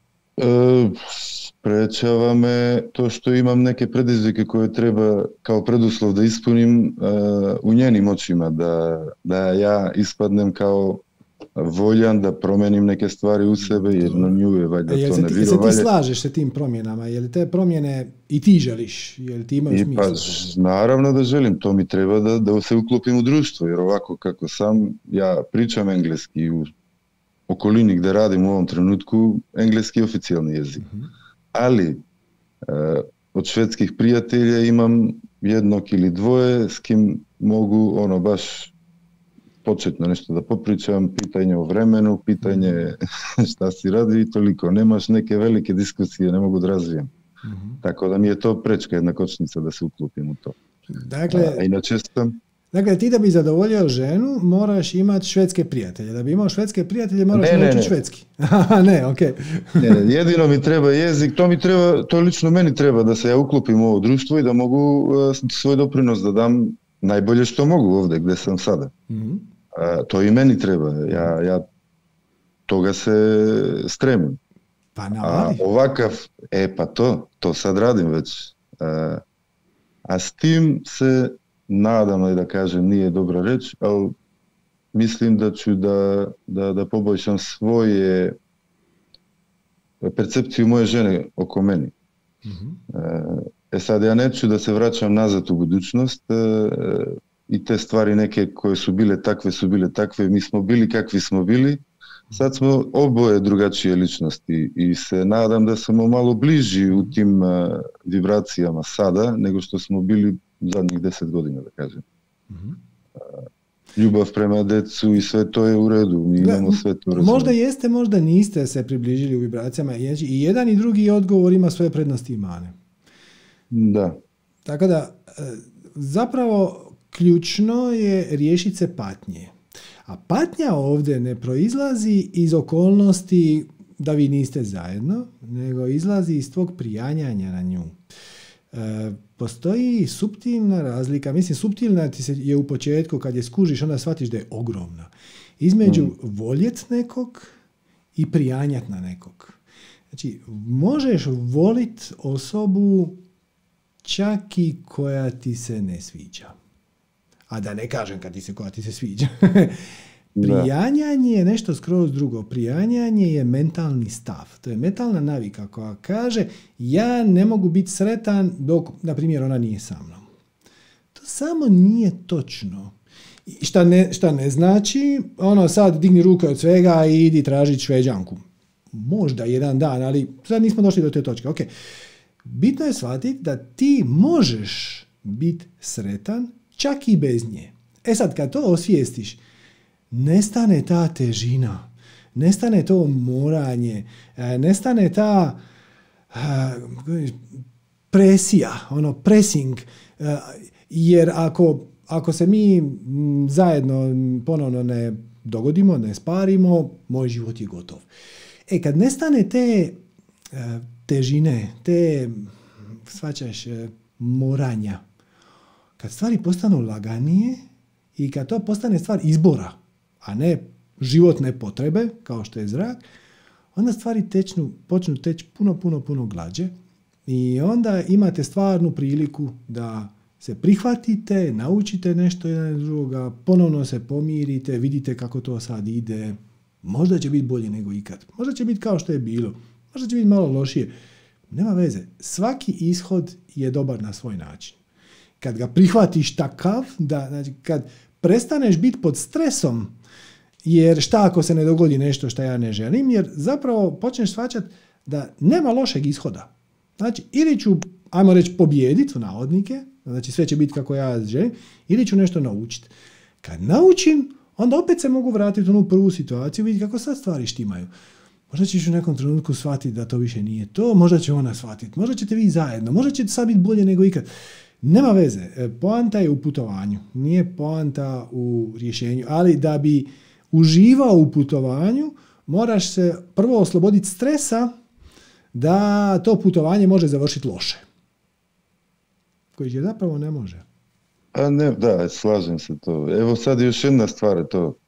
S7: Sprečava me to što imam neke predizvike koje treba kao preduslov da ispunim u njenim očima, da ja ispadnem kao voljan da promenim neke stvari u sebe, jer na nju je valjda to nervira.
S1: Jel se ti slažeš sa tim promjenama? Je li te promjene i ti želiš? Je li ti imaš smisla?
S7: Pa, naravno da želim, to mi treba da se uklopim u društvo, jer ovako kako sam, ja pričam engleski u okolini gdje radim u ovom trenutku, engleski je oficijalni jezik. Ali od švedskih prijatelja imam jednog ili dvoje s kim mogu baš početno nešto da popričam, pitanje o vremenu, pitanje šta si radi i toliko. Nemaš neke velike diskusije, ne mogu da razvijem. Tako da mi je to prečka jedna kočnica da se uklopim u to.
S1: Dakle, ti da bi zadovoljio ženu, moraš imati švedske prijatelje. Da bi imao švedske prijatelje, moraš naučiti švedski. Ne, okej.
S7: Ne, jedino mi treba jezik, to lično meni treba da se ja uklopim u ovo društvo i da mogu svoj doprinos da dam najbolje što mogu ovdje gdje sam sada. To i meni treba. Ja toga se stremim.
S1: Pa navadi.
S7: Ovakav, pa to sad radim već. A s tim se nadam, da kažem, nije dobra reč, ali mislim da ću da poboljšam svoje percepciju moje žene oko meni. Sad ja neću da se vraćam nazad u budućnost i te stvari neke koje su bile takve, mi smo bili kakvi smo bili, sad smo oboje drugačije ličnosti i se nadam da smo malo bliži u tim vibracijama sada nego što smo bili zadnjih 10 godina, da kažem. Ljubav prema decu i sve to je u redu, mi imamo sve to razumno.
S1: Možda jeste, možda niste se približili u vibracijama i jedan i drugi odgovor ima svoje prednosti i mane.
S7: Da.
S1: Tako da, zapravo, ključno je riješiti se patnje. A patnja ovdje ne proizlazi iz okolnosti da vi niste zajedno, nego izlazi iz tvog prijanjanja na nju. Postoji suptilna razlika, mislim suptilna ti se je u početku kad je skužiš, onda shvatiš da je ogromna. Između voljet nekog i prijanjat na nekog. Znači, možeš volit osobu čak i koja ti se ne sviđa. A da ne kažem koja ti se sviđa. Prijanjanje je nešto skroz drugo. Prijanjanje je mentalni stav. To je mentalna navika koja kaže ja ne mogu biti sretan dok, na primjer, ona nije sa mnom. To samo nije točno. Šta ne znači, sad digni ruke od svega i idi tražiti Šveđanku. Možda jedan dan, ali sad nismo došli do te točke. Okay. Bitno je shvatiti da ti možeš biti sretan čak i bez nje. Sad, kad to osvijestiš, nestane ta težina, nestane to moranje, nestane ta presija, pressing, jer ako se mi zajedno ponovno ne dogodimo, ne sparimo, moj život je gotov. Kad nestane te težine, te, shvaćaš, moranja, kad stvari postanu laganije i kad to postane stvar izbora, a ne životne potrebe, kao što je zrak, onda stvari počnu teći puno glađe i onda imate stvarnu priliku da se prihvatite, naučite nešto jedan od drugoga, ponovno se pomirite, vidite kako to sad ide. Možda će biti bolje nego ikad. Možda će biti kao što je bilo. Možda će biti malo lošije. Nema veze. Svaki ishod je dobar na svoj način. Kad ga prihvatiš takav, znači kad prestaneš biti pod stresom, jer šta ako se ne dogodi nešto što ja ne želim, jer zapravo počneš shvaćati da nema lošeg ishoda. Znači, ili ću, ajmo reći, pobijediti u navodnike, znači sve će biti kako ja želim, ili ću nešto naučiti. Kad naučim, onda opet se mogu vratiti u onu prvu situaciju, vidjeti kako sad stvari štimaju. Možda ćeš u nekom trenutku shvatiti da to više nije to, možda će ona shvatiti, možda ćete vi zajedno, možda će sad biti bolje nego ikad. Nema veze, poanta je u putovanju, nije poanta u rješenju, ali da bi uživao u putovanju, moraš se prvo osloboditi stresa da to putovanje može završiti loše. Koji će zapravo ne može.
S7: Da, slažem se to. Evo sad još jedna stvar je to.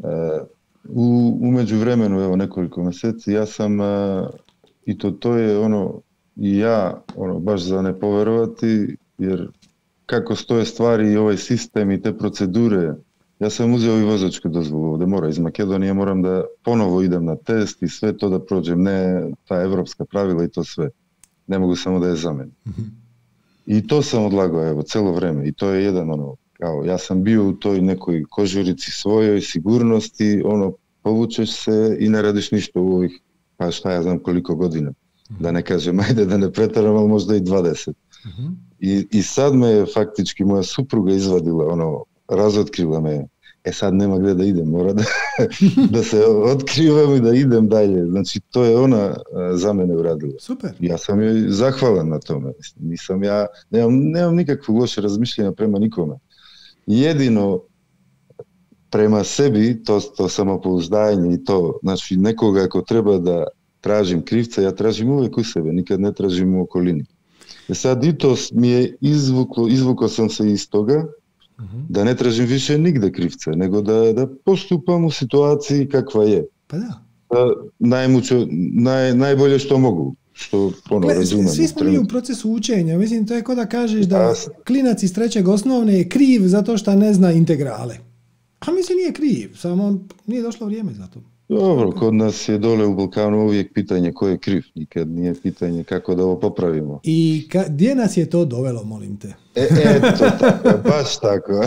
S7: U međuvremenu, evo nekoliko mjeseci, ja sam, i to je i ja, baš za ne poverovati, jer kako stoje stvari i ovaj sistem i te procedure, ja sam uzeo i vozačku dozvolu ovdje iz Makedonije, moram da ponovo idem na test i sve to da prođem, ne ta evropska pravila i to sve. Ne mogu samo da je za mene. I to sam odlagao, evo, celo vreme. I to je jedan, kao, ja sam bio u toj nekoj kožurici svojoj, sigurnosti, povučeš se i ne radiš ništa u ovih, pa šta ja znam koliko godina. Da ne kažem, ajde da ne pretaram, ali možda i 20. I sad me je faktički moja supruga izvadila, razotkrila me. Sad nema gdje da idem, mora da se otkrivam i da idem dalje. Znači, to je ona za mene uradila.
S1: Super.
S7: Ja sam joj zahvalan na tome. Nemam nikakvog loše razmišljanja prema nikome. Jedino prema sebi, to samopouzdanje i to, znači nekoga ako treba da tražim krivca, ja tražim uvijek u sebe, nikad ne tražim u okolini. Sad i to mi je izvukao sam se iz toga, da ne tražim više nigde krivca, nego da postupam u situaciji kakva je.
S1: Pa da.
S7: Najbolje što mogu. Što razumijem.
S1: Svi smo mi u procesu učenja. Mislim, to je kao da kažeš da klinac iz 3. osnovne je kriv zato što ne zna integrale. A mislim, nije kriv, samo nije došlo vrijeme za to.
S7: Dobro, kod nas je dole u Balkanu uvijek pitanje ko je kriv, nikad nije pitanje kako da ovo popravimo.
S1: I gdje nas je to dovelo, molim te?
S7: Eto tako, baš tako.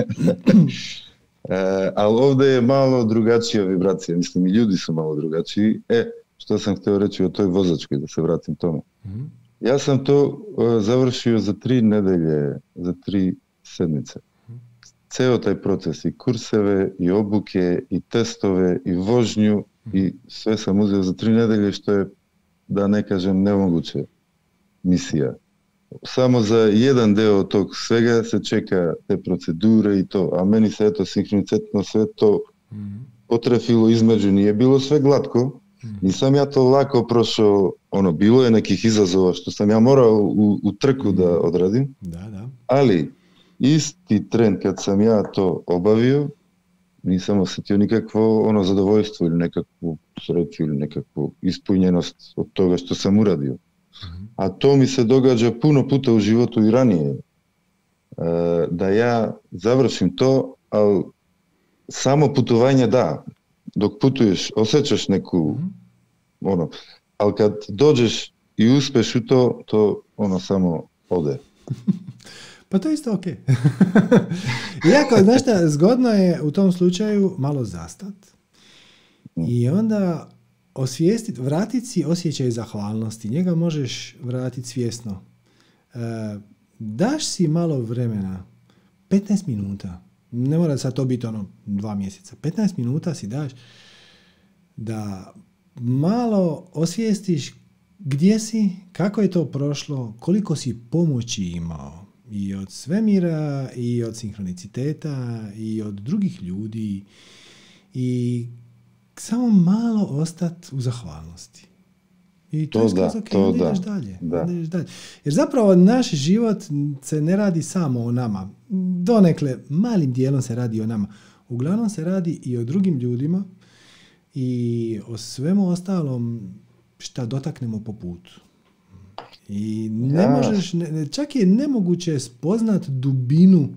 S7: Ali ovdje je malo drugačija vibracija, mislim i ljudi su malo drugačiji. Što sam htio reći o toj vozačkoj, da se vratim tome. Ja sam to završio za 3 nedelje, za 3 sedmice. Ceo taj proces, i kurseve, i obuke, i testove, i vožnju, i sve sam uzeo za 3 nedelje, što je, da ne kažem, nemoguće misija. samo za jedan deo tog svega se čeka te procedure i to, a meni se eto sinhronitetno sve to potrefilo između, nije bilo sve glatko, nisam ja to lako prošao, bilo je nekih izazova što sam ja morao u trku da odradim, ali isti tren kad sam ja to obavio, nisam osjetio nikakvo zadovoljstvo ili nekakvu sreću ili nekakvu ispunjenost od toga što sam uradio. A to mi se događa puno puta u životu i ranije. Da ja završim to, ali samo putovanje da. Dok putuješ, osjećaš neku, ali kad dođeš i uspeš u to samo ode.
S1: Pa to je isto ok. Iako, znaš šta, zgodno je u tom slučaju malo zastat i onda osvijestiti, vratiti si osjećaj zahvalnosti. Njega možeš vratiti svjesno. Daš si malo vremena, 15 minuta, ne mora sad to biti 2 mjeseca, 15 minuta si daš da malo osvijestiš gdje si, kako je to prošlo, koliko si pomoći imao i od svemira i od sinhroniciteta i od drugih ljudi i samo malo ostati u zahvalnosti. I to ideš dalje. Jer zapravo naš život se ne radi samo o nama. Donekle, malim dijelom se radi o nama. Uglavnom se radi i o drugim ljudima i o svemu ostalom šta dotaknemo po putu. I ne možeš, čak je nemoguće spoznat dubinu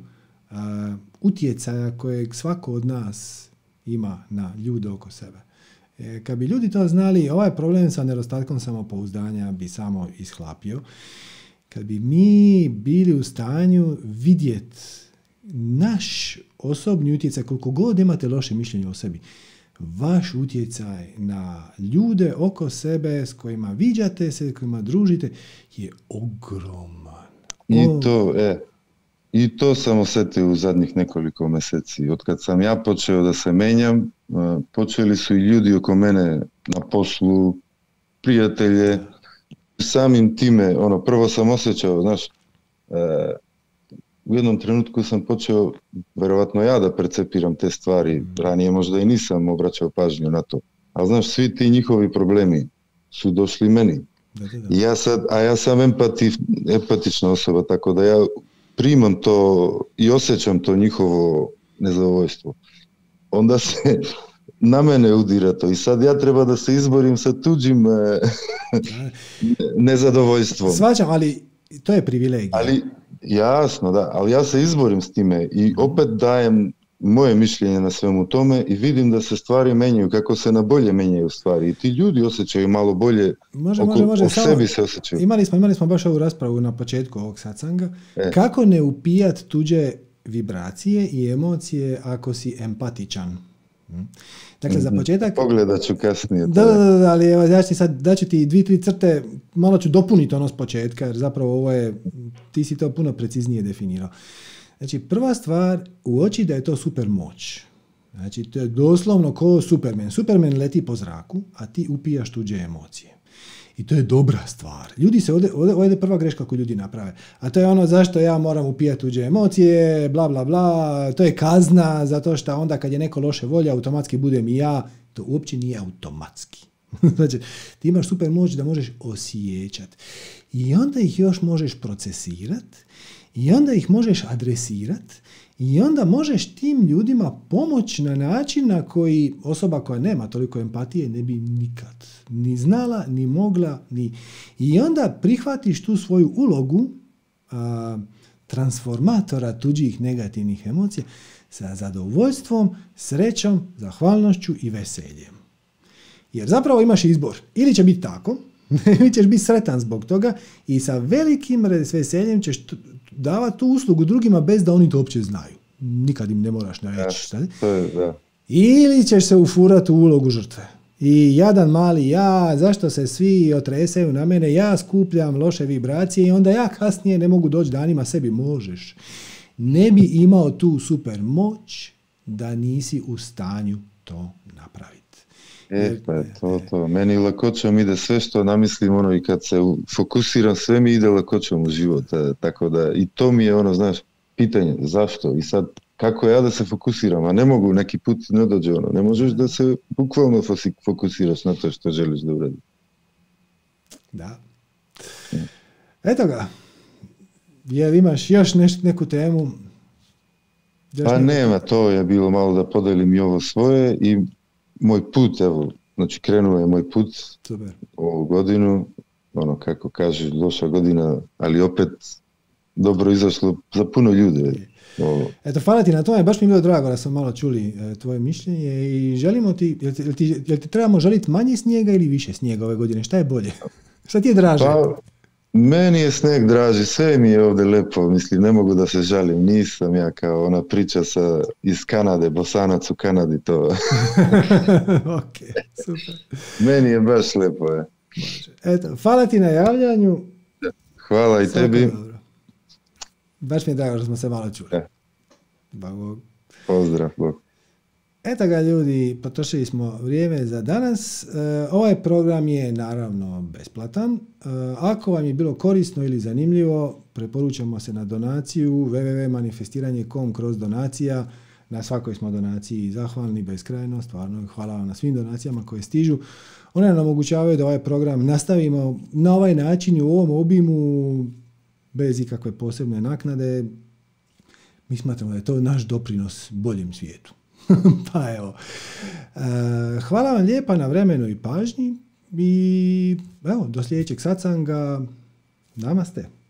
S1: utjecaja kojeg svako od nas ima na ljude oko sebe. Kad bi ljudi to znali, ovaj problem sa nedostatkom samopouzdanja bi samo ishlapio. Kad bi mi bili u stanju vidjeti naš osobni utjecaj, koliko god imate loše mišljenje o sebi, vaš utjecaj na ljude oko sebe s kojima viđate se, s kojima družite, je ogroman.
S7: I to sam osjetio u zadnjih nekoliko mjeseci. Od kad sam ja počeo da se menjam, počeli su i ljudi oko mene na poslu, prijatelje. Samim time, prvo sam osjećao, znaš, u jednom trenutku sam počeo, verovatno ja da percepiram te stvari, ranije možda i nisam obraćao pažnju na to. Ali znaš, svi ti njihovi problemi su došli meni. I ja sam empatična osoba, tako da ja primam to i osjećam to njihovo nezadovoljstvo. Onda se na mene udira to i sad ja treba da se izborim sa tuđim nezadovoljstvom.
S1: Svađam, ali to je privilegija.
S7: Jasno, da, ali ja se izborim s time i opet dajem moje mišljenje na svemu tome i vidim da se stvari menjaju, kako se na bolje menjaju stvari. I ti ljudi osjećaju malo bolje, može. Sebi se osjećaju.
S1: Imali smo baš ovu raspravu na početku ovog satsanga. Kako ne upijat tuđe vibracije i emocije ako si empatičan? Dakle, za početak...
S7: Pogledat ću kasnije.
S1: Da, ali evo, ja ću sad daću ti 2-3 crte, malo ću dopuniti s početka, jer zapravo ovo je, ti si to puno preciznije definirao. Znači, prva stvar, uoči da je to super moć. Znači, to je doslovno ko Superman. Superman leti po zraku, a ti upijaš tuđe emocije. I to je dobra stvar. Ljudi se ovdje je prva greška koju ljudi naprave. A to je zašto ja moram upijati tuđe emocije, bla, bla, bla. To je kazna, zato što onda kad je neko loše volje, automatski budem i ja. To uopće nije automatski. Znači, ti imaš super moć da možeš osjećati. I onda ih još možeš procesirati. I onda ih možeš adresirati. I onda možeš tim ljudima pomoći na način na koji osoba koja nema toliko empatije ne bi nikad ni znala, ni mogla, ni... I onda prihvatiš tu svoju ulogu transformatora tuđih negativnih emocija sa zadovoljstvom, srećom, zahvalnošću i veseljem. Jer zapravo imaš izbor. Ili će biti tako, ili ćeš biti sretan zbog toga i sa velikim veseljem ćeš davati tu uslugu drugima bez da oni to uopće znaju. Nikad im ne moraš reći. Ili ćeš se ufurati u ulogu žrtve. I jadan mali ja, zašto se svi otresaju na mene, ja skupljam loše vibracije i onda ja kasnije ne mogu doći danima sebi. Možeš. Ne bi imao tu super moć da nisi u stanju to napraviti.
S7: Pa to. Meni lakoćom ide sve što namislim, ono, i kad se fokusiram, sve mi ide lakoćom u život. Tako da, i to mi je ono, znaš, pitanje, zašto? I sad, kako ja da se fokusiram? A ne mogu, neki put ne dođe ono. Ne možeš da se bukvalno fokusiraš na to što želiš da uradiš.
S1: Da. Eto ga. Jel imaš još neku temu?
S7: Pa nema, to je bilo malo da podelim i ovo svoje i moj put, evo, znači krenuo je moj put.
S1: Super.
S7: Ovu godinu, ono kako kažeš, loša godina, ali opet dobro izašlo za puno ljude.
S1: Eto, hvala ti na tome, baš mi je bilo drago da smo malo čuli tvoje mišljenje i želimo ti, jel ti trebamo želiti manje snijega ili više snijega ove godine? Šta je bolje? Šta ti je draže?
S7: Pa, meni je snijeg draži, sve mi je ovdje lepo, mislim, ne mogu da se žalim, nisam ja kao ona priča iz Kanade, Bosanac u Kanadi, to.
S1: Ok, super.
S7: Meni je baš lepo, je.
S1: Eto, hvala ti na javljanju.
S7: Hvala i tebi.
S1: Dobro. Baš mi je drago što smo se malo čuli.
S7: Bog. Pozdrav, Bog.
S1: Eto ga ljudi, potrošili smo vrijeme za danas. Ovaj program je naravno besplatan. Ako vam je bilo korisno ili zanimljivo, preporučamo se na donaciju www.manifestiranje.com kroz donacija. Na svakoj smo donaciji zahvalni beskrajno, stvarno hvala vam na svim donacijama koje stižu. One nam omogućavaju da ovaj program nastavimo na ovaj način i u ovom obimu bez ikakve posebne naknade. Mi smatramo da je to naš doprinos boljem svijetu. Pa evo. Hvala vam lijepa na vremenu i pažnji i evo, do sljedećeg satsanga. Namaste.